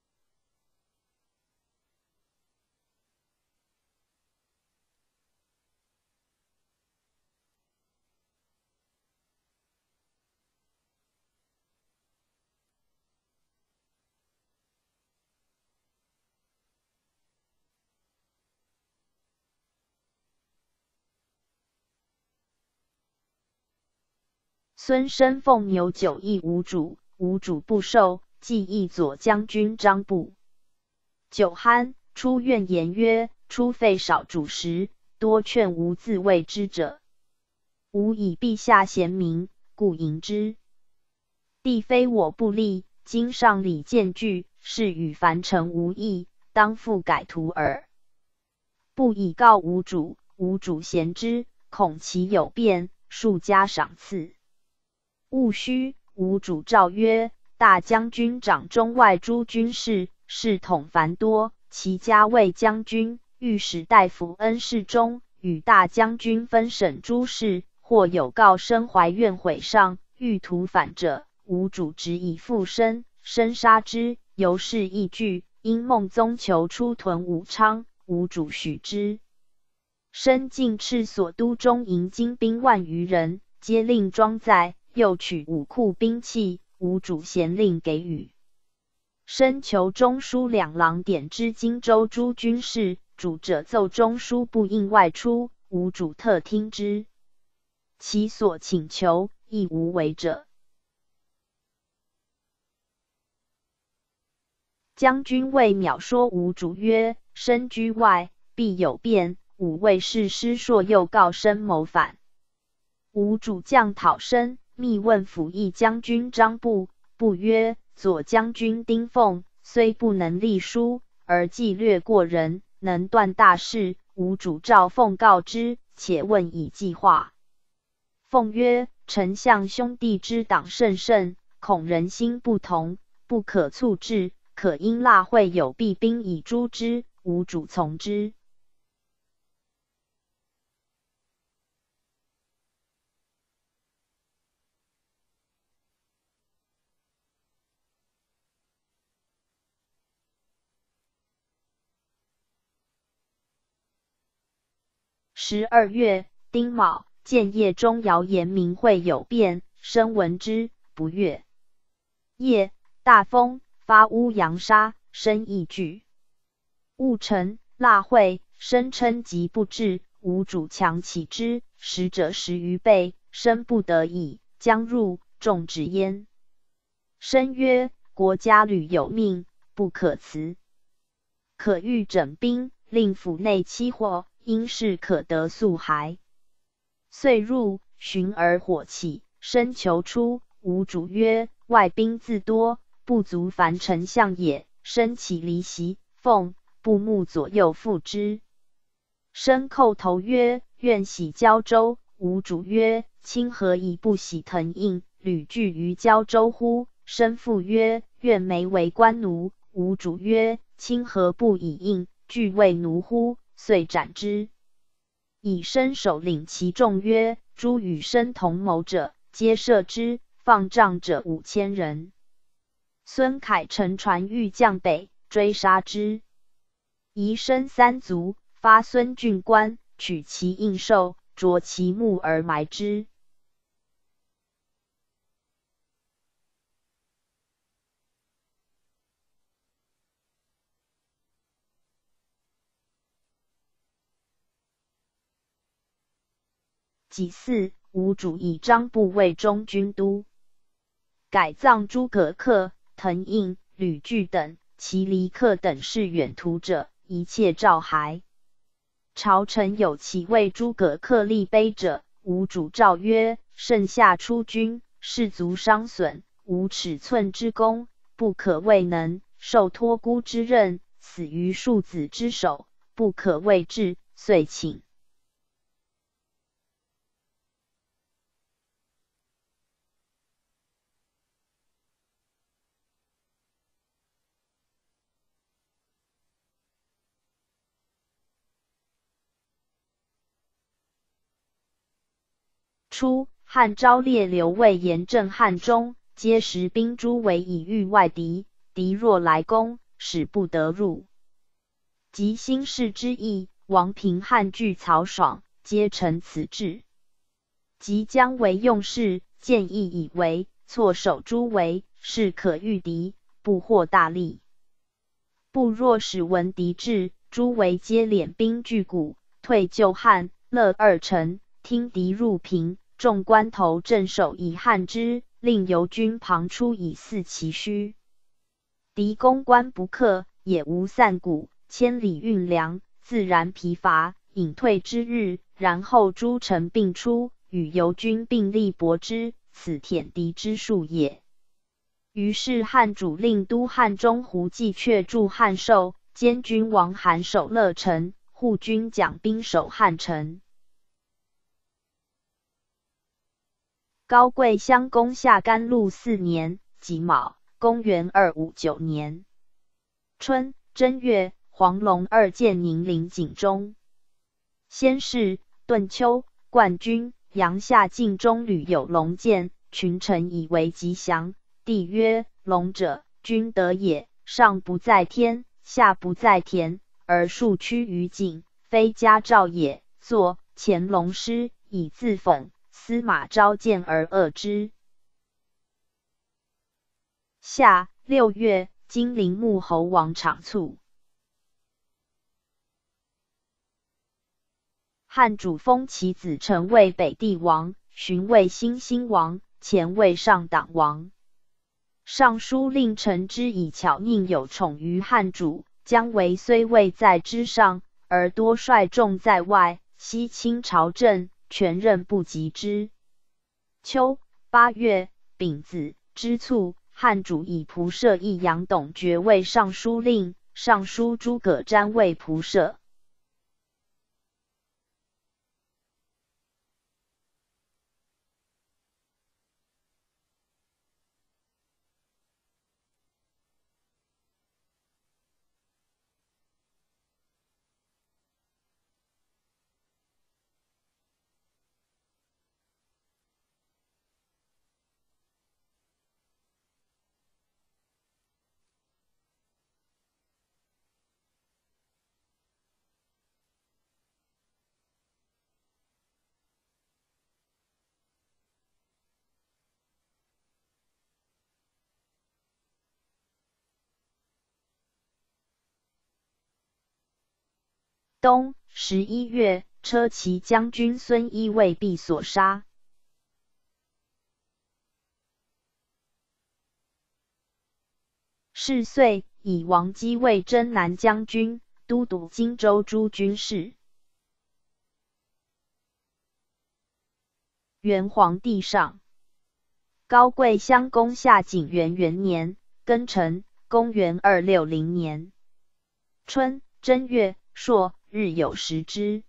S1: 孙申奉牛9亿吴主，吴主不受，即议左将军张布。酒酣，出怨言曰：“初废少主食，多劝无自卫之者。吾以陛下贤明，故迎之。帝非我不立，今上礼见据，是与凡臣无异，当复改图耳。不以告吴主，吴主贤之，恐其有变，数加赏赐。”戊戌，吴主诏曰：“大将军掌中外诸军事，事统繁多，其家为将军、御史大夫恩事中，与大将军分审诸事，或有告身怀怨悔上，欲图反者，吴主直以附身，生杀之。由是议据，因孟宗求出屯武昌，吴主许之。申进敕所都中营精兵万余人，皆令装载。又取武库兵器，吴主咸令给予。申求中书两郎点知荆州诸军事，主者奏中书不应外出，吴主特听之。其所请求，亦无违者。将军谓邈说吴主曰：“申居外，必有变。吾谓是师硕又告申谋反。”吴主将讨申，密问辅议将军张布，布曰：“左将军丁奉虽不能立书，而计略过人，能断大事。吴主召奉告之，且问以计划。”奉曰：“丞相兄弟之党甚盛，恐人心不同，不可促制，可因腊会有弊兵以诛之。”吴主从之。12月，丁卯，建业中谣言明会有变，申闻之，不悦。夜，大风，发乌扬沙，申亦惧。戊辰，腊会，申称疾不至， 吾主强起之，实者10余倍，生不得已，将入，众止焉。申曰：国家屡有命，不可辞。可欲整兵，令府内期货，因事可得速还。遂入，寻而火起，申求出。吾主曰：外兵自多，不足凡丞相也。申起离席，奉布幕左右附之。申叩头曰：愿喜交州。吾主曰：卿何以不喜腾印，屡聚于交州乎？申复曰：愿没为官奴。吾主曰：卿何不以印俱为奴乎？遂斩之。以申首领其众曰：诸与申同谋者，皆射之，放杖者5000人。孙凯乘船欲降北，追杀之。夷申3卒，发孙郡官，取其印绶，斫其墓而埋之。己巳，吾主以张部为中军都，改葬诸葛恪、滕胤、吕据等，其离客等是远途者，一切照还。朝臣有其为诸葛恪立碑者，吾主诏曰：盛夏出军，士卒伤损，无尺寸之功，不可谓能，受托孤之任，死于庶子之手，不可谓治，遂请。初，汉昭烈刘魏严正汉中，皆识兵诸为以御外敌，敌若来攻，使不得入。及兴事之意，王平汉惧曹爽，皆承此志。即将为用事，见义以为，错守诸围，是可御敌，不获大利。不若使闻敌至，诸围皆敛兵拒谷，退就汉、乐2城，听敌入平。众关头镇守以汉之，令由军旁出以伺其需。敌攻关不克，也无散谷，千里运粮，自然疲乏，隐退之日，然后诸城并出，与由军并力搏之，此舔敌之术也。于是汉主令都汉中胡季却驻汉寿，监军王韩守乐城，护军蒋兵守汉城。高贵襄公下甘露4年己卯，公元259年春正月，黄龙2箭宁陵井中。先是，顿丘、冠军、阳夏境中屡有龙箭，群臣以为吉祥。帝曰：龙者，君德也，上不在天，下不在田，而数趋于井，非佳兆也。作乾隆诗，以自讽。司马昭见而恶之。夏6月，金陵穆侯王昶卒。汉主封其子成为北地王，荀为新兴王，前为上党王。尚书令陈之以巧佞有宠于汉主，姜维虽位在之上，而多率众在外，西侵朝政，权任不及之。秋8月，丙子，之卒，汉主以仆射义阳董爵为尚书令，尚书诸葛瞻为仆射。冬11月， 车骑将军孙一为必所杀。是岁，以王基为征南将军，都督荆州诸军事。元皇帝上，高贵襄公夏景元元年，庚辰，公元260年春正月朔日有食之。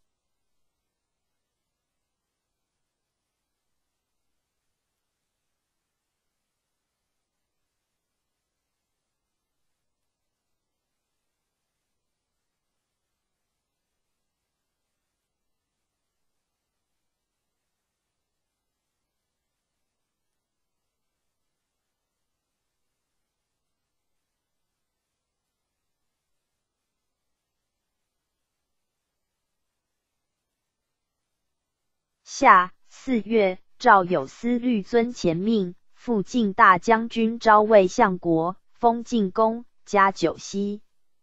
S1: 夏4月，赵有司律遵前命，复晋大将军昭魏相国，封晋公，加九锡。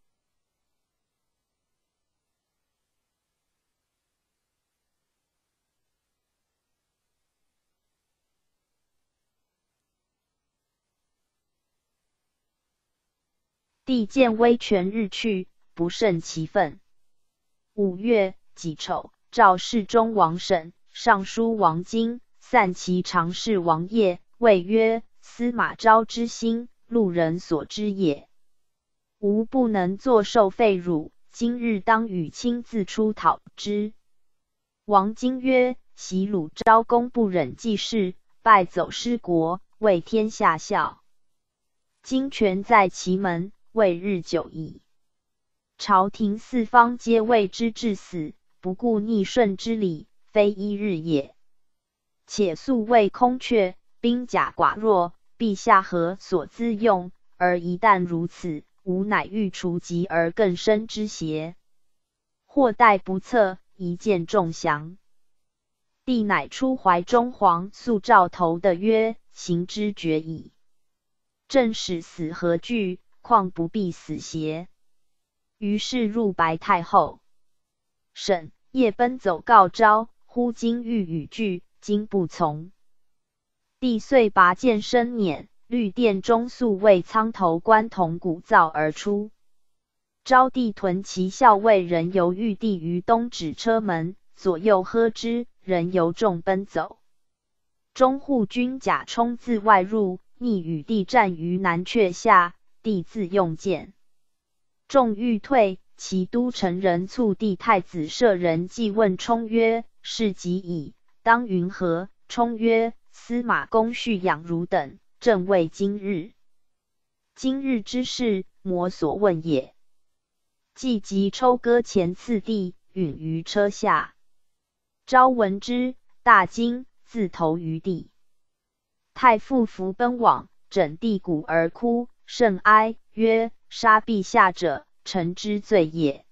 S1: 帝见威权日去，不胜其愤。5月己丑，召侍中王审、尚书王经、散骑常侍王业，谓曰：司马昭之心，路人所知也。吾不能作受废辱，今日当与亲自出讨之。王经曰：袭鲁昭公不忍济事，败走失国，为天下笑。今权在其门，未日久矣。朝廷四方皆为之致死，不顾逆顺之理，非一日也。且素谓空缺，兵甲寡弱，陛下何所资用？而一旦如此，吾乃欲除疾而更深之邪？或待不测，一见众降。帝乃出怀中皇肃诏头的曰：行之决矣。正使死何惧？况不必死邪？于是入白太后。审夜奔走告昭，呼今欲与拒，今不从。帝遂拔剑生辇，律殿中宿卫苍头关铜鼓噪而出。昭帝屯骑校尉人由御帝于东指车门，左右呵之，人由众奔走。中护军甲冲自外入，逆与帝战于南阙下，帝自用剑。众欲退，其都城人促帝太子舍人祭问冲曰：事急矣，当云何？冲曰：司马公恤养汝等，正谓今日。今日之事，魔所问也。既即抽戈前次帝，允于车下。昭闻之，大惊，自投于地。太傅伏奔往，枕地骨而哭，甚哀，曰：杀陛下者，臣之罪也。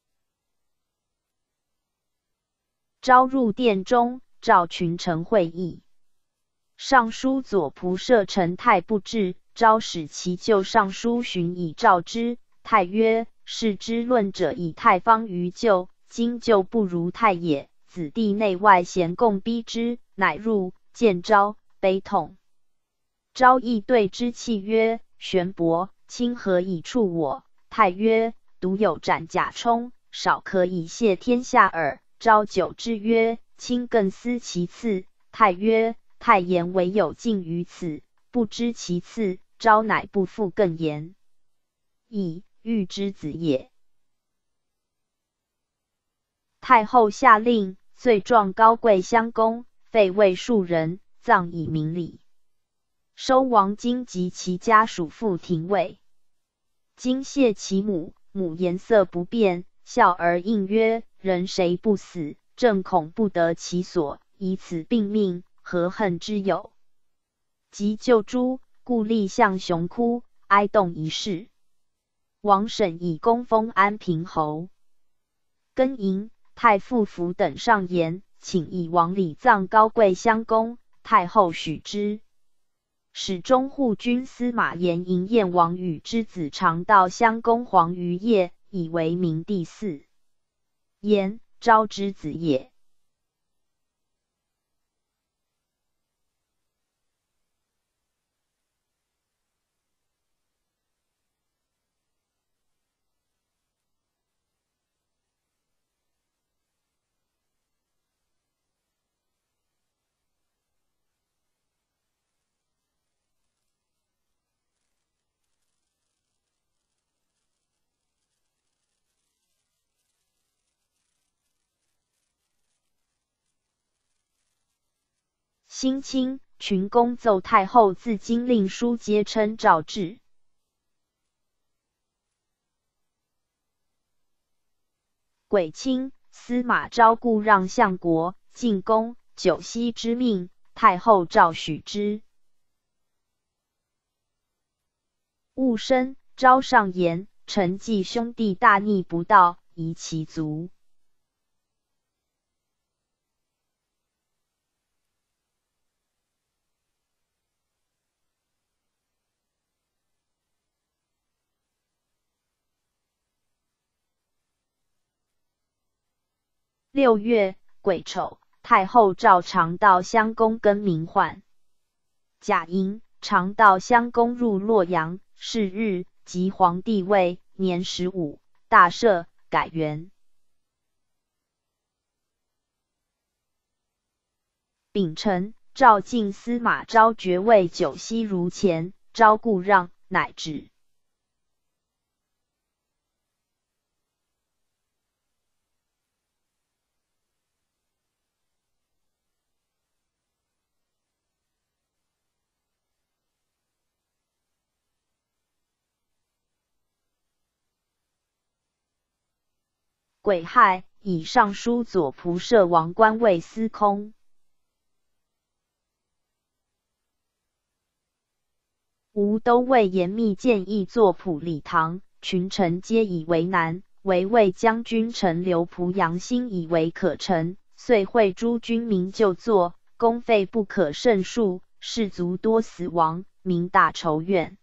S1: 昭入殿中，召群臣会议。尚书左仆射陈泰不至，昭使其就尚书寻以召之。泰曰：士之论者以太方于救，今救不如太也。子弟内外咸共逼之，乃入，见昭，悲痛。昭亦对之泣曰：玄伯，卿何以触我？太曰：独有斩甲冲，少可以谢天下耳。昭久之曰：卿更思其次。太曰：太言唯有尽于此，不知其次。昭乃不复更言。以欲之子也。太后下令，罪状高贵襄公，废魏数人，葬以明礼。收王经及其家属赴廷尉。今谢其母，母颜色不变，笑而应曰：人谁不死？正恐不得其所，以此病命，何恨之有？及救诸，故立向雄哭，哀动一世。王审以功封安平侯。庚寅，太傅伏等上言，请以王礼葬高贵襄公，太后许之。使中护军司马炎迎燕王与之子常到襄公黄于夜，以为明帝嗣。炎昭之子也。辛亲，群公奏太后自京令书，皆称诏制。癸卿，司马昭故让相国进宫，九锡之命，太后诏许之。戊申，昭上言：臣记兄弟大逆不道，夷其族。6月，癸丑，太后诏常道襄公更名唤。甲寅，常道襄公入洛阳，是日，即皇帝位，年15，大赦，改元。丙辰，诏进司马昭爵位九锡如前，昭故让，乃止。癸亥，以尚书左仆射王官位司空。吴都尉严密建议作溥礼堂，群臣皆以为难，唯魏将军陈留濮阳兴以为可成，遂会诸军民就作，公费不可胜数，士卒多死亡，民大仇怨。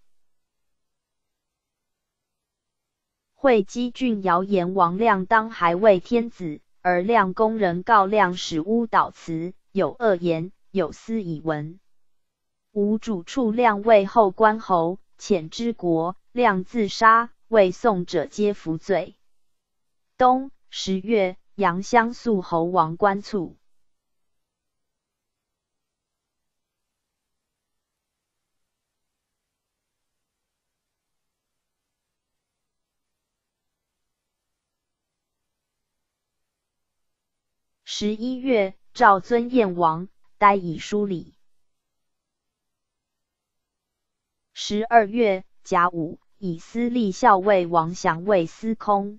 S1: 会稽郡谣言王亮当还为天子，而亮公人告亮使诬导词，有恶言，有司以闻。吴主处亮为后关侯，遣之国，亮自杀，为宋者皆服罪。冬10月，阳襄肃侯王观卒。11月，诏尊燕王，待以书礼。12月，甲午，以司隶校尉王祥为司空。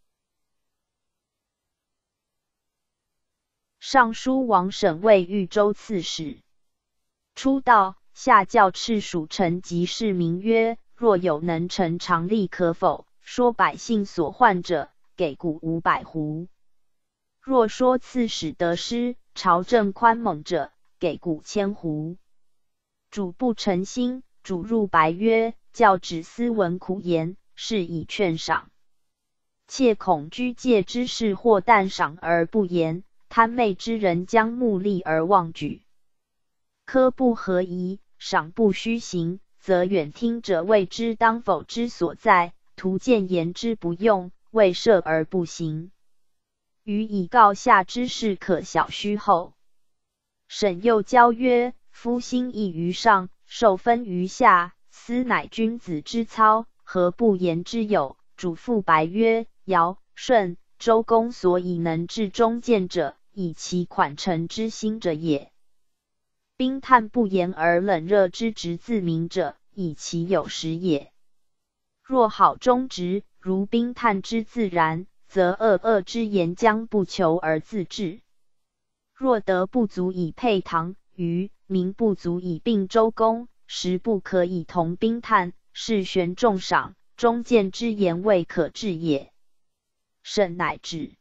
S1: 尚书王审为豫州刺史。初到，下教敕属臣及市民曰：若有能臣常力可否？说百姓所患者，给谷500斛。若说刺史得失，朝政宽猛者，给谷1000斛。主不诚心，主入白曰：教止斯闻苦言，是以劝赏。切恐居介之事，或但赏而不言，贪昧之人将目利而忘举。科不合宜，赏不虚行，则远听者谓之当否之所在，徒见言之不用，未设而不行。予以告下之事，可小虚后。沈又教曰：夫心意于上，受分于下，斯乃君子之操，何不言之有？主复白曰：尧、舜、周公所以能治忠谏者，以其款臣之心者也。冰炭不言而冷热之直自明者，以其有时也。若好忠直，如冰炭之自然，则恶之言将不求而自治。若德不足以配唐、虞，名不足以并周公，实不可以同冰炭，是悬重赏，忠谏之言未可治也。沈乃止。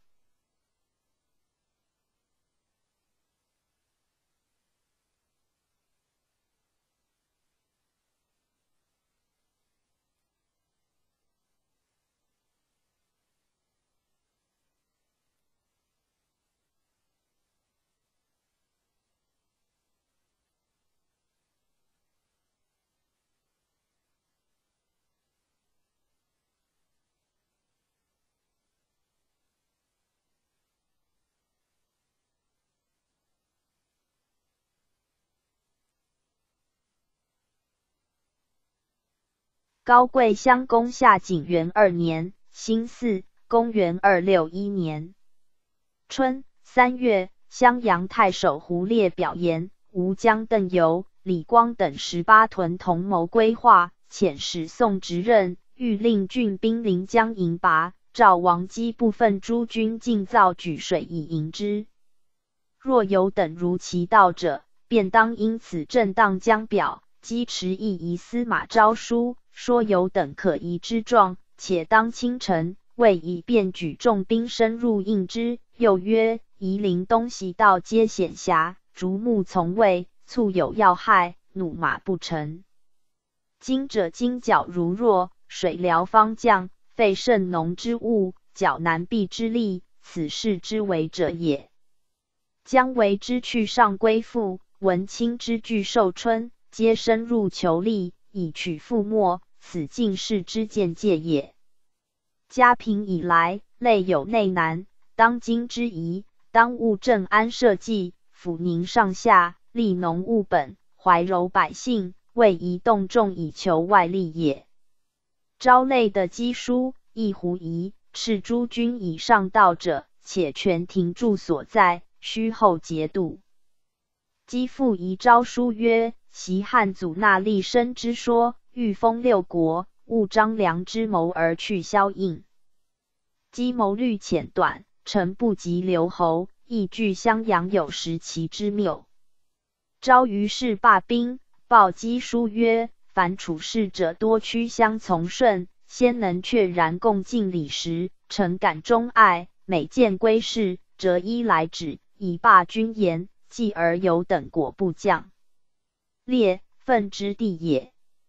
S1: 高贵乡公夏景元2年辛巳，公元261年春3月，襄阳太守胡烈表言，吴将邓猷、李光等18屯同谋规划，遣使宋执任，欲令郡兵临江迎拔，召王基部分诸军尽造举水以迎之。若有等如其道者，便当因此正当江表。姬迟亦疑司马诏书，说有等可疑之状，且当清晨，谓以便举众兵深入应之。又曰：夷陵东西道皆险狭，竹木丛卫，促有要害，弩马不成。今者金角如弱，水疗方降，费甚浓之物，较难避之力，此事之为者也。将为之去上归附，文卿之据寿春，皆深入求利，以取覆没，此进士之见戒也。嘉平以来，类有内难，当今之宜，当务正安社稷，抚宁上下，利农务本，怀柔百姓，为宜动众以求外利也。昭类的赍书，亦狐疑，斥诸军以上道者，且全庭住所在，须后节度。姬复遗诏书曰：袭汉祖纳立身之说，欲封6国，勿张良之谋而去萧应。姬谋虑浅短，诚不及留侯，亦惧襄阳有时其之谬。昭于是罢兵，报姬书曰：凡处事者多趋相从顺，先能确然共进礼时，诚感忠爱，每见归事，折衣来止，以罢君言，继而有等果不降。列奋之地也。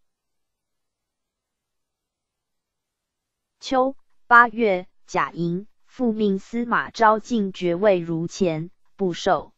S1: 秋8月，甲寅，复命司马昭进爵位如前，不受。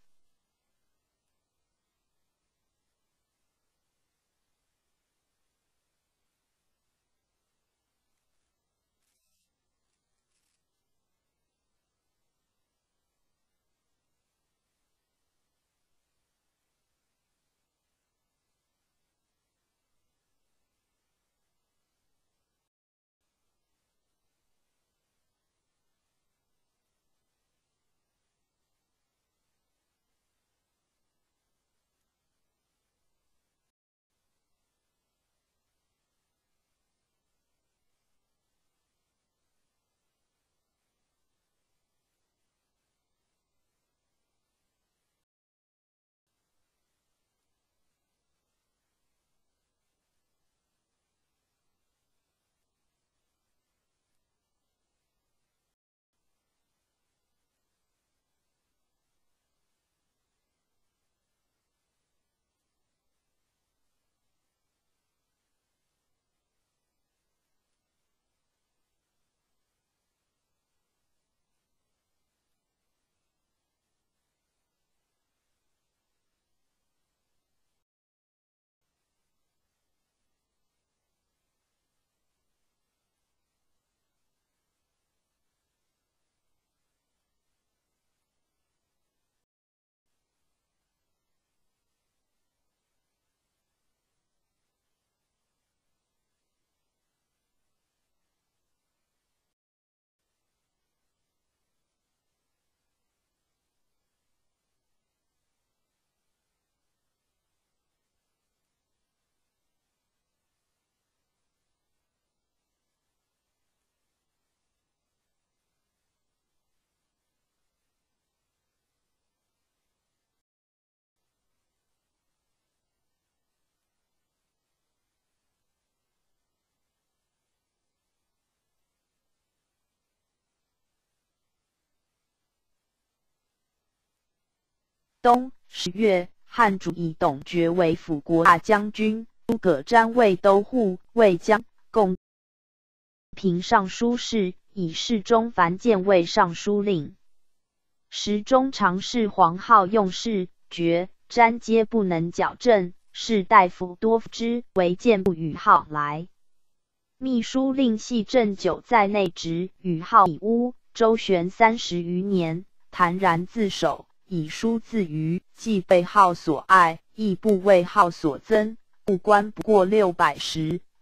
S1: 冬10月，汉主以董厥为辅国大将军，诸葛瞻为都护、卫将，共平尚书事，以侍中樊建为尚书令。时中常侍黄皓用事，厥、瞻皆不能矫正，士大夫多服之，唯见不与皓来。秘书令系正久在内职，与皓以污，周旋30余年，坦然自守，以书自娱，既被皓所爱，亦不为皓所憎，故官不过600石，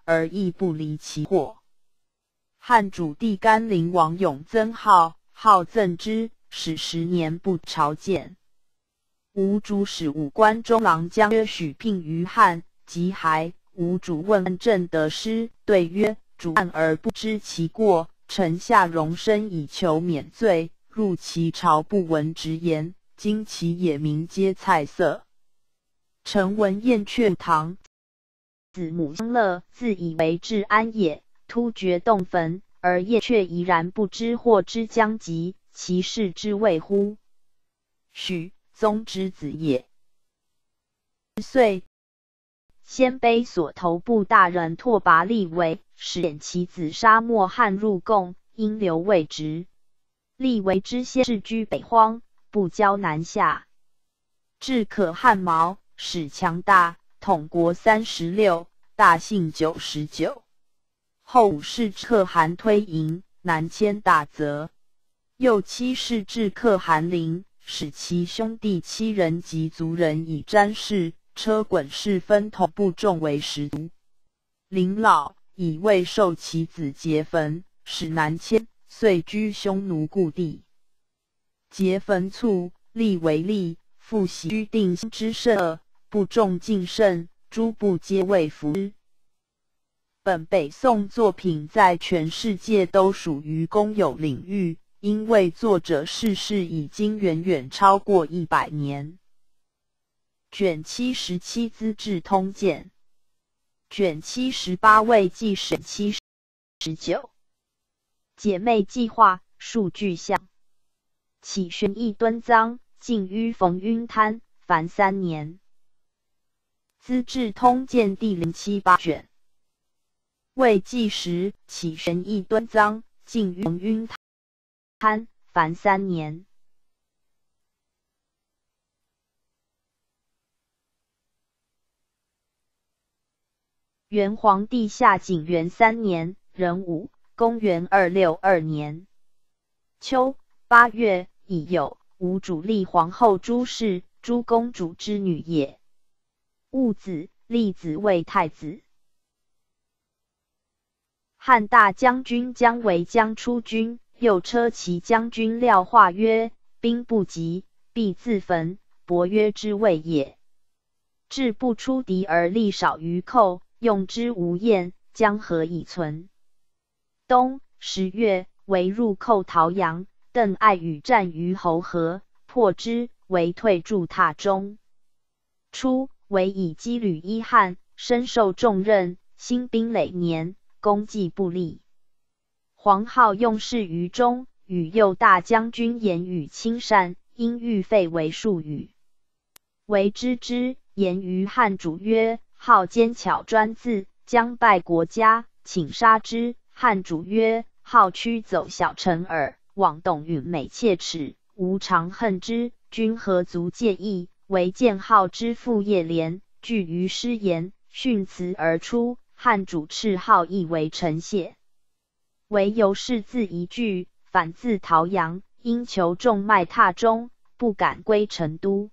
S2: 而亦不离其祸。汉主帝甘陵王永增号，号赠之，始10年不朝见。吴主使武关中郎将约许聘于汉，即还。吴主问郑得失，对曰：主案而不知其过，臣下容身以求免罪，入其朝不闻直言，今其野民皆菜色。臣闻燕雀堂
S1: 子母相乐，自以为治安也，突厥洞坟，而燕雀怡然不知祸之将及，其事之谓乎？
S2: 许宗之子也。遂
S1: 鲜卑所头部大人拓跋力为，使遣其子杀没汉入贡，因留未职。力为之先世居北荒，不交南下。
S2: 至可汗毛，使强大，统国36，大姓99。后5世可汗推营，南迁大泽。又7世至可汗陵，使其兄弟7人及族人以詹事、车滚氏分统部众为10族。临老，以未受其子节坟，使南迁，遂居匈奴故地。节坟卒，立为吏，复袭居定心之甚，部众敬甚，诸部皆为服之。本北宋作品在全世界都属于公有领域，因为作者逝世已经远远超过100年。卷77资治通鉴，卷78魏纪审719，姐妹计划数据项。启玄义敦臧，晋於冯晕滩，凡3年。资治通鉴第078卷。魏纪时，启玄义敦臧，晋於冯晕滩，凡3年。元皇帝下景元3年，壬午，公元262年秋8月，乙酉，吴主立皇后朱氏，朱公主之女也。戊子，立子为太子。汉大将军姜维将出军，右车骑将军廖化曰：兵不及，必自焚，伯约之谓也。志不出敌而力少于寇，用之无厌，将何以存？冬10月，为入寇陶阳，邓艾与战于侯河，破之，为退驻榻中。初，为以羁旅伊汉，身受重任，兴兵累年，功绩不立。黄皓用事于中，与右大将军言语亲善，因欲废为数语。为知之，言于汉主曰：皓奸巧专自，将败国家，请杀之。汉主曰：皓驱走小臣耳，妄动允美切齿，吾常恨之。君何足介意？唯见皓之父叶连，惧于失言，训辞而出。汉主斥皓亦为臣谢。唯由是自一句，反自陶阳，因求重卖榻中，不敢归成都。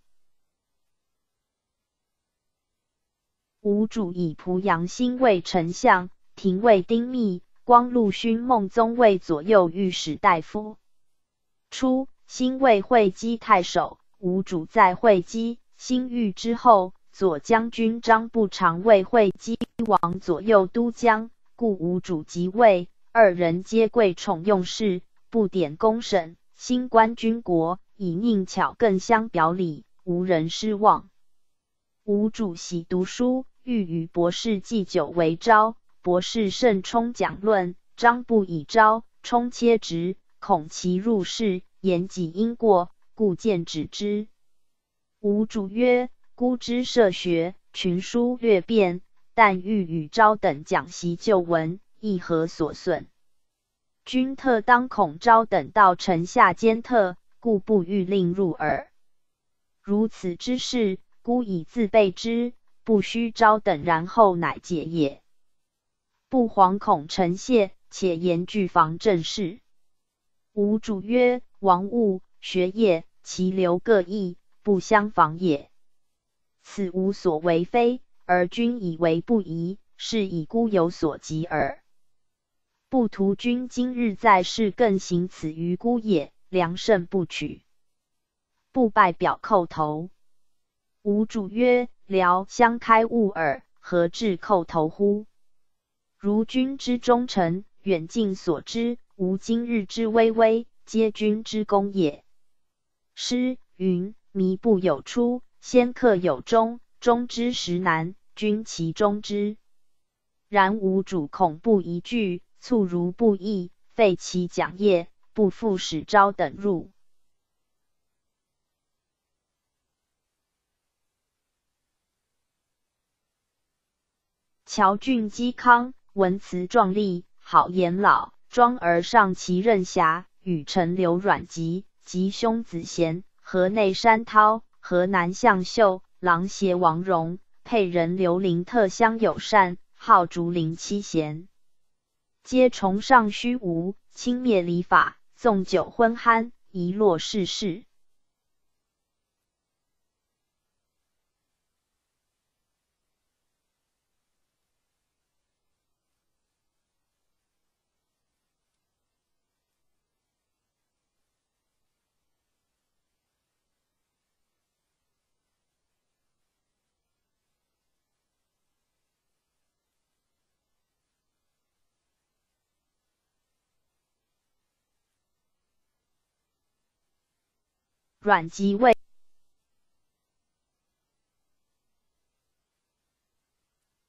S2: 吴主以濮阳兴为丞相，廷尉丁密、光禄勋孟宗为左右御史大夫。初，兴为会稽太守，吴主在会稽，兴狱之后，左将军张不常为会稽王左右都将，故吴主即位，二人皆贵宠用事，不典公审，兴官军国，以佞巧更相表里，无人失望。吴主喜读书，欲与博士祭酒为招，博士甚充讲论，张不以招，充切直，恐其入室，言己因过，故见止之。吴主曰：孤之涉学，群书略变，但欲与昭等讲习旧文，亦何所损？君特当恐昭等到臣下奸特，故不欲令入耳。如此之事，孤以自备之，不须昭等，然后乃解也。不惶恐臣谢，且严具防正事。吴主曰：王务、学业，其流各异，不相妨也。此无所为非，而君以为不宜，
S1: 是以孤有所及耳。不图君今日在世，更行此于孤也，良甚不取。不拜表叩头。吾主曰：辽相开物耳，何至叩头乎？如君之忠臣，远近所知，吾今日之巍巍，皆君之功也。诗云：靡不有出，先克有终，终之实难，君其终之。然吾主恐不一句，促如不义，废其讲业，不复使昭等入。乔俊嵇康，文辞壮丽，好言老，庄而上其任侠，与陈留阮籍及兄子贤、河内山涛、河南向秀、郎协王戎、沛人刘林特相友善，好竹林七贤，皆崇尚虚无，轻蔑礼法，纵酒昏酣，遗落世事。阮籍谓